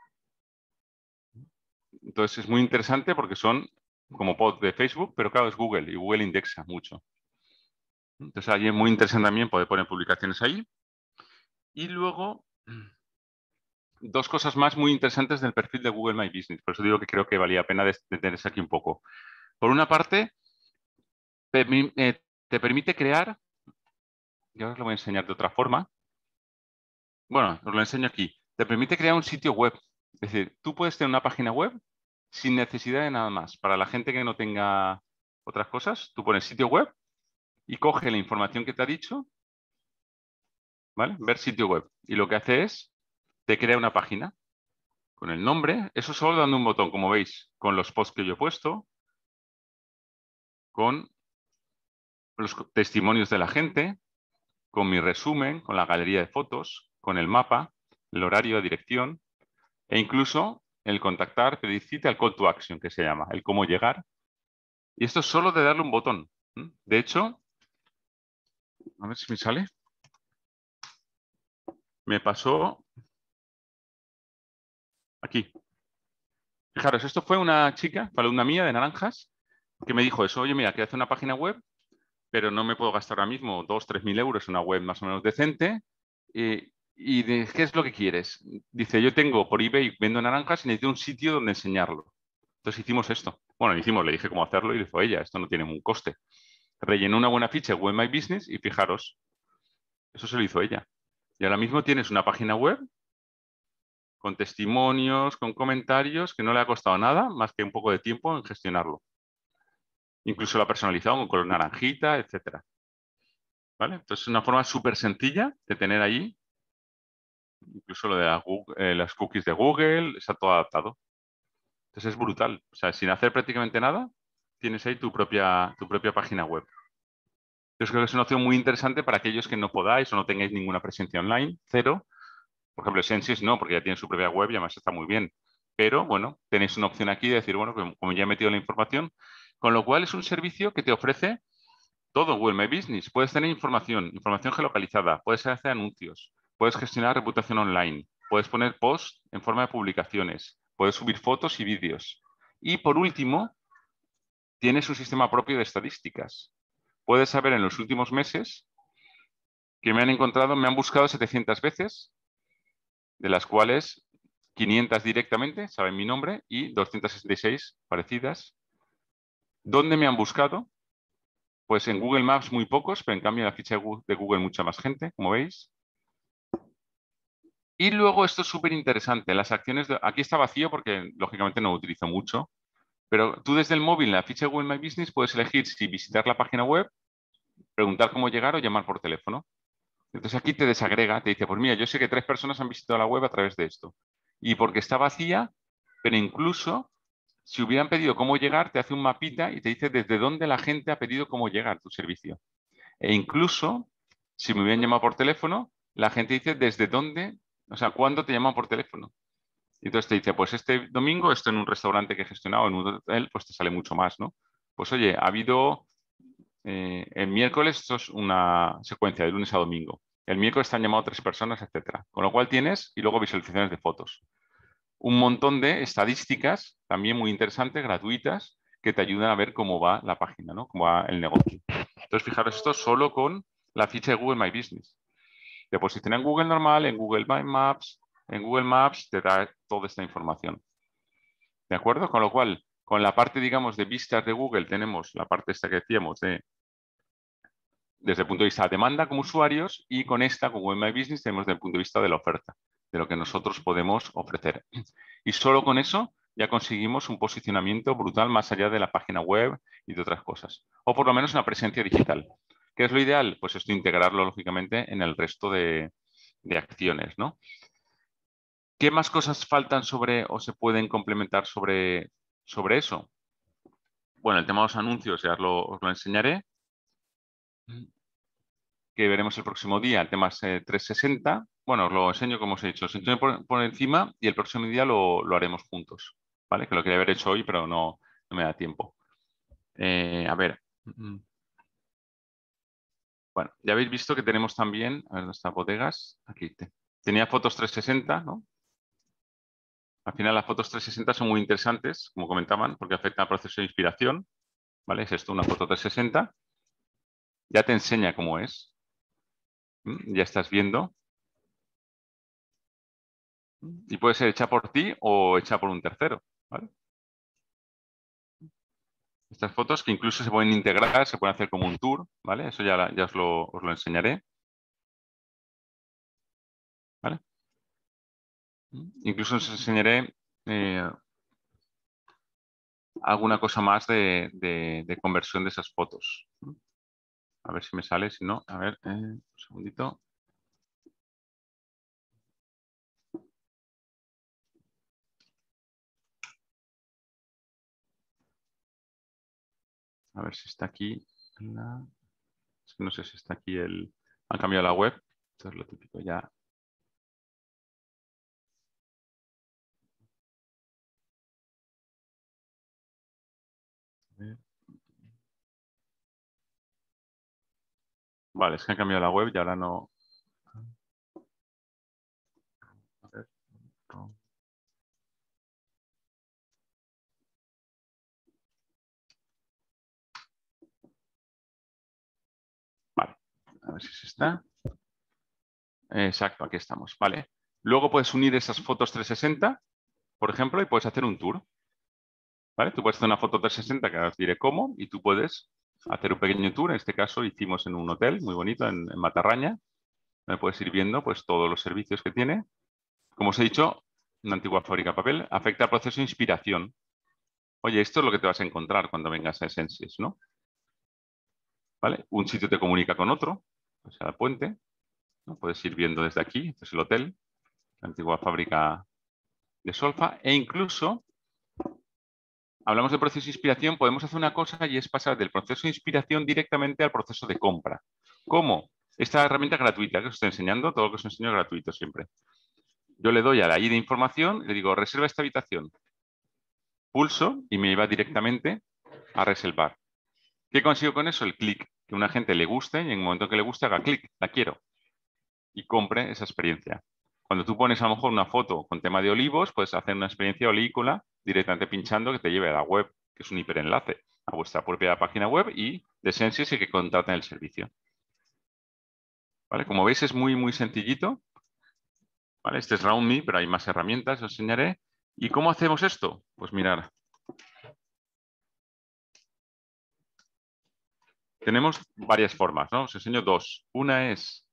Entonces es muy interesante porque son como posts de Facebook, pero claro, es Google y Google indexa mucho. Entonces ahí es muy interesante también poder poner publicaciones ahí. Y luego, dos cosas más muy interesantes del perfil de Google My Business. Por eso digo que creo que valía la pena detenerse aquí un poco. Por una parte, te permite crear, y ahora os lo voy a enseñar de otra forma. Bueno, os lo enseño aquí. Te permite crear un sitio web. Es decir, tú puedes tener una página web sin necesidad de nada más. Para la gente que no tenga otras cosas, tú pones sitio web y coge la información que te ha dicho, ¿vale? Ver sitio web. Y lo que hace es, te crea una página con el nombre, eso solo dando un botón, como veis, con los posts que yo he puesto, con los testimonios de la gente, con mi resumen, con la galería de fotos, con el mapa, el horario, dirección e incluso el contactar, pedir cita, el call to action que se llama, el cómo llegar. Y esto es solo de darle un botón. De hecho, a ver si me sale. Me pasó aquí. Fijaros, esto fue una chica, alumna mía de Naranjas, que me dijo eso, oye, mira, quiero hacer una página web, pero no me puedo gastar ahora mismo 2.000 o 3.000 euros en una web más o menos decente. ¿Qué es lo que quieres? Dice, yo tengo por eBay, vendo naranjas y necesito un sitio donde enseñarlo. Entonces hicimos esto. Bueno, le dije cómo hacerlo y dijo ella, esto no tiene un coste. Rellenó una buena ficha Web My Business y fijaros, eso se lo hizo ella. Y ahora mismo tienes una página web con testimonios, con comentarios, que no le ha costado nada más que un poco de tiempo en gestionarlo. Incluso lo ha personalizado con color naranjita, etcétera. ¿Vale? Entonces es una forma súper sencilla de tener ahí, incluso lo de las cookies de Google, está todo adaptado. Entonces es brutal. O sea, sin hacer prácticamente nada, tienes ahí tu propia página web. Yo creo que es una opción muy interesante para aquellos que no podáis o no tengáis ninguna presencia online, cero. Por ejemplo, Sensis no, porque ya tiene su propia web y además está muy bien. Pero bueno, tenéis una opción aquí de decir, bueno, como ya he metido la información, con lo cual es un servicio que te ofrece todo Google My Business. Puedes tener información geolocalizada, puedes hacer anuncios, puedes gestionar reputación online, puedes poner posts en forma de publicaciones, puedes subir fotos y vídeos. Y por último, tienes un sistema propio de estadísticas. Puedes saber en los últimos meses que me han buscado 700 veces, de las cuales 500 directamente, saben mi nombre, y 266 parecidas. ¿Dónde me han buscado? Pues en Google Maps muy pocos, pero en cambio en la ficha de Google mucha más gente, como veis. Y luego esto es súper interesante. Las acciones aquí está vacío porque lógicamente no lo utilizo mucho. Pero tú desde el móvil, en la ficha de Google My Business, puedes elegir si visitar la página web, preguntar cómo llegar o llamar por teléfono. Entonces aquí te desagrega, te dice, pues mira, yo sé que 3 personas han visitado la web a través de esto. Y porque está vacía, pero incluso si hubieran pedido cómo llegar, te hace un mapita y te dice desde dónde la gente ha pedido cómo llegar a tu servicio. E incluso, si me hubieran llamado por teléfono, la gente dice desde dónde, o sea, cuándo te llaman por teléfono. Y entonces te dice, pues este domingo estoy en un restaurante que he gestionado, en un hotel, pues te sale mucho más, ¿no? Pues oye, ha habido, el miércoles, esto es una secuencia de lunes a domingo. El miércoles te han llamado 3 personas, etcétera. Con lo cual tienes, y luego visualizaciones de fotos. Un montón de estadísticas, también muy interesantes, gratuitas, que te ayudan a ver cómo va la página, ¿no? Cómo va el negocio. Entonces, fijaros esto solo con la ficha de Google My Business. Te posiciona en Google normal, en Google My Maps. En Google Maps te da toda esta información. ¿De acuerdo? Con lo cual, con la parte, digamos, de vistas de Google, tenemos la parte esta que decíamos desde el punto de vista de demanda como usuarios, y con esta, con Google My Business, tenemos desde el punto de vista de la oferta, de lo que nosotros podemos ofrecer. Y solo con eso ya conseguimos un posicionamiento brutal más allá de la página web y de otras cosas. O por lo menos una presencia digital. ¿Qué es lo ideal? Pues esto integrarlo, lógicamente, en el resto de acciones, ¿no? ¿Qué más cosas faltan sobre o se pueden complementar sobre eso? Bueno, el tema de los anuncios ya os lo enseñaré, que veremos el próximo día. El tema es 360. Bueno, os lo enseño como os he dicho. Os enseño por encima y el próximo día lo haremos juntos, ¿vale? Que lo quería haber hecho hoy, pero no me da tiempo. A ver. Bueno, ya habéis visto que tenemos también, a ver, ¿dónde están bodegas? Aquí. Tenía fotos 360, ¿no? Al final las fotos 360 son muy interesantes, como comentaban, porque afectan al proceso de inspiración, ¿vale? Es esto, una foto 360. Ya te enseña cómo es. Ya estás viendo. Y puede ser hecha por ti o hecha por un tercero, ¿vale? Estas fotos que incluso se pueden integrar, se pueden hacer como un tour, ¿vale? Eso ya os lo enseñaré. ¿Vale? Incluso os enseñaré alguna cosa más de conversión de esas fotos. A ver si me sale, si no, a ver, un segundito. A ver si está aquí. Es que no sé si está aquí han cambiado la web. Esto es lo típico ya. A ver. Vale, es que han cambiado la web y ahora no. A ver. Vale, a ver si se está. Exacto, aquí estamos. Vale. Luego puedes unir esas fotos 360, por ejemplo, y puedes hacer un tour. ¿Vale? Tú puedes hacer una foto 360 que ahora os diré cómo, y tú puedes hacer un pequeño tour. En este caso hicimos en un hotel muy bonito en Matarraña. Me puedes ir viendo pues, todos los servicios que tiene. Como os he dicho, una antigua fábrica de papel afecta al proceso de inspiración. Oye, esto es lo que te vas a encontrar cuando vengas a Essentials, ¿no? ¿Vale? Un sitio te comunica con otro, o sea, el puente, ¿no? Puedes ir viendo desde aquí, este es el hotel, la antigua fábrica de Solfa, e incluso, hablamos del proceso de inspiración, podemos hacer una cosa y es pasar del proceso de inspiración directamente al proceso de compra. ¿Cómo? Esta herramienta gratuita que os estoy enseñando, todo lo que os enseño es gratuito siempre. Yo le doy a la I de información, le digo, reserva esta habitación. Pulso y me lleva directamente a reservar. ¿Qué consigo con eso? El clic. Que a una gente le guste y en el momento que le guste haga clic, la quiero. Y compre esa experiencia. Cuando tú pones a lo mejor una foto con tema de olivos, puedes hacer una experiencia olícola directamente pinchando que te lleve a la web, que es un hiperenlace, a vuestra propia página web y de Essentials y que contraten el servicio. ¿Vale? Como veis es muy, muy sencillito. ¿Vale? Este es RoundMe, pero hay más herramientas, os enseñaré. ¿Y cómo hacemos esto? Pues mirar. Tenemos varias formas, ¿no? Os enseño dos. Una es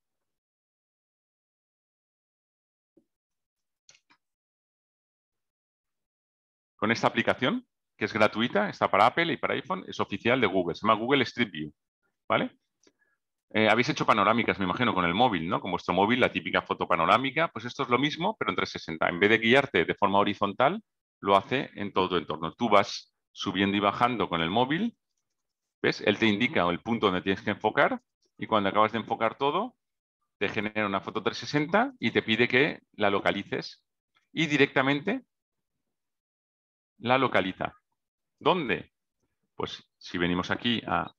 con esta aplicación, que es gratuita, está para Apple y para iPhone, es oficial de Google, se llama Google Street View, ¿vale? Habéis hecho panorámicas, me imagino, con el móvil, ¿no? Con vuestro móvil, la típica foto panorámica, pues esto es lo mismo, pero en 360. En vez de guiarte de forma horizontal, lo hace en todo tu entorno. Tú vas subiendo y bajando con el móvil, ¿ves? Él te indica el punto donde tienes que enfocar y cuando acabas de enfocar todo, te genera una foto 360 y te pide que la localices y directamente la localiza. ¿Dónde? Pues si venimos aquí a,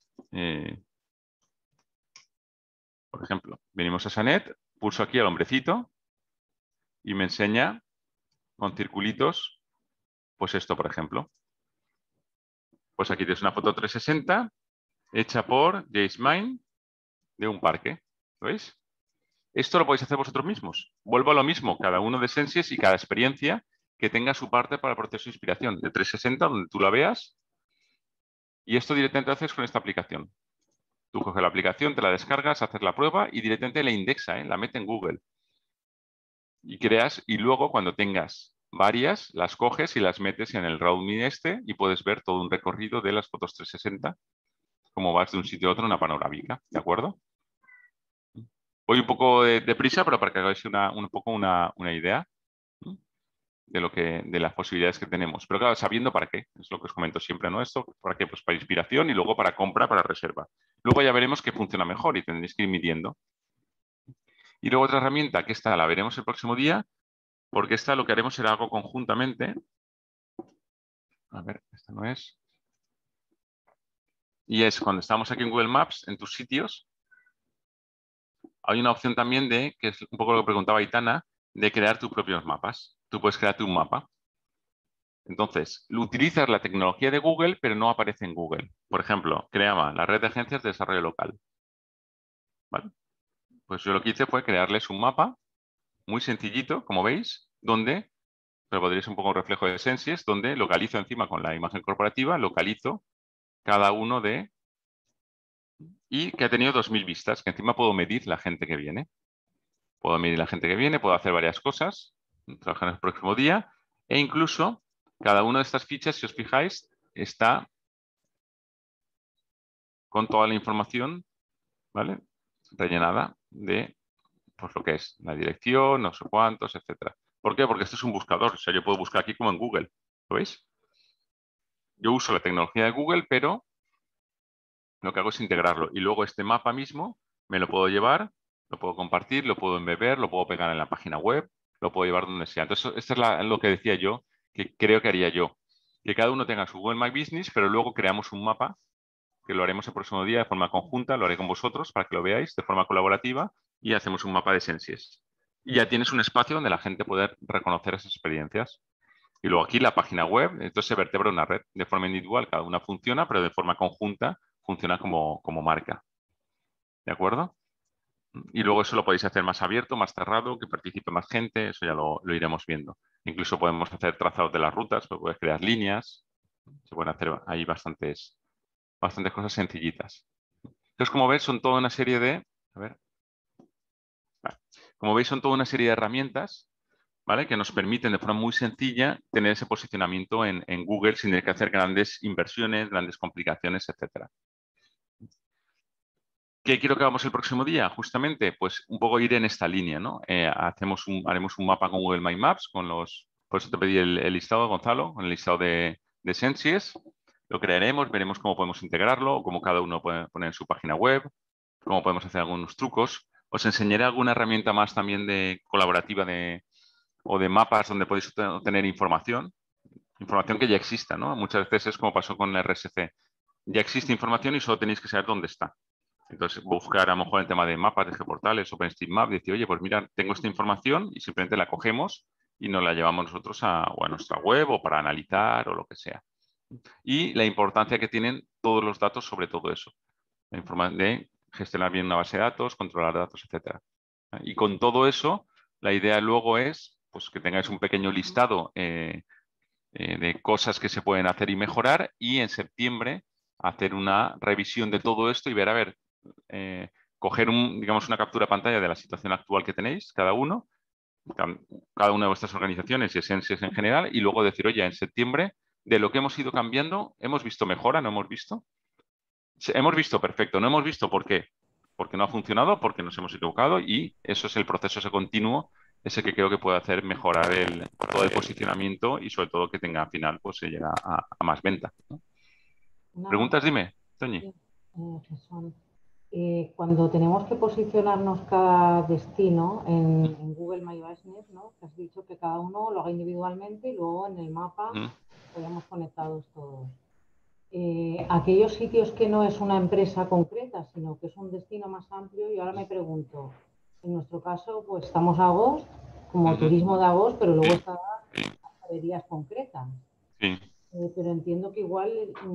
por ejemplo, venimos a Sanet, pulso aquí al hombrecito y me enseña con circulitos, pues esto, por ejemplo. Pues aquí tienes una foto 360 hecha por Jace Mine de un parque. ¿Lo veis? Esto lo podéis hacer vosotros mismos. Vuelvo a lo mismo, cada uno de Sensies y cada experiencia que tenga su parte para el proceso de inspiración de 360, donde tú la veas. Y esto directamente lo haces con esta aplicación. Tú coges la aplicación, te la descargas, haces la prueba y directamente la indexa, la mete en Google. Y creas, y luego cuando tengas varias, las coges y las metes en el RAW-Me y puedes ver todo un recorrido de las fotos 360, como vas de un sitio a otro en una panorámica, ¿de acuerdo? Voy un poco de prisa, pero para que hagáis un poco una idea de las posibilidades que tenemos. Pero claro, sabiendo para qué, es lo que os comento siempre, ¿no? Esto, ¿para qué? Pues para inspiración y luego para compra, para reserva. Luego ya veremos qué funciona mejor y tendréis que ir midiendo. Y luego otra herramienta, que esta la veremos el próximo día, porque esta lo que haremos será algo conjuntamente. A ver, esta no es. Y es cuando estamos aquí en Google Maps, en tus sitios, hay una opción también de, que es un poco lo que preguntaba Aitana, de crear tus propios mapas. Tú puedes crearte un mapa. Entonces, utilizas la tecnología de Google, pero no aparece en Google. Por ejemplo, creaba la red de agencias de desarrollo local. ¿Vale? Pues yo lo que hice fue crearles un mapa muy sencillito, como veis, donde, pero podréis un poco un reflejo de Sensies, donde localizo encima con la imagen corporativa, localizo cada uno de... Y que ha tenido 2000 vistas, que encima puedo medir la gente que viene. Puedo medir la gente que viene, puedo hacer varias cosas, trabajar en el próximo día, e incluso cada una de estas fichas, si os fijáis, está con toda la información, ¿vale? Rellenada de pues, lo que es la dirección, no sé cuántos, etcétera. ¿Por qué? Porque esto es un buscador. O sea, yo puedo buscar aquí como en Google. ¿Lo veis? Yo uso la tecnología de Google, pero lo que hago es integrarlo. Y luego este mapa mismo me lo puedo llevar, lo puedo compartir, lo puedo embeber, lo puedo pegar en la página web, lo puedo llevar donde sea. Entonces, esto es lo que decía yo, que creo que haría yo. Que cada uno tenga su Google My Business, pero luego creamos un mapa que lo haremos el próximo día de forma conjunta, lo haré con vosotros para que lo veáis de forma colaborativa y hacemos un mapa de Sensies. Y ya tienes un espacio donde la gente puede reconocer esas experiencias. Y luego aquí la página web, entonces se vertebra una red de forma individual, cada una funciona, pero de forma conjunta funciona como marca. ¿De acuerdo? Y luego eso lo podéis hacer más abierto, más cerrado, que participe más gente, eso ya lo iremos viendo. Incluso podemos hacer trazados de las rutas, puedes crear líneas, se pueden hacer ahí bastantes cosas sencillitas. Entonces, como veis, son toda una serie de... A ver. Vale. Como veis, son toda una serie de herramientas, ¿vale? Que nos permiten de forma muy sencilla tener ese posicionamiento en Google sin tener que hacer grandes inversiones, grandes complicaciones, etcétera. ¿Qué quiero que hagamos el próximo día? Justamente, pues un poco ir en esta línea, ¿no? Haremos un mapa con Google My Maps, por eso te pedí el listado, Gonzalo, con el listado de Sensies. Lo crearemos, veremos cómo podemos integrarlo, o cómo cada uno puede poner en su página web, cómo podemos hacer algunos trucos. Os enseñaré alguna herramienta más también de colaborativa o de mapas donde podéis obtener información que ya exista, ¿no? Muchas veces es como pasó con el RSC. Ya existe información y solo tenéis que saber dónde está. Entonces, buscar a lo mejor el tema de mapas de geoportales, OpenStreetMap, decir, oye, pues mira, tengo esta información y simplemente la cogemos y nos la llevamos nosotros o a nuestra web o para analizar o lo que sea. Y la importancia que tienen todos los datos sobre todo eso. La información de gestionar bien una base de datos, controlar datos, etcétera. Y con todo eso, la idea luego es pues, que tengáis un pequeño listado de cosas que se pueden hacer y mejorar y en septiembre hacer una revisión de todo esto y ver, a ver, coger digamos, una captura pantalla de la situación actual que tenéis, cada uno, cada una de vuestras organizaciones y Essentials en general, y luego decir, oye, en septiembre, de lo que hemos ido cambiando, ¿hemos visto mejora? ¿No hemos visto? Hemos visto, perfecto. ¿No hemos visto por qué? Porque no ha funcionado, porque nos hemos equivocado y eso es el proceso ese continuo, ese que creo que puede hacer mejorar todo el posicionamiento y sobre todo que tenga al final, pues se llega a más venta, ¿no? ¿Preguntas? Dime, Toñi. Jesús. Cuando tenemos que posicionarnos cada destino en Google My Business, ¿no? Que has dicho que cada uno lo haga individualmente y luego en el mapa podemos conectados todos. Aquellos sitios que no es una empresa concreta, sino que es un destino más amplio, y ahora me pregunto, en nuestro caso, pues estamos a Agost, como turismo de Agost, pero luego están las galerías concretas. Sí. Pero entiendo que igual,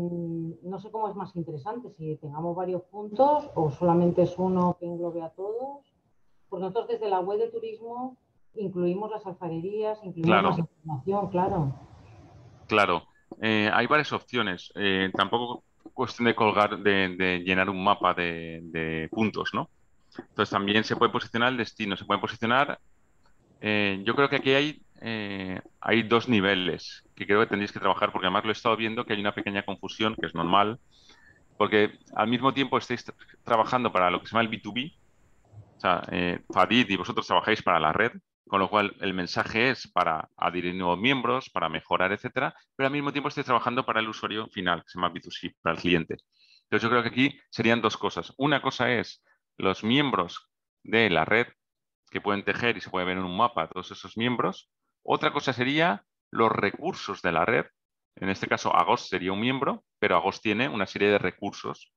no sé cómo es más interesante, si tengamos varios puntos o solamente es uno que englobe a todos. Porque nosotros desde la web de turismo incluimos las alfarerías, incluimos más información, claro. Claro, hay varias opciones. Tampoco cuestión de colgar, de llenar un mapa de puntos, ¿no? Entonces también se puede posicionar el destino, se puede posicionar. Yo creo que aquí hay dos niveles que creo que tendréis que trabajar, porque además lo he estado viendo que hay una pequeña confusión, que es normal, porque al mismo tiempo estáis trabajando para lo que se llama el B2B, o sea, Fadid y vosotros trabajáis para la red, con lo cual el mensaje es para adherir nuevos miembros, para mejorar, etcétera, pero al mismo tiempo estáis trabajando para el usuario final, que se llama B2C, para el cliente. Entonces yo creo que aquí serían dos cosas. Una cosa es los miembros de la red que pueden tejer y se puede ver en un mapa todos esos miembros. Otra cosa sería los recursos de la red. En este caso, Agost sería un miembro, pero Agost tiene una serie de recursos.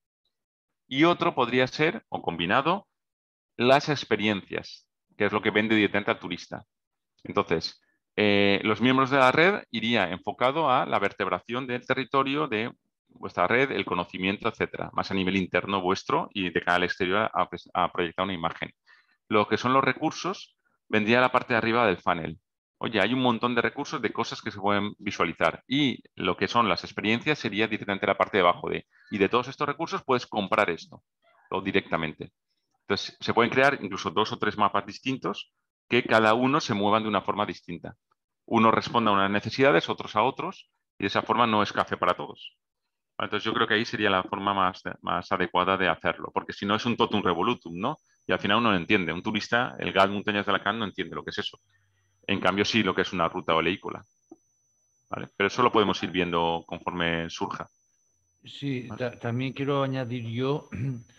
Y otro podría ser, o combinado, las experiencias, que es lo que vende directamente al turista. Entonces, los miembros de la red iría enfocado a la vertebración del territorio de vuestra red, el conocimiento, etcétera, más a nivel interno vuestro y de cara al exterior a proyectar una imagen. Lo que son los recursos vendría a la parte de arriba del funnel. Oye, hay un montón de recursos de cosas que se pueden visualizar y lo que son las experiencias sería directamente la parte de abajo y de todos estos recursos puedes comprar esto o directamente. Entonces, se pueden crear incluso 2 o 3 mapas distintos que cada uno se muevan de una forma distinta. Uno responda a unas necesidades, otros a otros, y de esa forma no es café para todos. Entonces, yo creo que ahí sería la forma más adecuada de hacerlo, porque si no es un totum revolutum, ¿no? Y al final uno no entiende. Un turista, el GAL Montañas de Alacant, no entiende lo que es eso. En cambio, sí lo que es una ruta o leícola. ¿Vale? Pero eso lo podemos ir viendo conforme surja. Sí, ¿vale? también quiero añadir yo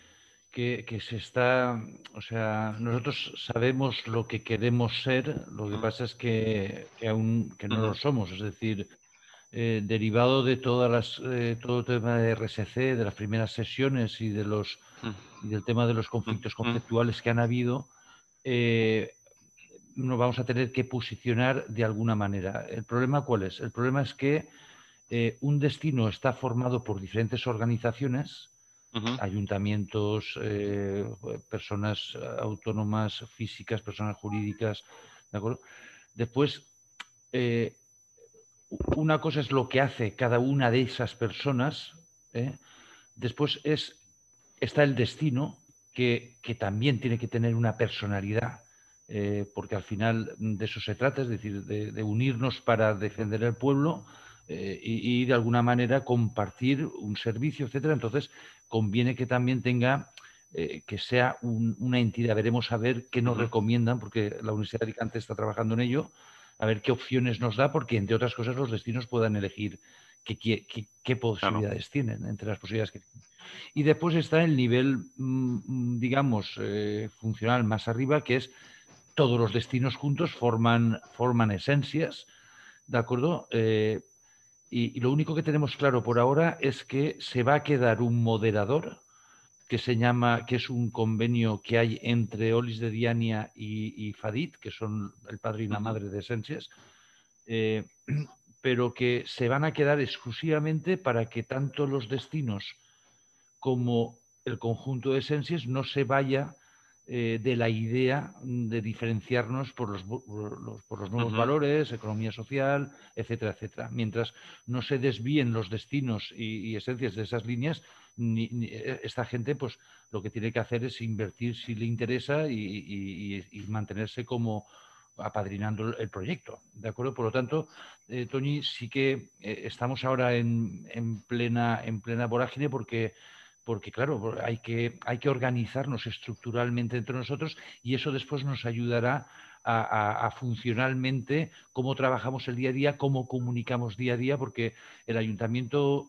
que se está, o sea, nosotros sabemos lo que queremos ser, lo que pasa es que aún que no lo somos, es decir, derivado de todo el tema de RSC, de las primeras sesiones y del tema de los conflictos conceptuales que han habido, nos vamos a tener que posicionar de alguna manera. ¿El problema cuál es? El problema es que un destino está formado por diferentes organizaciones, ayuntamientos, personas autónomas, físicas, personas jurídicas, ¿de acuerdo? Después, una cosa es lo que hace cada una de esas personas, después está el destino, que también tiene que tener una personalidad, porque al final de eso se trata, es decir, de unirnos para defender el pueblo y de alguna manera compartir un servicio, etcétera. Entonces, conviene que también tenga, que sea una entidad. Veremos a ver qué nos recomiendan, porque la Universidad de Alicante está trabajando en ello, a ver qué opciones nos da, porque entre otras cosas los destinos puedan elegir qué posibilidades tienen, entre las posibilidades que tienen. Y después está el nivel, digamos, funcional más arriba, que es todos los destinos juntos forman esencias, ¿de acuerdo? Y lo único que tenemos claro por ahora es que se va a quedar un moderador que es un convenio que hay entre Olis de Diania y Fadid, que son el padre y la madre de Esencias, pero que se van a quedar exclusivamente para que tanto los destinos como el conjunto de Esencias no se vaya de la idea de diferenciarnos por los nuevos valores, economía social, etcétera, etcétera. Mientras no se desvíen los destinos y esencias de esas líneas, esta gente pues lo que tiene que hacer es invertir si le interesa y mantenerse como apadrinando el proyecto, ¿de acuerdo? Por lo tanto, Toñi, sí que estamos ahora en plena vorágine porque claro, hay que organizarnos estructuralmente entre nosotros y eso después nos ayudará a funcionalmente cómo trabajamos el día a día, cómo comunicamos día a día, porque el Ayuntamiento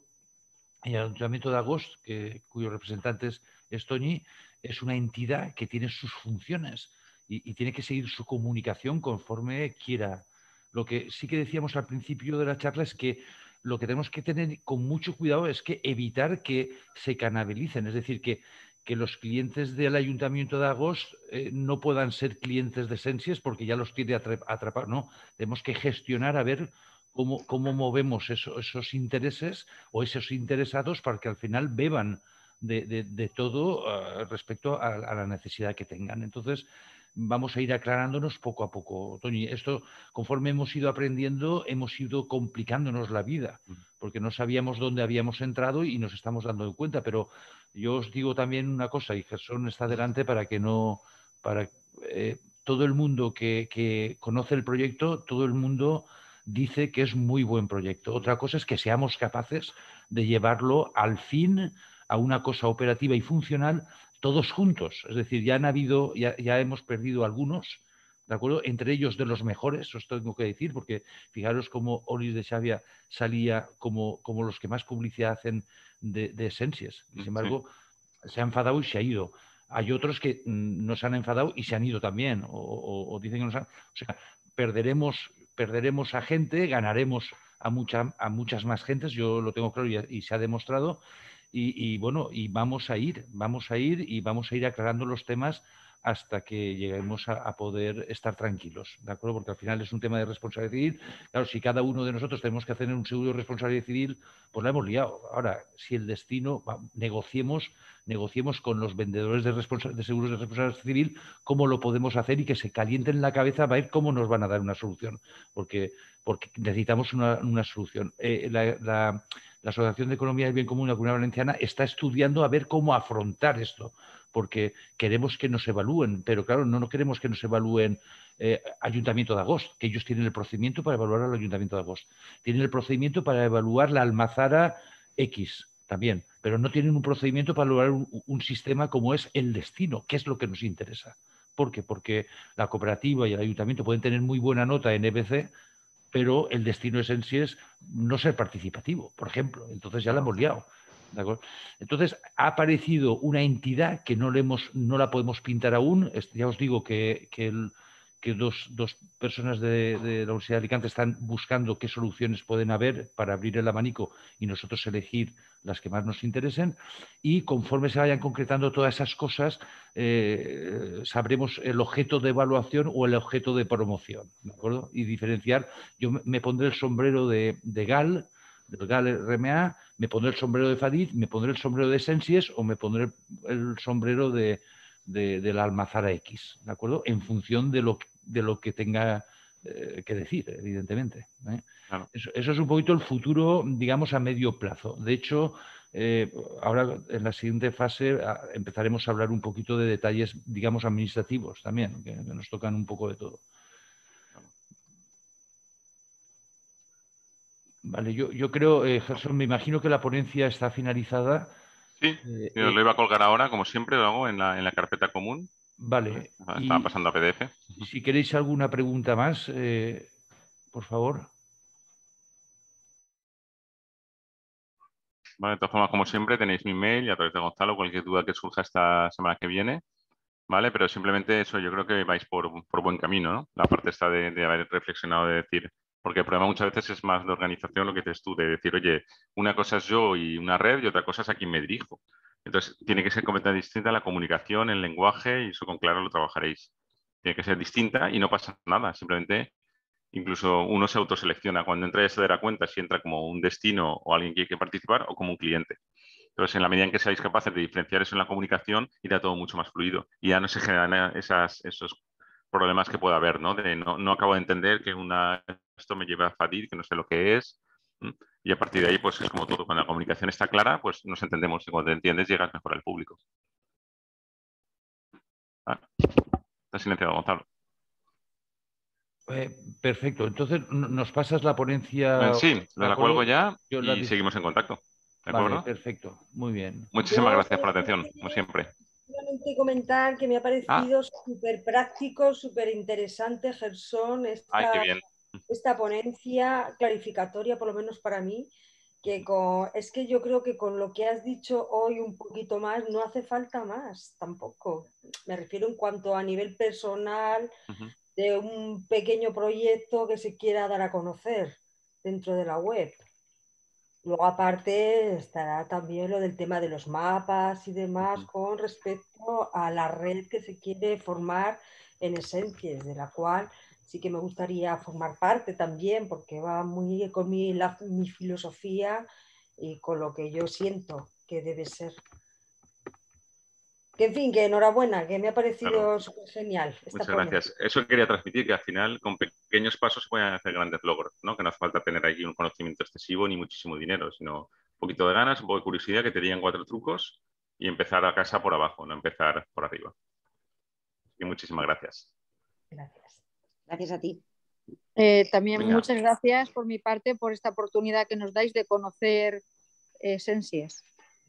de Agost, cuyo representante es Toñi, es una entidad que tiene sus funciones y tiene que seguir su comunicación conforme quiera. Lo que sí que decíamos al principio de la charla es que lo que tenemos que tener con mucho cuidado es que evitar que se canabalicen, es decir, que los clientes del Ayuntamiento de Agost no puedan ser clientes de Sensies porque ya los tiene atrapados. No, tenemos que gestionar a ver cómo movemos esos intereses o esos interesados para que al final beban de todo respecto a la necesidad que tengan. Entonces, vamos a ir aclarándonos poco a poco, Toñi. Esto, conforme hemos ido aprendiendo, hemos ido complicándonos la vida, porque no sabíamos dónde habíamos entrado y nos estamos dando cuenta. Pero yo os digo también una cosa, y Gerson está delante para que no... todo el mundo que conoce el proyecto, todo el mundo dice que es muy buen proyecto. Otra cosa es que seamos capaces de llevarlo al fin a una cosa operativa y funcional todos juntos. Es decir, ya hemos perdido algunos, ¿de acuerdo? Entre ellos de los mejores, os tengo que decir, porque fijaros cómo Olis de Xavia salía como los que más publicidad hacen de Sensies. Sin embargo, se ha enfadado y se ha ido. Hay otros que no se han enfadado y se han ido también, o dicen que no se han... O sea, perderemos a gente, ganaremos a muchas más gentes, yo lo tengo claro y se ha demostrado, y bueno, y vamos a ir y vamos a ir aclarando los temas hasta que lleguemos a poder estar tranquilos, ¿de acuerdo? Porque al final es un tema de responsabilidad civil. Claro, si cada uno de nosotros tenemos que hacer un seguro de responsabilidad civil, pues la hemos liado. Ahora, si el destino, negociemos con los vendedores de seguros de responsabilidad civil cómo lo podemos hacer y que se calienten la cabeza para ver cómo nos van a dar una solución, porque necesitamos una solución. La Asociación de Economía del Bien Común, la Comunidad Valenciana, está estudiando a ver cómo afrontar esto, porque queremos que nos evalúen, pero claro, no queremos que nos evalúen Ayuntamiento de Agost, que ellos tienen el procedimiento para evaluar al Ayuntamiento de Agost. Tienen el procedimiento para evaluar la Almazara X también, pero no tienen un procedimiento para evaluar un sistema como es el destino, que es lo que nos interesa. ¿Por qué? Porque la cooperativa y el ayuntamiento pueden tener muy buena nota en EBC, pero el destino es en sí es no ser participativo, por ejemplo. Entonces ya la hemos liado. ¿De acuerdo? Entonces ha aparecido una entidad que no la podemos pintar aún. Ya os digo que dos personas de la Universidad de Alicante están buscando qué soluciones pueden haber para abrir el abanico y nosotros elegir las que más nos interesen, y conforme se vayan concretando todas esas cosas sabremos el objeto de evaluación o el objeto de promoción, ¿de acuerdo? Y diferenciar. Yo me pondré el sombrero de GAL, del GAL RMA, me pondré el sombrero de FADID, me pondré el sombrero de Sensies o me pondré el sombrero de la Almazara X, ¿de acuerdo? En función de lo que tenga que decir, evidentemente. Claro. Eso es un poquito el futuro, digamos, a medio plazo. De hecho, ahora en la siguiente fase empezaremos a hablar un poquito de detalles, digamos, administrativos también, que nos tocan un poco de todo. Vale, yo creo, Gerson, me imagino que la ponencia está finalizada. Sí, yo lo iba a colgar ahora, como siempre, lo hago en la carpeta común. Vale. Estaba pasando a PDF. Si queréis alguna pregunta más, por favor. Vale, de todas formas, como siempre, tenéis mi mail y a través de Gonzalo, cualquier duda que surja esta semana que viene. Vale, pero simplemente eso, yo creo que vais por buen camino, ¿no? La parte está de haber reflexionado, de decir, porque el problema muchas veces es más de organización, lo que dices tú, de decir, oye, una cosa es yo y una red y otra cosa es a quién me dirijo. Entonces, tiene que ser completamente distinta la comunicación, el lenguaje, y eso con Clara lo trabajaréis. Tiene que ser distinta y no pasa nada, simplemente incluso uno se autoselecciona. Cuando entra ya se dará cuenta si entra como un destino o alguien que quiere participar o como un cliente. Entonces, en la medida en que seáis capaces de diferenciar eso en la comunicación, irá todo mucho más fluido y ya no se generan esos problemas que pueda haber, ¿no? De no acabo de entender que esto me lleva a FADIR, que no sé lo que es. Y a partir de ahí, pues es como todo. Cuando la comunicación está clara, pues nos entendemos y cuando te entiendes llegas mejor al público. Está silenciado, Gonzalo. Perfecto. Entonces, ¿nos pasas la ponencia? Sí, la cuelgo ya y seguimos en contacto. ¿De acuerdo? Vale, perfecto. Muy bien. Muchísimas gracias por la atención, como siempre. Solamente comentar que me ha parecido súper práctico, súper interesante, Gerson, Qué bien. esta ponencia clarificatoria, por lo menos para mí, que es que yo creo que con lo que has dicho hoy un poquito más, no hace falta más tampoco. Me refiero en cuanto a nivel personal, de un pequeño proyecto que se quiera dar a conocer dentro de la web. Luego, aparte, estará también lo del tema de los mapas y demás con respecto a la red que se quiere formar en Essencies, de la cual sí que me gustaría formar parte también, porque va muy con mi filosofía y con lo que yo siento que debe ser. Que en fin, que enhorabuena, que me ha parecido súper genial. Muchas gracias. Eso quería transmitir, que al final con pequeños pasos se pueden hacer grandes logros, ¿no? Que no hace falta tener aquí un conocimiento excesivo ni muchísimo dinero, sino un poquito de ganas, un poco de curiosidad, que te digan 4 trucos y empezar a casa por abajo, no empezar por arriba. Y muchísimas gracias. Gracias. Gracias a ti. También muchas gracias por mi parte por esta oportunidad que nos dais de conocer Essencies.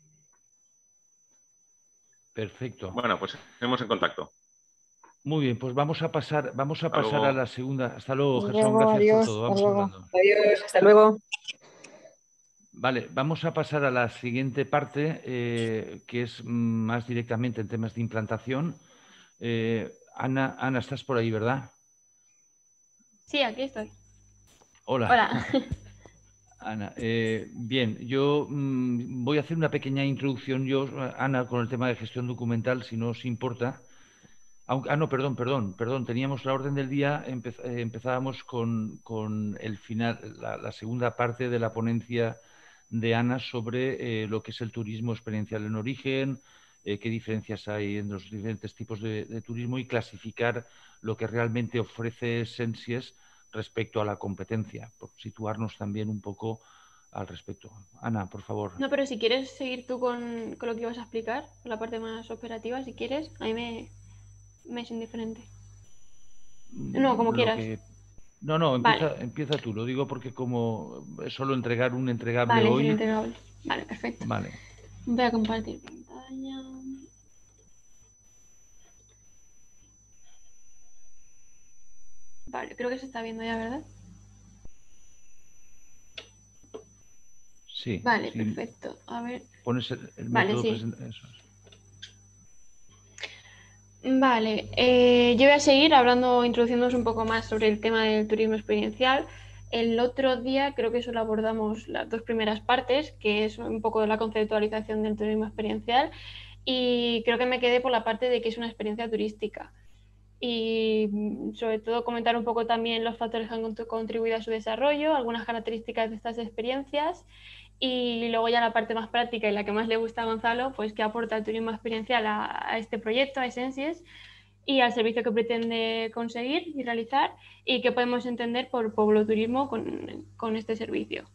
Perfecto. Bueno, pues seguimos en contacto. Muy bien, pues vamos a pasar a la segunda. Hasta luego, Gerson. Gracias Adiós, por todo. Vamos hablando. Adiós, hasta luego. Vale, vamos a pasar a la siguiente parte, que es más directamente en temas de implantación. Ana, estás por ahí, ¿verdad? Sí, aquí estoy. Hola. Hola. Ana, bien, yo voy a hacer una pequeña introducción, Ana, con el tema de gestión documental, si no os importa. No, perdón, teníamos la orden del día, empezábamos con el final, la segunda parte de la ponencia de Ana sobre lo que es el turismo experiencial en origen, qué diferencias hay en los diferentes tipos de turismo y clasificar lo que realmente ofrece Essencies respecto a la competencia, por situarnos también un poco al respecto. Ana, por favor. No, pero si quieres seguir tú con lo que ibas a explicar, con la parte más operativa, si quieres, a mí me es indiferente. No, como quieras. No, empieza tú, lo digo porque como es solo entregar un entregable hoy... Vale, es el entregable. Vale, perfecto. Vale. Voy a compartir pantalla. Vale, creo que se está viendo ya, ¿verdad? Sí. Vale, sí. Perfecto. A ver. Pones el método sí. Eso. Vale, yo voy a seguir introduciéndonos un poco más sobre el tema del turismo experiencial. El otro día creo que solo abordamos las 2 primeras partes, que es un poco de la conceptualización del turismo experiencial, y creo que me quedé por la parte de que es una experiencia turística. Y sobre todo comentar un poco también los factores que han contribuido a su desarrollo, algunas características de estas experiencias, y luego ya la parte más práctica y la que más le gusta a Gonzalo, pues qué aporta el turismo experiencial a este proyecto, a Essencies, y al servicio que pretende conseguir y realizar, y qué podemos entender por pobloturismo con este servicio.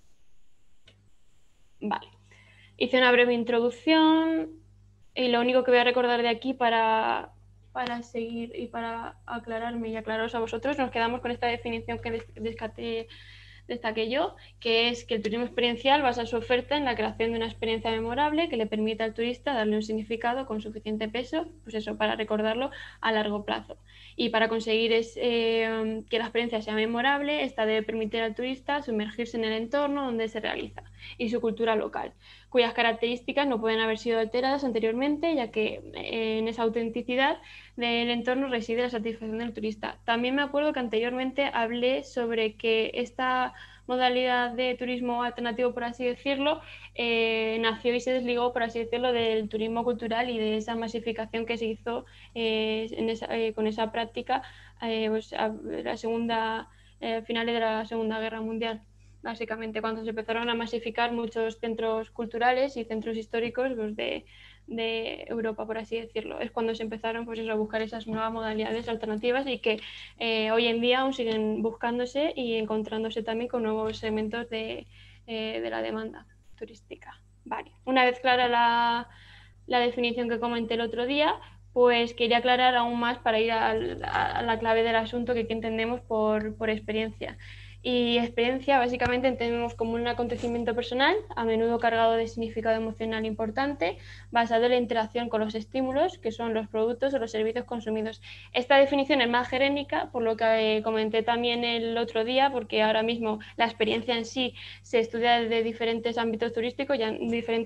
Vale, hice una breve introducción y lo único que voy a recordar de aquí para seguir y para aclararme y aclararos a vosotros, nos quedamos con esta definición que destaqué yo, que es que el turismo experiencial basa su oferta en la creación de una experiencia memorable que le permita al turista darle un significado con suficiente peso, pues eso, para recordarlo a largo plazo. Y para conseguir que la experiencia sea memorable, esta debe permitir al turista sumergirse en el entorno donde se realiza y su cultura local, cuyas características no pueden haber sido alteradas anteriormente, ya que en esa autenticidad del entorno reside la satisfacción del turista. También me acuerdo que anteriormente hablé sobre que esta modalidad de turismo alternativo, por así decirlo, nació y se desligó, por así decirlo, del turismo cultural y de esa masificación que se hizo con esa práctica pues, a finales de la Segunda Guerra Mundial. básicamente, cuando se empezaron a masificar muchos centros culturales y centros históricos pues, de Europa, por así decirlo. Es cuando se empezaron pues, a buscar esas nuevas modalidades alternativas y que hoy en día aún siguen buscándose y encontrándose también con nuevos segmentos de la demanda turística. Vale. Una vez clara la definición que comenté el otro día, pues quería aclarar aún más para ir a la clave del asunto que entendemos por experiencia. Y experiencia básicamente entendemos como un acontecimiento personal, a menudo cargado de significado emocional importante, basado en la interacción con los estímulos, que son los productos o los servicios consumidos. Esta definición es más genérica, por lo que comenté también el otro día, porque ahora mismo la experiencia en sí se estudia desde diferentes ámbitos turísticos, ya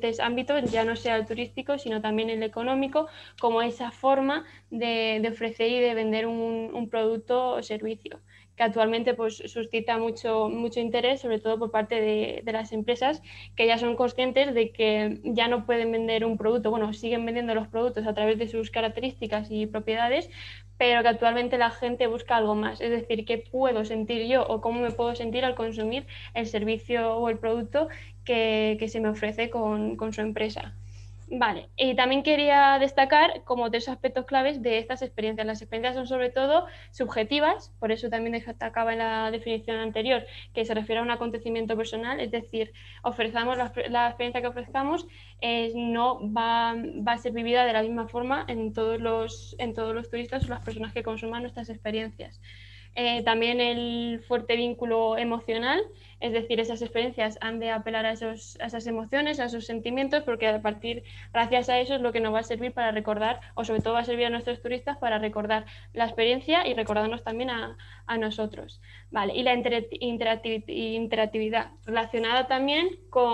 no sea el turístico, sino también el económico, como esa forma de ofrecer y de vender un producto o servicio, que actualmente pues, suscita mucho interés, sobre todo por parte de las empresas, que ya son conscientes de que ya no pueden vender un producto, bueno, siguen vendiendo los productos a través de sus características y propiedades, pero que actualmente la gente busca algo más, es decir, qué puedo sentir yo o cómo me puedo sentir al consumir el servicio o el producto que se me ofrece con su empresa. Vale, y también quería destacar como 3 aspectos claves de estas experiencias. Las experiencias son sobre todo subjetivas, por eso también destacaba en la definición anterior que se refiere a un acontecimiento personal, es decir, ofrezcamos la experiencia que ofrezcamos no va a ser vivida de la misma forma en todos los turistas o las personas que consuman nuestras experiencias. También el fuerte vínculo emocional, es decir, esas experiencias han de apelar a esas emociones, a esos sentimientos, porque gracias a eso es lo que nos va a servir para recordar, o sobre todo va a servir a nuestros turistas para recordar la experiencia y recordarnos también a nosotros. Vale, y la interactividad, relacionada también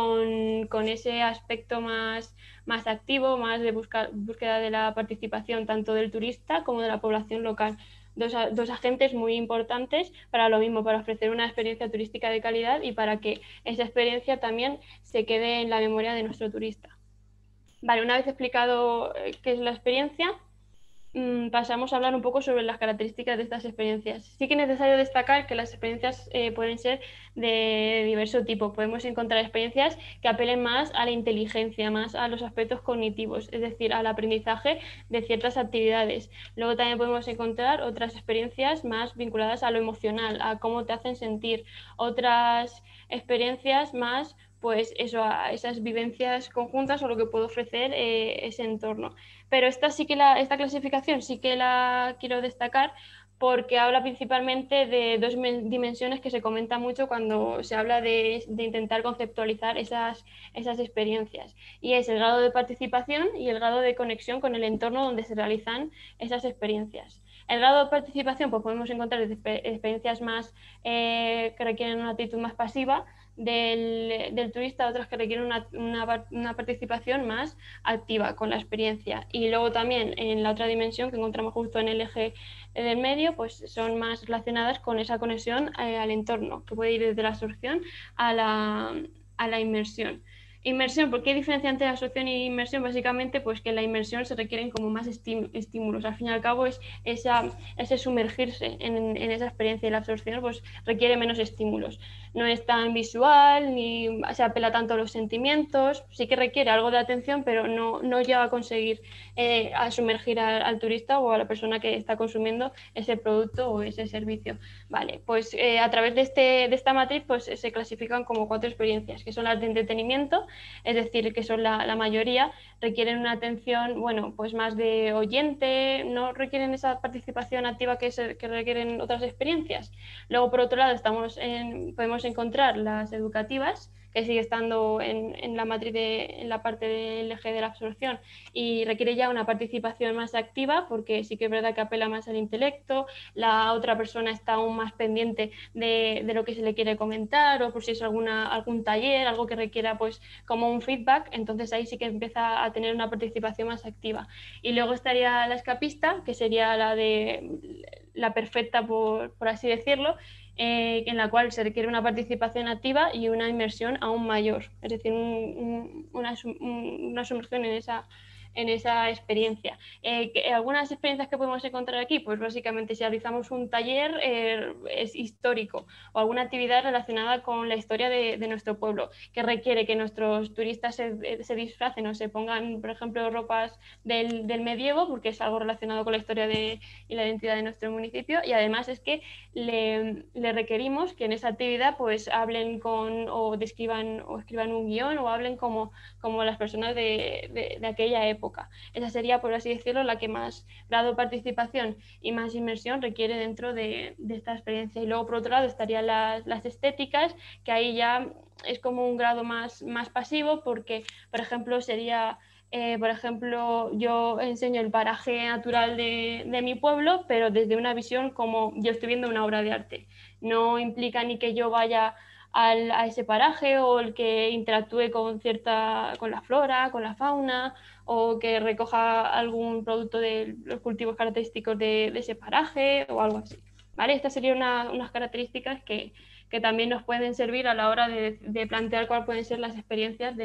con ese aspecto más activo, más de búsqueda de la participación tanto del turista como de la población local. Dos agentes muy importantes para lo mismo, para ofrecer una experiencia turística de calidad y para que esa experiencia también se quede en la memoria de nuestro turista. Vale, una vez explicado qué es la experiencia, pasamos a hablar un poco sobre las características de estas experiencias. Sí que es necesario destacar que las experiencias pueden ser de diverso tipo. Podemos encontrar experiencias que apelen más a la inteligencia, más a los aspectos cognitivos, es decir, al aprendizaje de ciertas actividades. Luego también podemos encontrar otras experiencias más vinculadas a lo emocional, a cómo te hacen sentir. Otras experiencias más pues eso, a esas vivencias conjuntas o lo que puede ofrecer ese entorno. Pero esta clasificación sí que la quiero destacar porque habla principalmente de 2 dimensiones que se comenta mucho cuando se habla de intentar conceptualizar esas experiencias. Y es el grado de participación y el grado de conexión con el entorno donde se realizan esas experiencias. El grado de participación pues podemos encontrar experiencias más que requieren una actitud más pasiva del turista, otras que requieren una participación más activa con la experiencia. Y luego también en la otra dimensión que encontramos justo en el eje del medio, pues son más relacionadas con esa conexión al entorno, que puede ir desde la absorción a la inmersión. Inmersión, ¿por qué diferencia entre absorción e inmersión? Básicamente, pues que en la inmersión se requieren como más estímulos. Al fin y al cabo es ese sumergirse en esa experiencia, y la absorción pues requiere menos estímulos. No es tan visual, ni se apela tanto a los sentimientos, sí que requiere algo de atención, pero no llega a conseguir a sumergir al turista o a la persona que está consumiendo ese producto o ese servicio. Vale, pues a través de esta matriz pues se clasifican como 4 experiencias, que son las de entretenimiento, es decir, que son la mayoría, requieren una atención, bueno, pues más de oyente, no requieren esa participación activa que requieren otras experiencias. Luego, por otro lado, podemos encontrar las educativas, que sigue estando en la matriz en la parte del eje de la absorción y requiere ya una participación más activa porque sí que es verdad que apela más al intelecto, la otra persona está aún más pendiente de lo que se le quiere comentar o por si es algún taller, algo que requiera pues como un feedback, entonces ahí sí que empieza a tener una participación más activa. Y luego estaría la escapista, que sería la perfecta por así decirlo, en la cual se requiere una participación activa y una inmersión aún mayor, es decir, una sumersión en en esa experiencia. Algunas experiencias que podemos encontrar aquí, pues básicamente si realizamos un taller es histórico o alguna actividad relacionada con la historia de nuestro pueblo, que requiere que nuestros turistas se disfracen o se pongan, por ejemplo, ropas del medievo, porque es algo relacionado con la historia y la identidad de nuestro municipio, y además es que le requerimos que en esa actividad pues hablen o escriban un guión o hablen como las personas de aquella época. Esa sería, por así decirlo, la que más grado de participación y más inmersión requiere dentro de esta experiencia. Y luego, por otro lado, estarían las estéticas, que ahí ya es como un grado más pasivo, porque, por ejemplo, sería... por ejemplo, yo enseño el paraje natural de mi pueblo, pero desde una visión como yo estoy viendo una obra de arte. No implica ni que yo vaya a ese paraje o el que interactúe con la flora, con la fauna, o que recoja algún producto de los cultivos característicos de ese paraje o algo así. ¿Vale? Estas serían unas características que también nos pueden servir a la hora de plantear cuáles pueden ser las experiencias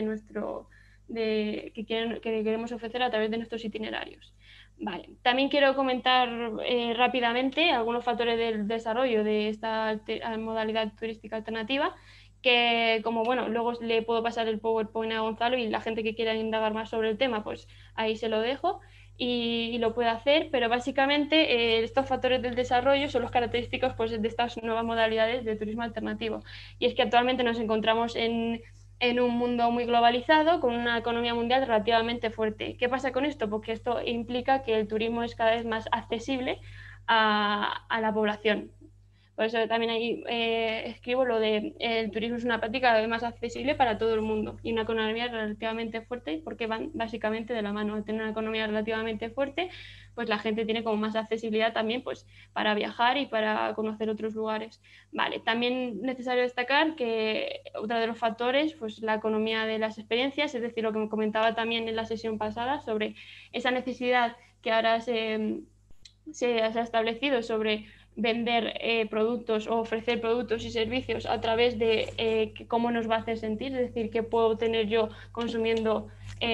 que queremos ofrecer a través de nuestros itinerarios. Vale. También quiero comentar rápidamente algunos factores del desarrollo de esta modalidad turística alternativa, que como bueno, luego le puedo pasar el PowerPoint a Gonzalo y la gente que quiera indagar más sobre el tema, pues ahí se lo dejo y lo puede hacer, pero básicamente estos factores del desarrollo son los característicos pues, de estas nuevas modalidades de turismo alternativo. Y es que actualmente nos encontramos en un mundo muy globalizado, con una economía mundial relativamente fuerte. ¿Qué pasa con esto? Porque esto implica que el turismo es cada vez más accesible a la población. Por eso también ahí escribo lo de el turismo es una práctica cada vez más accesible para todo el mundo y una economía relativamente fuerte, porque van básicamente de la mano. Al tener una economía relativamente fuerte, pues la gente tiene como más accesibilidad también pues, para viajar y para conocer otros lugares. Vale, también es necesario destacar que otro de los factores, pues la economía de las experiencias, es decir, lo que me comentaba también en la sesión pasada sobre esa necesidad que ahora se ha establecido sobre vender productos o ofrecer productos y servicios a través de cómo nos va a hacer sentir, es decir, qué puedo tener yo consumiendo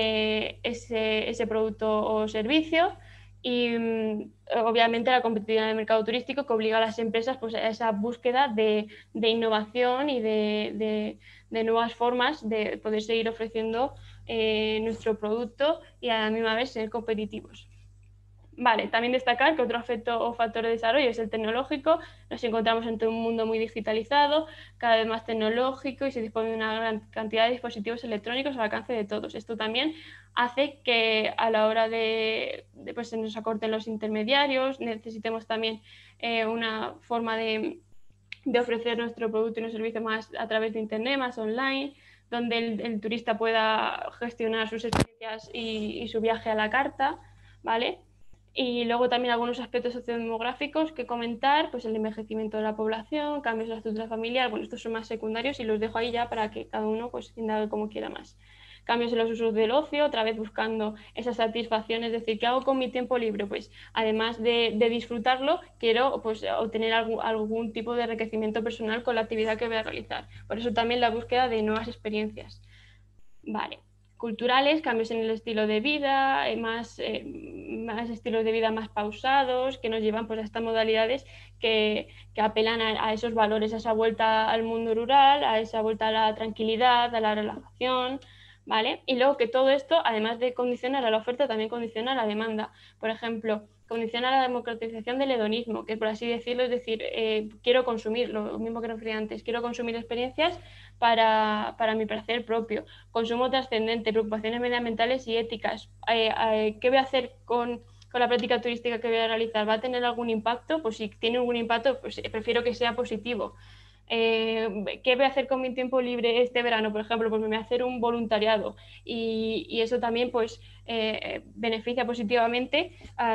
ese producto o servicio. Y obviamente la competitividad del mercado turístico, que obliga a las empresas pues, a esa búsqueda de innovación y de nuevas formas de poder seguir ofreciendo nuestro producto y a la misma vez ser competitivos. Vale, también destacar que otro aspecto o factor de desarrollo es el tecnológico. Nos encontramos en un mundo muy digitalizado, cada vez más tecnológico y se dispone de una gran cantidad de dispositivos electrónicos al alcance de todos. Esto también hace que a la hora pues se nos acorten los intermediarios, necesitemos también una forma de ofrecer nuestro producto y nuestro servicio más a través de internet, más online, donde el turista pueda gestionar sus experiencias y su viaje a la carta, ¿vale? Y luego también algunos aspectos sociodemográficos que comentar, pues el envejecimiento de la población, cambios en la estructura familiar, bueno, estos son más secundarios y los dejo ahí ya para que cada uno pues indague como quiera más. Cambios en los usos del ocio, otra vez buscando esa satisfacción, es decir, ¿qué hago con mi tiempo libre? Pues además de disfrutarlo, quiero pues, obtener algún tipo de enriquecimiento personal con la actividad que voy a realizar. Por eso también la búsqueda de nuevas experiencias. Vale. Culturales, cambios en el estilo de vida, más estilos de vida más pausados, que nos llevan pues, a estas modalidades que apelan a esos valores, a esa vuelta al mundo rural, a esa vuelta a la tranquilidad, a la relajación, ¿vale? Y luego que todo esto, además de condicionar a la oferta, también condiciona a la demanda. Por ejemplo, condiciona la democratización del hedonismo, que por así decirlo, es decir, quiero consumir, lo mismo que refería antes, quiero consumir experiencias para mi placer propio, consumo trascendente, preocupaciones medioambientales y éticas. ¿Qué voy a hacer con la práctica turística que voy a realizar? ¿Va a tener algún impacto? Pues si tiene algún impacto, pues prefiero que sea positivo. ¿Qué voy a hacer con mi tiempo libre este verano? Por ejemplo, pues me voy a hacer un voluntariado y eso también pues beneficia positivamente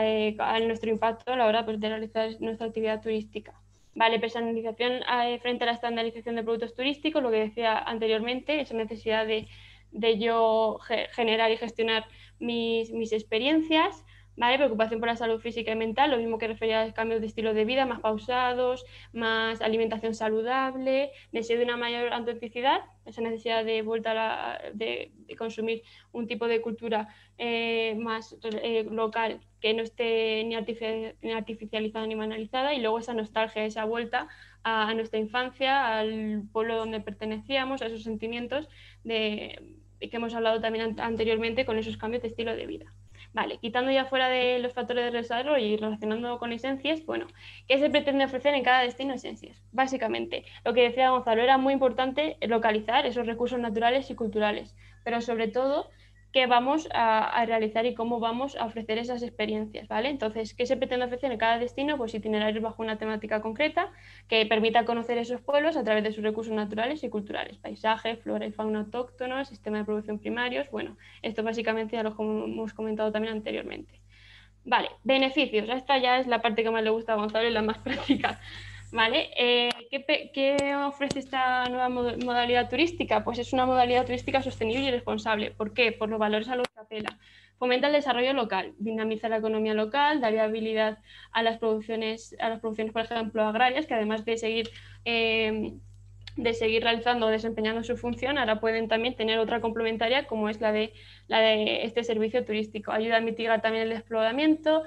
a nuestro impacto a la hora pues, de realizar nuestra actividad turística. Vale, personalización frente a la estandarización de productos turísticos, lo que decía anteriormente, esa necesidad de yo generar y gestionar mis experiencias, ¿vale? Preocupación por la salud física y mental, lo mismo que refería a cambios de estilo de vida más pausados, más alimentación saludable, deseo de una mayor autenticidad, esa necesidad de vuelta de consumir un tipo de cultura más local que no esté ni artificializada ni banalizada, y luego esa nostalgia, esa vuelta a nuestra infancia, al pueblo donde pertenecíamos, a esos sentimientos de que hemos hablado también anteriormente con esos cambios de estilo de vida. Vale, quitando ya fuera de los factores de desarrollo y relacionando con esencias, bueno, ¿qué se pretende ofrecer en cada destino esencias? Básicamente, lo que decía Gonzalo, era muy importante localizar esos recursos naturales y culturales, pero sobre todo, qué vamos a realizar y cómo vamos a ofrecer esas experiencias, ¿vale? Entonces, ¿qué se pretende ofrecer en cada destino? Pues itinerarios bajo una temática concreta que permita conocer esos pueblos a través de sus recursos naturales y culturales, paisajes, flora y fauna autóctonos, sistema de producción primarios, bueno, esto básicamente ya lo hemos comentado también anteriormente. Vale, beneficios, esta ya es la parte que más le gusta a Gonzalo y la más práctica. ¿Vale? ¿Qué ofrece esta nueva modalidad turística? Pues es una modalidad turística sostenible y responsable. ¿Por qué? Por los valores a los que apela. Fomenta el desarrollo local, dinamiza la economía local, da viabilidad a las producciones, por ejemplo, agrarias, que además de seguir realizando o desempeñando su función, ahora pueden también tener otra complementaria, como es la de este servicio turístico. Ayuda a mitigar también el despoblamiento,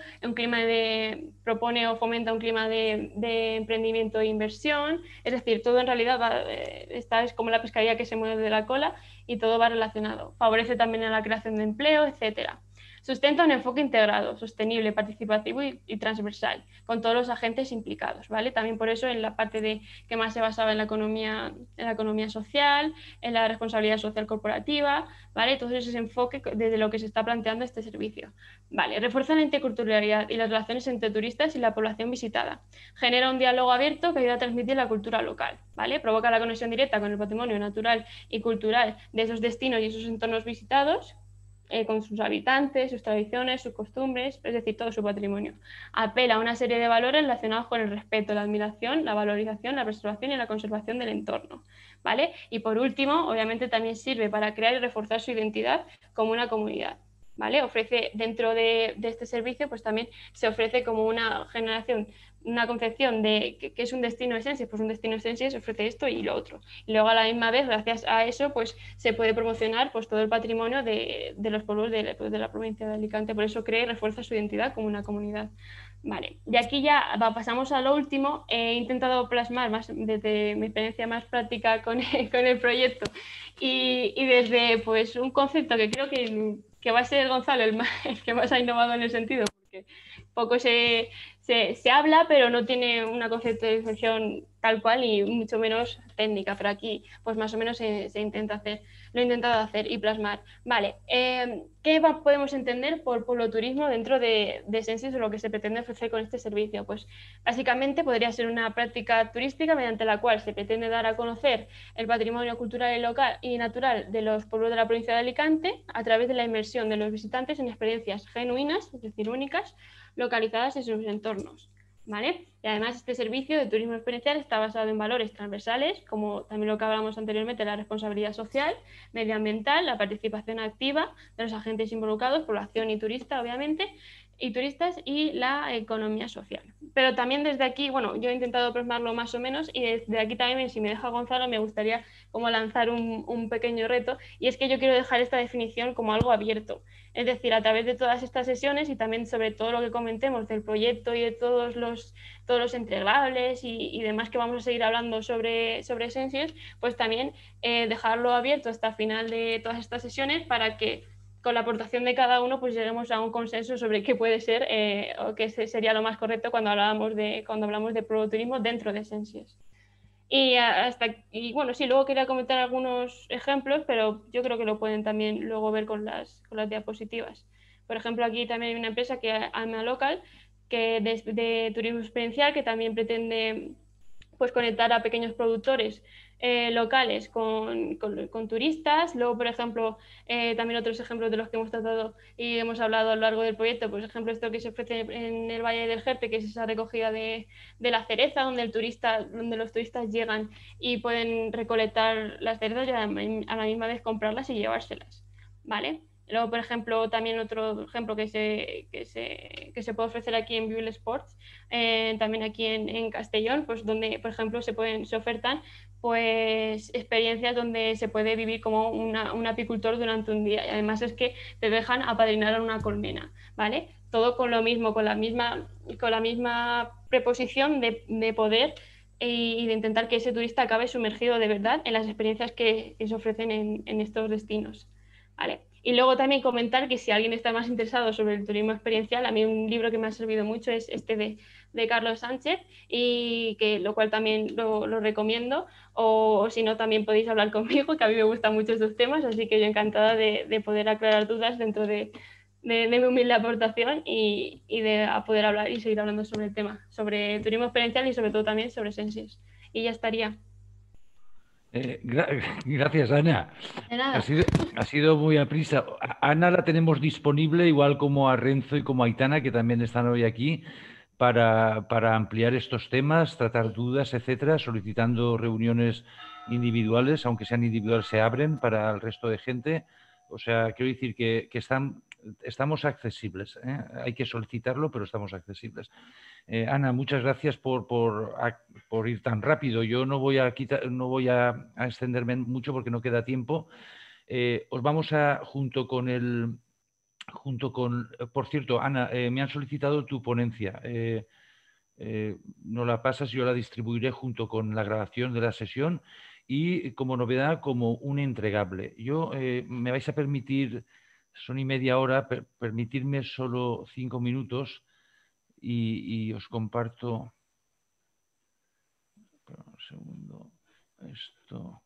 propone o fomenta un clima de emprendimiento e inversión, es decir, todo en realidad esta es como la pescadilla que se mueve de la cola y todo va relacionado. Favorece también a la creación de empleo, etcétera. Sustenta un enfoque integrado, sostenible, participativo y transversal, con todos los agentes implicados, ¿vale? También por eso en la parte que más se basaba en la economía social, en la responsabilidad social corporativa, ¿vale? Todo ese enfoque desde lo que se está planteando este servicio. Vale, refuerza la interculturalidad y las relaciones entre turistas y la población visitada. Genera un diálogo abierto que ayuda a transmitir la cultura local, ¿vale? Provoca la conexión directa con el patrimonio natural y cultural de esos destinos y esos entornos visitados, con sus habitantes, sus tradiciones, sus costumbres, es decir, todo su patrimonio. Apela a una serie de valores relacionados con el respeto, la admiración, la valorización, la preservación y la conservación del entorno, ¿vale? Y por último, obviamente también sirve para crear y reforzar su identidad como una comunidad, ¿vale? Ofrece dentro de este servicio, pues también se ofrece como una concepción de que es un destino esencia, pues un destino esencia se ofrece esto y lo otro. Y luego a la misma vez, gracias a eso, pues se puede promocionar pues todo el patrimonio de los pueblos de la provincia de Alicante. Por eso crea y refuerza su identidad como una comunidad. Vale, de aquí ya pasamos a lo último. He intentado plasmar más desde mi experiencia más práctica con el proyecto y desde pues un concepto que creo que va a ser Gonzalo el que más ha innovado en el sentido, porque poco se habla, pero no tiene una conceptualización tal cual y mucho menos técnica, pero aquí pues más o menos se intenta hacer, lo he intentado hacer y plasmar. Vale, ¿qué podemos entender por puebloturismo dentro de Sensis o lo que se pretende ofrecer con este servicio? Pues básicamente podría ser una práctica turística mediante la cual se pretende dar a conocer el patrimonio cultural y local y natural de los pueblos de la provincia de Alicante a través de la inmersión de los visitantes en experiencias genuinas, es decir, únicas, localizadas en sus entornos, ¿vale? Y además este servicio de turismo experiencial está basado en valores transversales, como también lo que hablamos anteriormente, la responsabilidad social, medioambiental, la participación activa de los agentes involucrados, población y turista, obviamente, y turistas, y la economía social. Pero también desde aquí, bueno, yo he intentado plasmarlo más o menos, y desde aquí también, si me deja Gonzalo, me gustaría como lanzar un pequeño reto, y es que yo quiero dejar esta definición como algo abierto. Es decir, a través de todas estas sesiones y también sobre todo lo que comentemos del proyecto y de todos los entregables y demás que vamos a seguir hablando sobre Sensis, pues también dejarlo abierto hasta el final de todas estas sesiones para que con la aportación de cada uno pues lleguemos a un consenso sobre qué puede ser o qué sería lo más correcto cuando hablamos de puebloturismo dentro de Sensis. Y bueno, sí, luego quería comentar algunos ejemplos, pero yo creo que lo pueden también luego ver con las diapositivas. Por ejemplo, aquí también hay una empresa que es Alma Local, que de turismo experiencial, que también pretende pues conectar a pequeños productores locales con turistas. Luego, por ejemplo, también otros ejemplos de los que hemos tratado y hemos hablado a lo largo del proyecto, por ejemplo, esto que se ofrece en el Valle del Jerpe, que es esa recogida de la cereza, donde los turistas llegan y pueden recolectar las cerezas y a la misma vez comprarlas y llevárselas, ¿vale? Luego, por ejemplo, también otro ejemplo que se puede ofrecer aquí en Viuel Sports, también aquí en Castellón, pues donde, por ejemplo, se ofertan pues experiencias donde se puede vivir como un apicultor durante un día. Y además es que te dejan apadrinar a una colmena, ¿vale? Todo con lo mismo, con la misma preposición de poder y de intentar que ese turista acabe sumergido de verdad en las experiencias que se ofrecen en estos destinos, ¿vale? Y luego también comentar que si alguien está más interesado sobre el turismo experiencial, a mí un libro que me ha servido mucho es este de Carlos Sánchez, y lo cual también lo recomiendo, o si no también podéis hablar conmigo, que a mí me gustan mucho estos temas, así que yo encantada de poder aclarar dudas dentro de mi humilde aportación y de poder hablar y seguir hablando sobre el tema, sobre el turismo experiencial y sobre todo también sobre Sensies. Y ya estaría. Gracias, Ana. De nada. Ha sido muy aprisa. A Ana la tenemos disponible, igual como a Renzo y como a Aitana, que también están hoy aquí, para ampliar estos temas, tratar dudas, etcétera, solicitando reuniones individuales, aunque sean individuales, se abren para el resto de gente. O sea, quiero decir que estamos accesibles, ¿eh? Hay que solicitarlo, pero estamos accesibles. Ana, muchas gracias por ir tan rápido. Yo no voy a extenderme mucho porque no queda tiempo. Os vamos a, por cierto, Ana, me han solicitado tu ponencia. No la pasas, yo la distribuiré junto con la grabación de la sesión y como novedad, como un entregable. Me vais a permitir, son y media hora, permitirme solo 5 minutos y os comparto. Un segundo, esto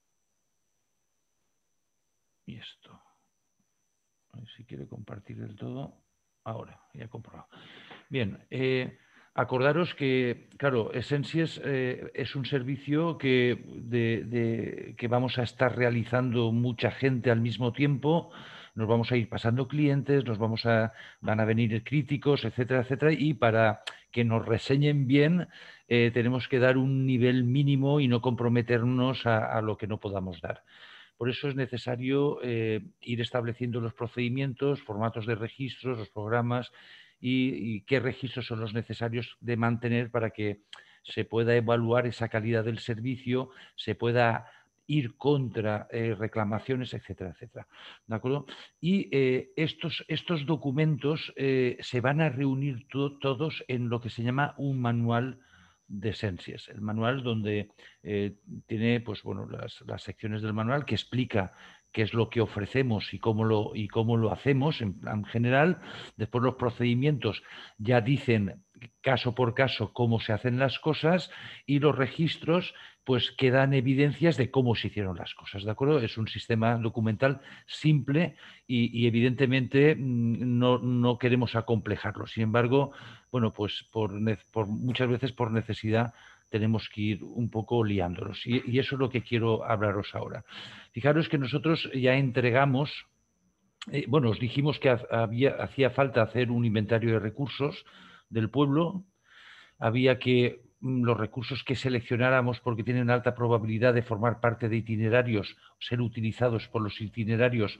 y esto. A ver si quiere compartir del todo. Ahora, ya he comprobado. Bien, acordaros que, claro, Sensies es un servicio que vamos a estar realizando mucha gente al mismo tiempo. Nos vamos a ir pasando clientes, van a venir críticos, etcétera, etcétera, y para que nos reseñen bien tenemos que dar un nivel mínimo y no comprometernos a lo que no podamos dar. Por eso es necesario ir estableciendo los procedimientos, formatos de registros, los programas y qué registros son los necesarios de mantener para que se pueda evaluar esa calidad del servicio, se pueda ir contra reclamaciones, etcétera, etcétera. ¿De acuerdo? Y estos documentos se van a reunir todos en lo que se llama un manual de Sensies, el manual donde tiene pues, bueno, las secciones del manual que explica qué es lo que ofrecemos y cómo lo hacemos en plan general. Después los procedimientos ya dicen caso por caso cómo se hacen las cosas y los registros pues que dan evidencias de cómo se hicieron las cosas, ¿de acuerdo? Es un sistema documental simple y evidentemente no queremos acomplejarlo. Sin embargo, bueno, pues muchas veces por necesidad tenemos que ir un poco liándolos. Y eso es lo que quiero hablaros ahora. Fijaros que nosotros ya entregamos, bueno, os dijimos que hacía falta hacer un inventario de recursos del pueblo. Había que los recursos que seleccionáramos porque tienen alta probabilidad de formar parte de itinerarios, ser utilizados por los itinerarios,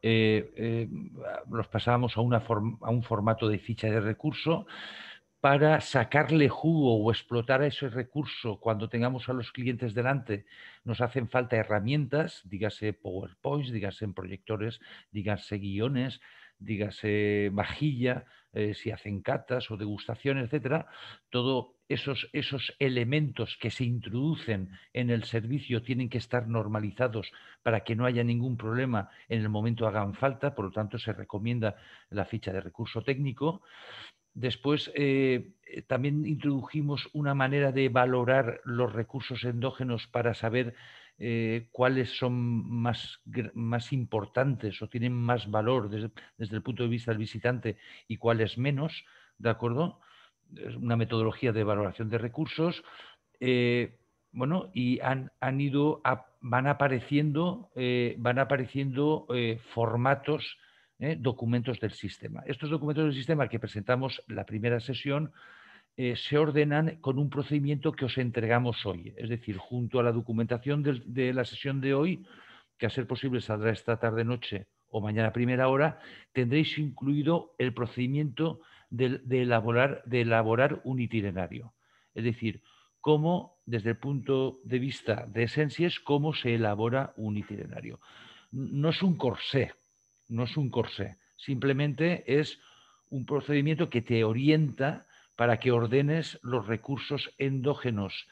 los pasábamos a un formato de ficha de recurso. Para sacarle jugo o explotar ese recurso cuando tengamos a los clientes delante, nos hacen falta herramientas, dígase PowerPoints, dígase proyectores, dígase guiones, dígase vajilla, si hacen catas o degustaciones, etcétera. Todos esos elementos que se introducen en el servicio tienen que estar normalizados para que no haya ningún problema en el momento hagan falta, por lo tanto se recomienda la ficha de recurso técnico. Después también introdujimos una manera de valorar los recursos endógenos para saber cuáles son más importantes o tienen más valor desde el punto de vista del visitante y cuáles menos, ¿de acuerdo? Es una metodología de valoración de recursos. Bueno, y van apareciendo formatos, documentos del sistema. Estos documentos del sistema que presentamos la primera sesión se ordenan con un procedimiento que os entregamos hoy. Es decir, junto a la documentación de la sesión de hoy, que a ser posible saldrá esta tarde-noche o mañana a primera hora, tendréis incluido el procedimiento de elaborar un itinerario. Es decir, cómo, desde el punto de vista de Essentials, cómo se elabora un itinerario. No es un corsé, no es un corsé, simplemente es un procedimiento que te orienta para que ordenes los recursos endógenos,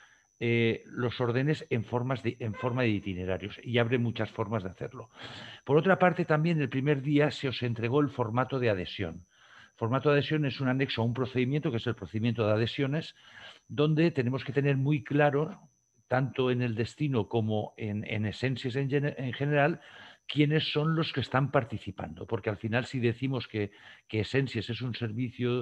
los ordenes en forma de itinerarios, y abre muchas formas de hacerlo. Por otra parte, también el primer día se os entregó el formato de adhesión. El formato de adhesión es un anexo a un procedimiento, que es el procedimiento de adhesiones, donde tenemos que tener muy claro, tanto en el destino como en Essentials en general, quiénes son los que están participando. Porque al final, si decimos que Essentials es un servicio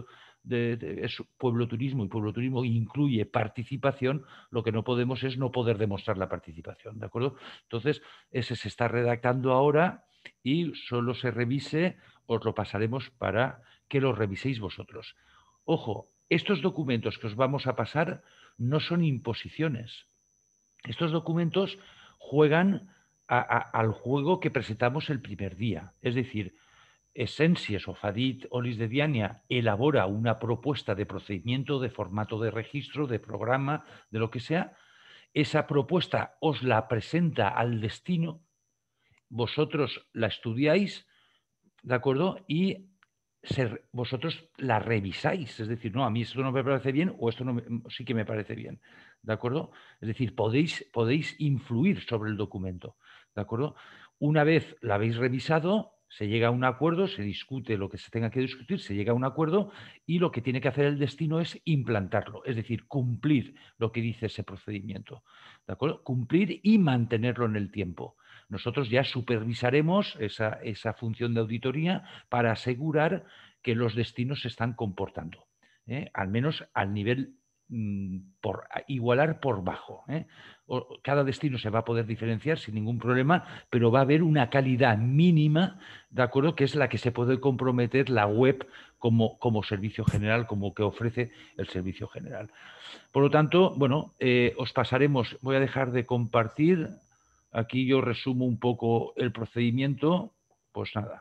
es pueblo turismo, y pueblo turismo incluye participación, lo que no podemos es no poder demostrar la participación, ¿de acuerdo? Entonces, ese se está redactando ahora y solo se revise, os lo pasaremos para que lo reviséis vosotros. Ojo, estos documentos que os vamos a pasar no son imposiciones. Estos documentos juegan al juego que presentamos el primer día. Es decir, Essentials o Fadit Olis de Diania elabora una propuesta de procedimiento, de formato de registro, de programa, de lo que sea. Esa propuesta os la presenta al destino, vosotros la estudiáis, ¿de acuerdo? Y vosotros la revisáis, es decir, no, a mí esto no me parece bien o esto no sí que me parece bien, ¿de acuerdo? Es decir, podéis influir sobre el documento, ¿de acuerdo? Una vez la habéis revisado, se llega a un acuerdo, se discute lo que se tenga que discutir, se llega a un acuerdo, y lo que tiene que hacer el destino es implantarlo, es decir, cumplir lo que dice ese procedimiento, ¿de acuerdo? Cumplir y mantenerlo en el tiempo. Nosotros ya supervisaremos esa función de auditoría para asegurar que los destinos se están comportando, al menos al nivel igualar por bajo. Cada destino se va a poder diferenciar sin ningún problema, pero va a haber una calidad mínima, ¿de acuerdo?, que es la que se puede comprometer la web como servicio general, como que ofrece el servicio general. Por lo tanto, bueno, os pasaremos, voy a dejar de compartir. Aquí yo resumo un poco el procedimiento. Pues nada,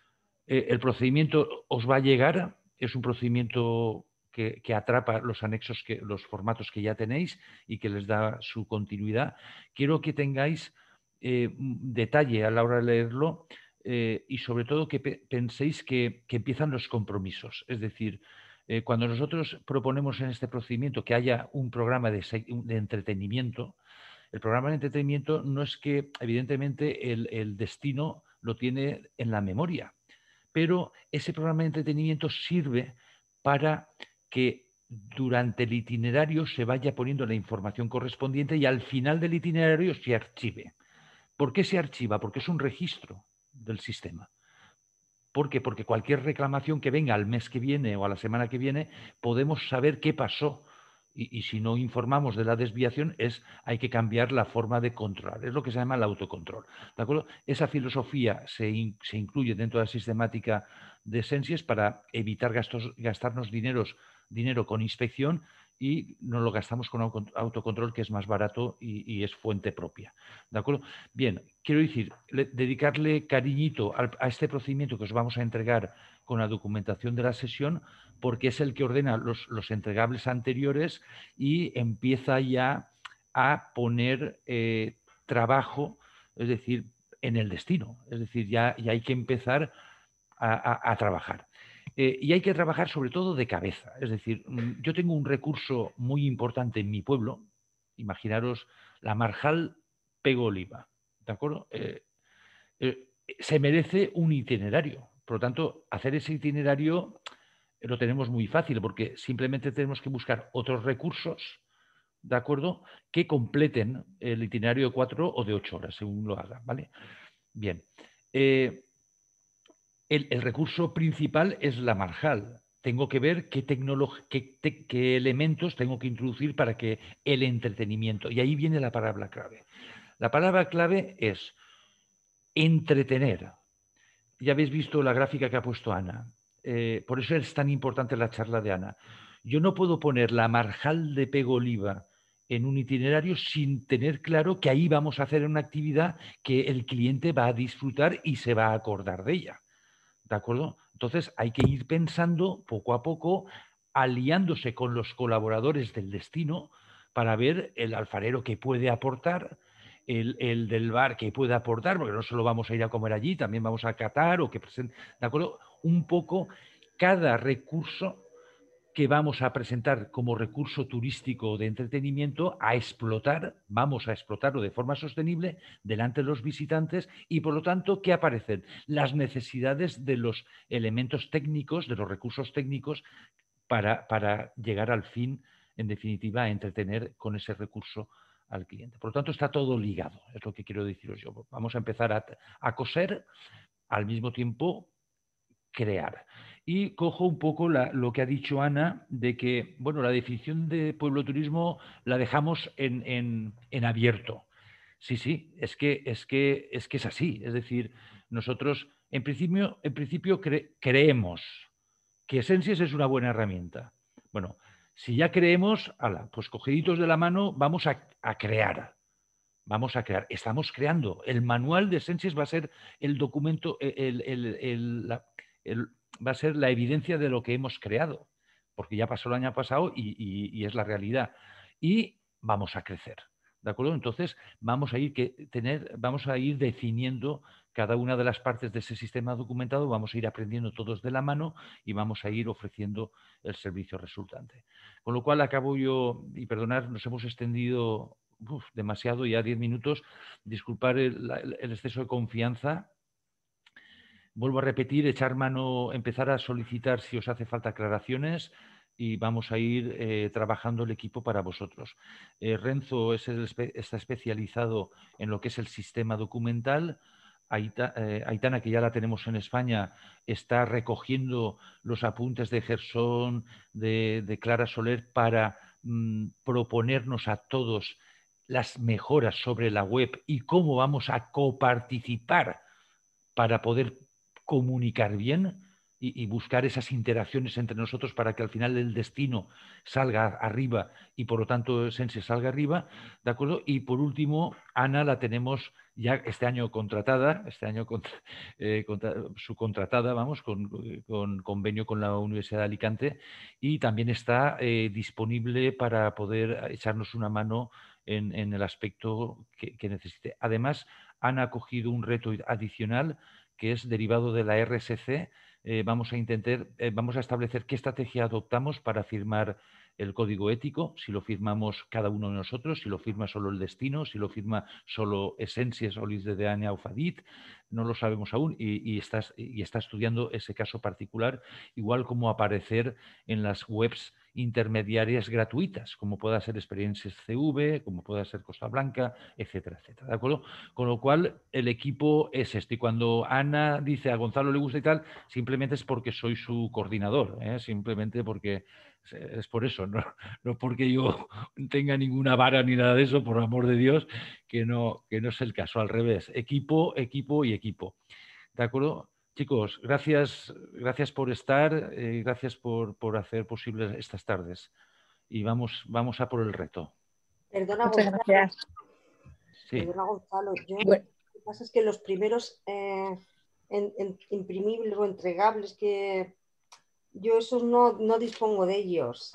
el procedimiento os va a llegar, es un procedimiento que atrapa los anexos, los formatos que ya tenéis y que les da su continuidad. Quiero que tengáis detalle a la hora de leerlo y sobre todo que penséis que empiezan los compromisos. Es decir, cuando nosotros proponemos en este procedimiento que haya un programa de entretenimiento, el programa de entretenimiento no es que, evidentemente, el destino lo tiene en la memoria, pero ese programa de entretenimiento sirve para que durante el itinerario se vaya poniendo la información correspondiente y al final del itinerario se archive. ¿Por qué se archiva? Porque es un registro del sistema. ¿Por qué? Porque cualquier reclamación que venga al mes que viene o a la semana que viene, podemos saber qué pasó. Y si no informamos de la desviación, hay que cambiar la forma de controlar. Es lo que se llama el autocontrol, ¿de acuerdo? Esa filosofía se incluye dentro de la sistemática de Essentials para evitar gastarnos dinero con inspección, y nos lo gastamos con autocontrol, que es más barato y es fuente propia, ¿de acuerdo? Bien, quiero decir, dedicarle cariñito a este procedimiento que os vamos a entregar con la documentación de la sesión, porque es el que ordena los entregables anteriores y empieza ya a poner trabajo, es decir, en el destino. Es decir, ya hay que empezar a trabajar. Y hay que trabajar sobre todo de cabeza. Es decir, yo tengo un recurso muy importante en mi pueblo. Imaginaros la Marjal Pego Oliva, ¿de acuerdo? Se merece un itinerario. Por lo tanto, hacer ese itinerario lo tenemos muy fácil, porque simplemente tenemos que buscar otros recursos, ¿de acuerdo?, que completen el itinerario de 4 o de 8 horas, según lo haga, ¿vale? Bien. El recurso principal es la Marjal. Tengo que ver qué elementos tengo que introducir para que el entretenimiento... Y ahí viene la palabra clave. La palabra clave es entretener. Ya habéis visto la gráfica que ha puesto Ana. Por eso es tan importante la charla de Ana. Yo no puedo poner la Marjal de Pego Oliva en un itinerario sin tener claro que ahí vamos a hacer una actividad que el cliente va a disfrutar y se va a acordar de ella. ¿De acuerdo? Entonces hay que ir pensando poco a poco, aliándose con los colaboradores del destino para ver el alfarero que puede aportar, el del bar que puede aportar, porque no solo vamos a ir a comer allí, también vamos a catar o que presenten, ¿de acuerdo? Un poco cada recurso que vamos a presentar como recurso turístico de entretenimiento a explotar, vamos a explotarlo de forma sostenible delante de los visitantes y, por lo tanto, ¿qué aparecen? Las necesidades de los elementos técnicos, de los recursos técnicos para llegar al fin, en definitiva, a entretener con ese recurso al cliente. Por lo tanto, está todo ligado, es lo que quiero deciros yo. Vamos a empezar a coser, al mismo tiempo crear. Y cojo un poco lo que ha dicho Ana de que, bueno, la definición de pueblo turismo la dejamos en abierto. Sí, es que es así. Es decir, nosotros en principio creemos que Essentials es una buena herramienta. Bueno, si ya creemos, pues cogiditos de la mano, vamos a crear. Vamos a crear. Estamos creando. El manual de Essentials va a ser el documento, va a ser la evidencia de lo que hemos creado, porque ya pasó el año pasado y es la realidad. Y vamos a crecer, ¿de acuerdo? Entonces vamos a ir definiendo cada una de las partes de ese sistema documentado, vamos a ir aprendiendo todos de la mano y vamos a ir ofreciendo el servicio resultante. Con lo cual acabo yo, y perdonad, nos hemos extendido demasiado, ya 10 minutos, disculpar el exceso de confianza. Vuelvo a repetir, echar mano, empezar a solicitar si os hace falta aclaraciones y vamos a ir trabajando el equipo para vosotros. Renzo está especializado en lo que es el sistema documental. Aitana, que ya la tenemos en España, está recogiendo los apuntes de Gersón, de Clara Soler, para proponernos a todos las mejoras sobre la web y cómo vamos a coparticipar para poder comunicar bien y buscar esas interacciones entre nosotros para que al final el destino salga arriba y por lo tanto Sense salga arriba, ¿de acuerdo? Y por último, Ana la tenemos ya este año contratada, subcontratada, vamos, con convenio con la Universidad de Alicante y también está disponible para poder echarnos una mano en el aspecto que necesite. Además, Ana ha cogido un reto adicional que es derivado de la RSC. Vamos a establecer qué estrategia adoptamos para firmar el código ético, si lo firmamos cada uno de nosotros, si lo firma solo el destino, si lo firma solo Essentials o Lis de Deania o Fadit, no lo sabemos aún y está estudiando ese caso particular, igual como aparecer en las webs intermediarias gratuitas, como pueda ser Experiencias CV, como pueda ser Costa Blanca, etcétera, etcétera. ¿De acuerdo? Con lo cual, el equipo es este. Y cuando Ana dice a Gonzalo le gusta y tal, simplemente es porque soy su coordinador, simplemente porque es por eso, no porque yo tenga ninguna vara ni nada de eso, por amor de Dios, que no es el caso, al revés. Equipo, equipo y equipo. ¿De acuerdo? Chicos, gracias por estar, gracias por hacer posible estas tardes. Y vamos a por el reto. Perdona, Muchas Gonzalo. gracias. Sí. Perdona, Gonzalo. Lo que pasa es que los primeros imprimibles o entregables que yo esos no dispongo de ellos.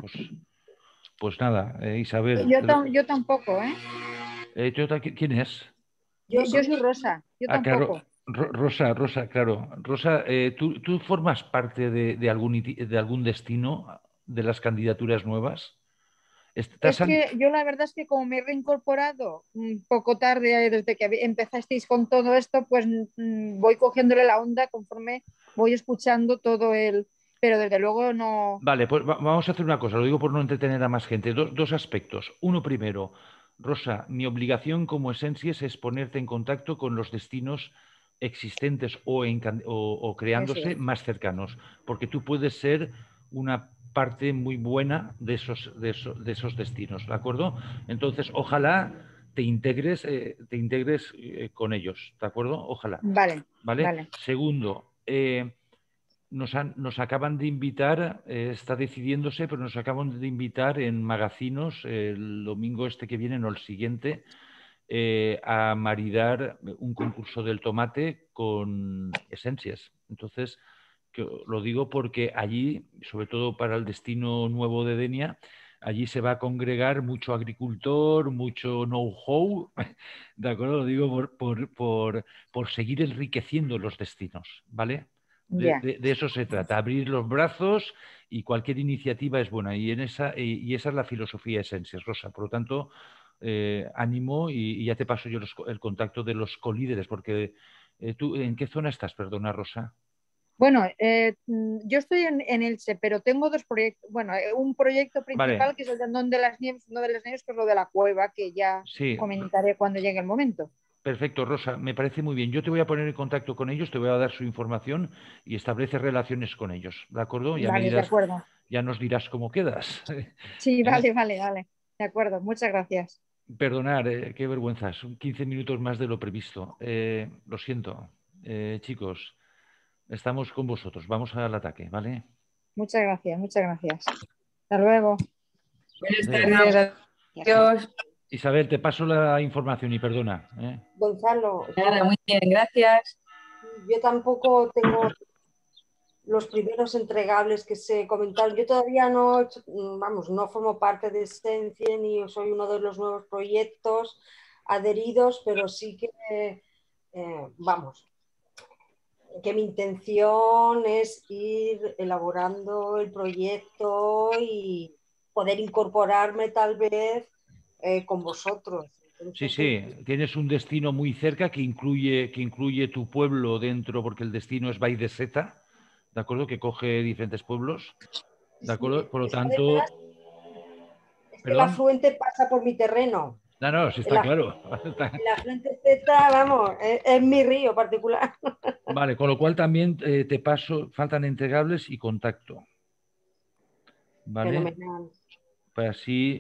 Pues nada, Isabel. Yo tampoco, ¿Quién es? Yo soy Rosa. Yo tampoco. Rosa, claro. Rosa, ¿tú formas parte de algún destino de las candidaturas nuevas? Es que yo la verdad es que como me he reincorporado un poco tarde desde que empezasteis con todo esto, pues voy cogiéndole la onda conforme voy escuchando todo pero desde luego no... Vale, pues vamos a hacer una cosa, lo digo por no entretener a más gente. Dos aspectos. Uno primero, Rosa, mi obligación como Essentials es ponerte en contacto con los destinos existentes o creándose más cercanos, porque tú puedes ser una parte muy buena de esos destinos, ¿de acuerdo? Entonces, ojalá te integres con ellos, ¿de acuerdo? Ojalá. Vale. Segundo, nos acaban de invitar, está decidiéndose, pero nos acaban de invitar en Magacinos el domingo este que viene, no el siguiente, a maridar un concurso del tomate con esencias. Entonces, lo digo porque allí, sobre todo para el destino nuevo de Denia, allí se va a congregar mucho agricultor, mucho know-how, ¿de acuerdo? Lo digo por seguir enriqueciendo los destinos, ¿vale? De eso se trata, abrir los brazos, y cualquier iniciativa es buena, y esa es la filosofía Esencias, Rosa. Por lo tanto, ánimo, y ya te paso yo el contacto de los colíderes, porque ¿tú en qué zona estás? Perdona, Rosa. Bueno, yo estoy en Elche, pero tengo dos proyectos. Bueno, un proyecto principal, Vale. que es el de Andón de las Nieves, uno de las Nieves, que es lo de la cueva, que ya Sí. comentaré cuando llegue el momento. Perfecto, Rosa, me parece muy bien. Yo te voy a poner en contacto con ellos, te voy a dar su información y establece relaciones con ellos, ¿de acuerdo? Ya Vale, de acuerdo. Ya nos dirás cómo quedas. Sí, vale. De acuerdo, muchas gracias. Perdonar, qué vergüenza, son 15 minutos más de lo previsto. Lo siento, chicos, estamos con vosotros, vamos al ataque, ¿vale? Muchas gracias. Hasta luego. Buenas tardes, adiós. Isabel, te paso la información y perdona. Gonzalo. Nada, muy bien, gracias. Yo tampoco tengo los primeros entregables que se comentaron. Yo todavía no formo parte de Esencia ni soy uno de los nuevos proyectos adheridos, pero sí que, que mi intención es ir elaborando el proyecto y poder incorporarme tal vez con vosotros. Entonces, sí, tienes un destino muy cerca que incluye tu pueblo dentro, porque el destino es Vall de Seta, ¿de acuerdo? Que coge diferentes pueblos, ¿de acuerdo? Sí, por lo tanto... Es que el afluente pasa por mi terreno. No, sí está claro. El afluente Zeta, vamos, es mi río particular. Vale, con lo cual también te paso, faltan entregables y contacto. ¿Vale? Fenomenal. Pues así,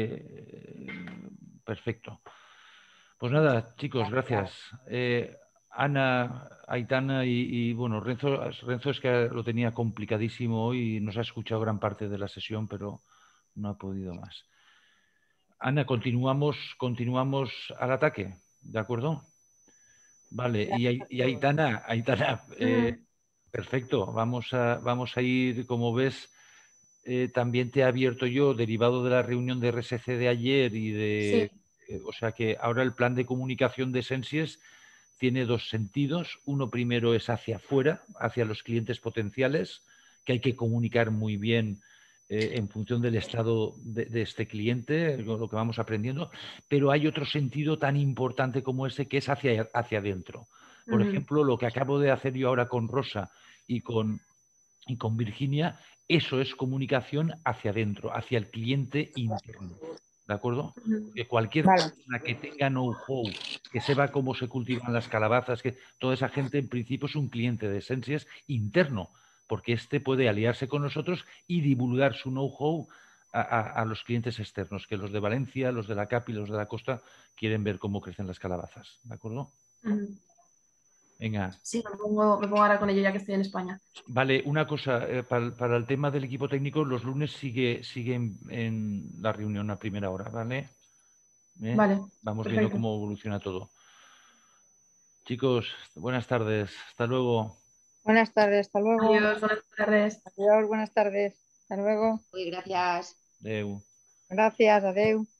perfecto. Pues nada, chicos, gracias. Ana, Aitana y bueno, Renzo es que lo tenía complicadísimo hoy y nos ha escuchado gran parte de la sesión, pero no ha podido más. Ana, continuamos al ataque, ¿de acuerdo? Vale, y Aitana, perfecto, vamos a ir, como ves, también te he abierto yo, derivado de la reunión de RSC de ayer y de... Sí. O sea que ahora el plan de comunicación de Sensies tiene dos sentidos. Uno primero es hacia afuera, hacia los clientes potenciales, que hay que comunicar muy bien en función del estado de este cliente, lo que vamos aprendiendo, pero hay otro sentido tan importante como ese, que es hacia adentro. Por ejemplo, lo que acabo de hacer yo ahora con Rosa y con Virginia, eso es comunicación hacia adentro, hacia el cliente interno. ¿De acuerdo? Porque cualquier persona que tenga know-how, que sepa cómo se cultivan las calabazas, que toda esa gente en principio es un cliente de Esencias interno, porque éste puede aliarse con nosotros y divulgar su know-how a los clientes externos, que los de Valencia, los de la CAP y los de la costa quieren ver cómo crecen las calabazas. ¿De acuerdo? Venga. Sí, me pongo ahora con ello ya que estoy en España. Vale, una cosa, para el tema del equipo técnico, los lunes sigue en la reunión a primera hora, ¿vale? Vale. Vamos perfecto. viendo cómo evoluciona todo. Chicos, buenas tardes. Hasta luego. Buenas tardes, hasta luego. Adiós, buenas tardes. Adiós, buenas tardes. Hasta luego. Gracias. Adeu. Gracias, adeu.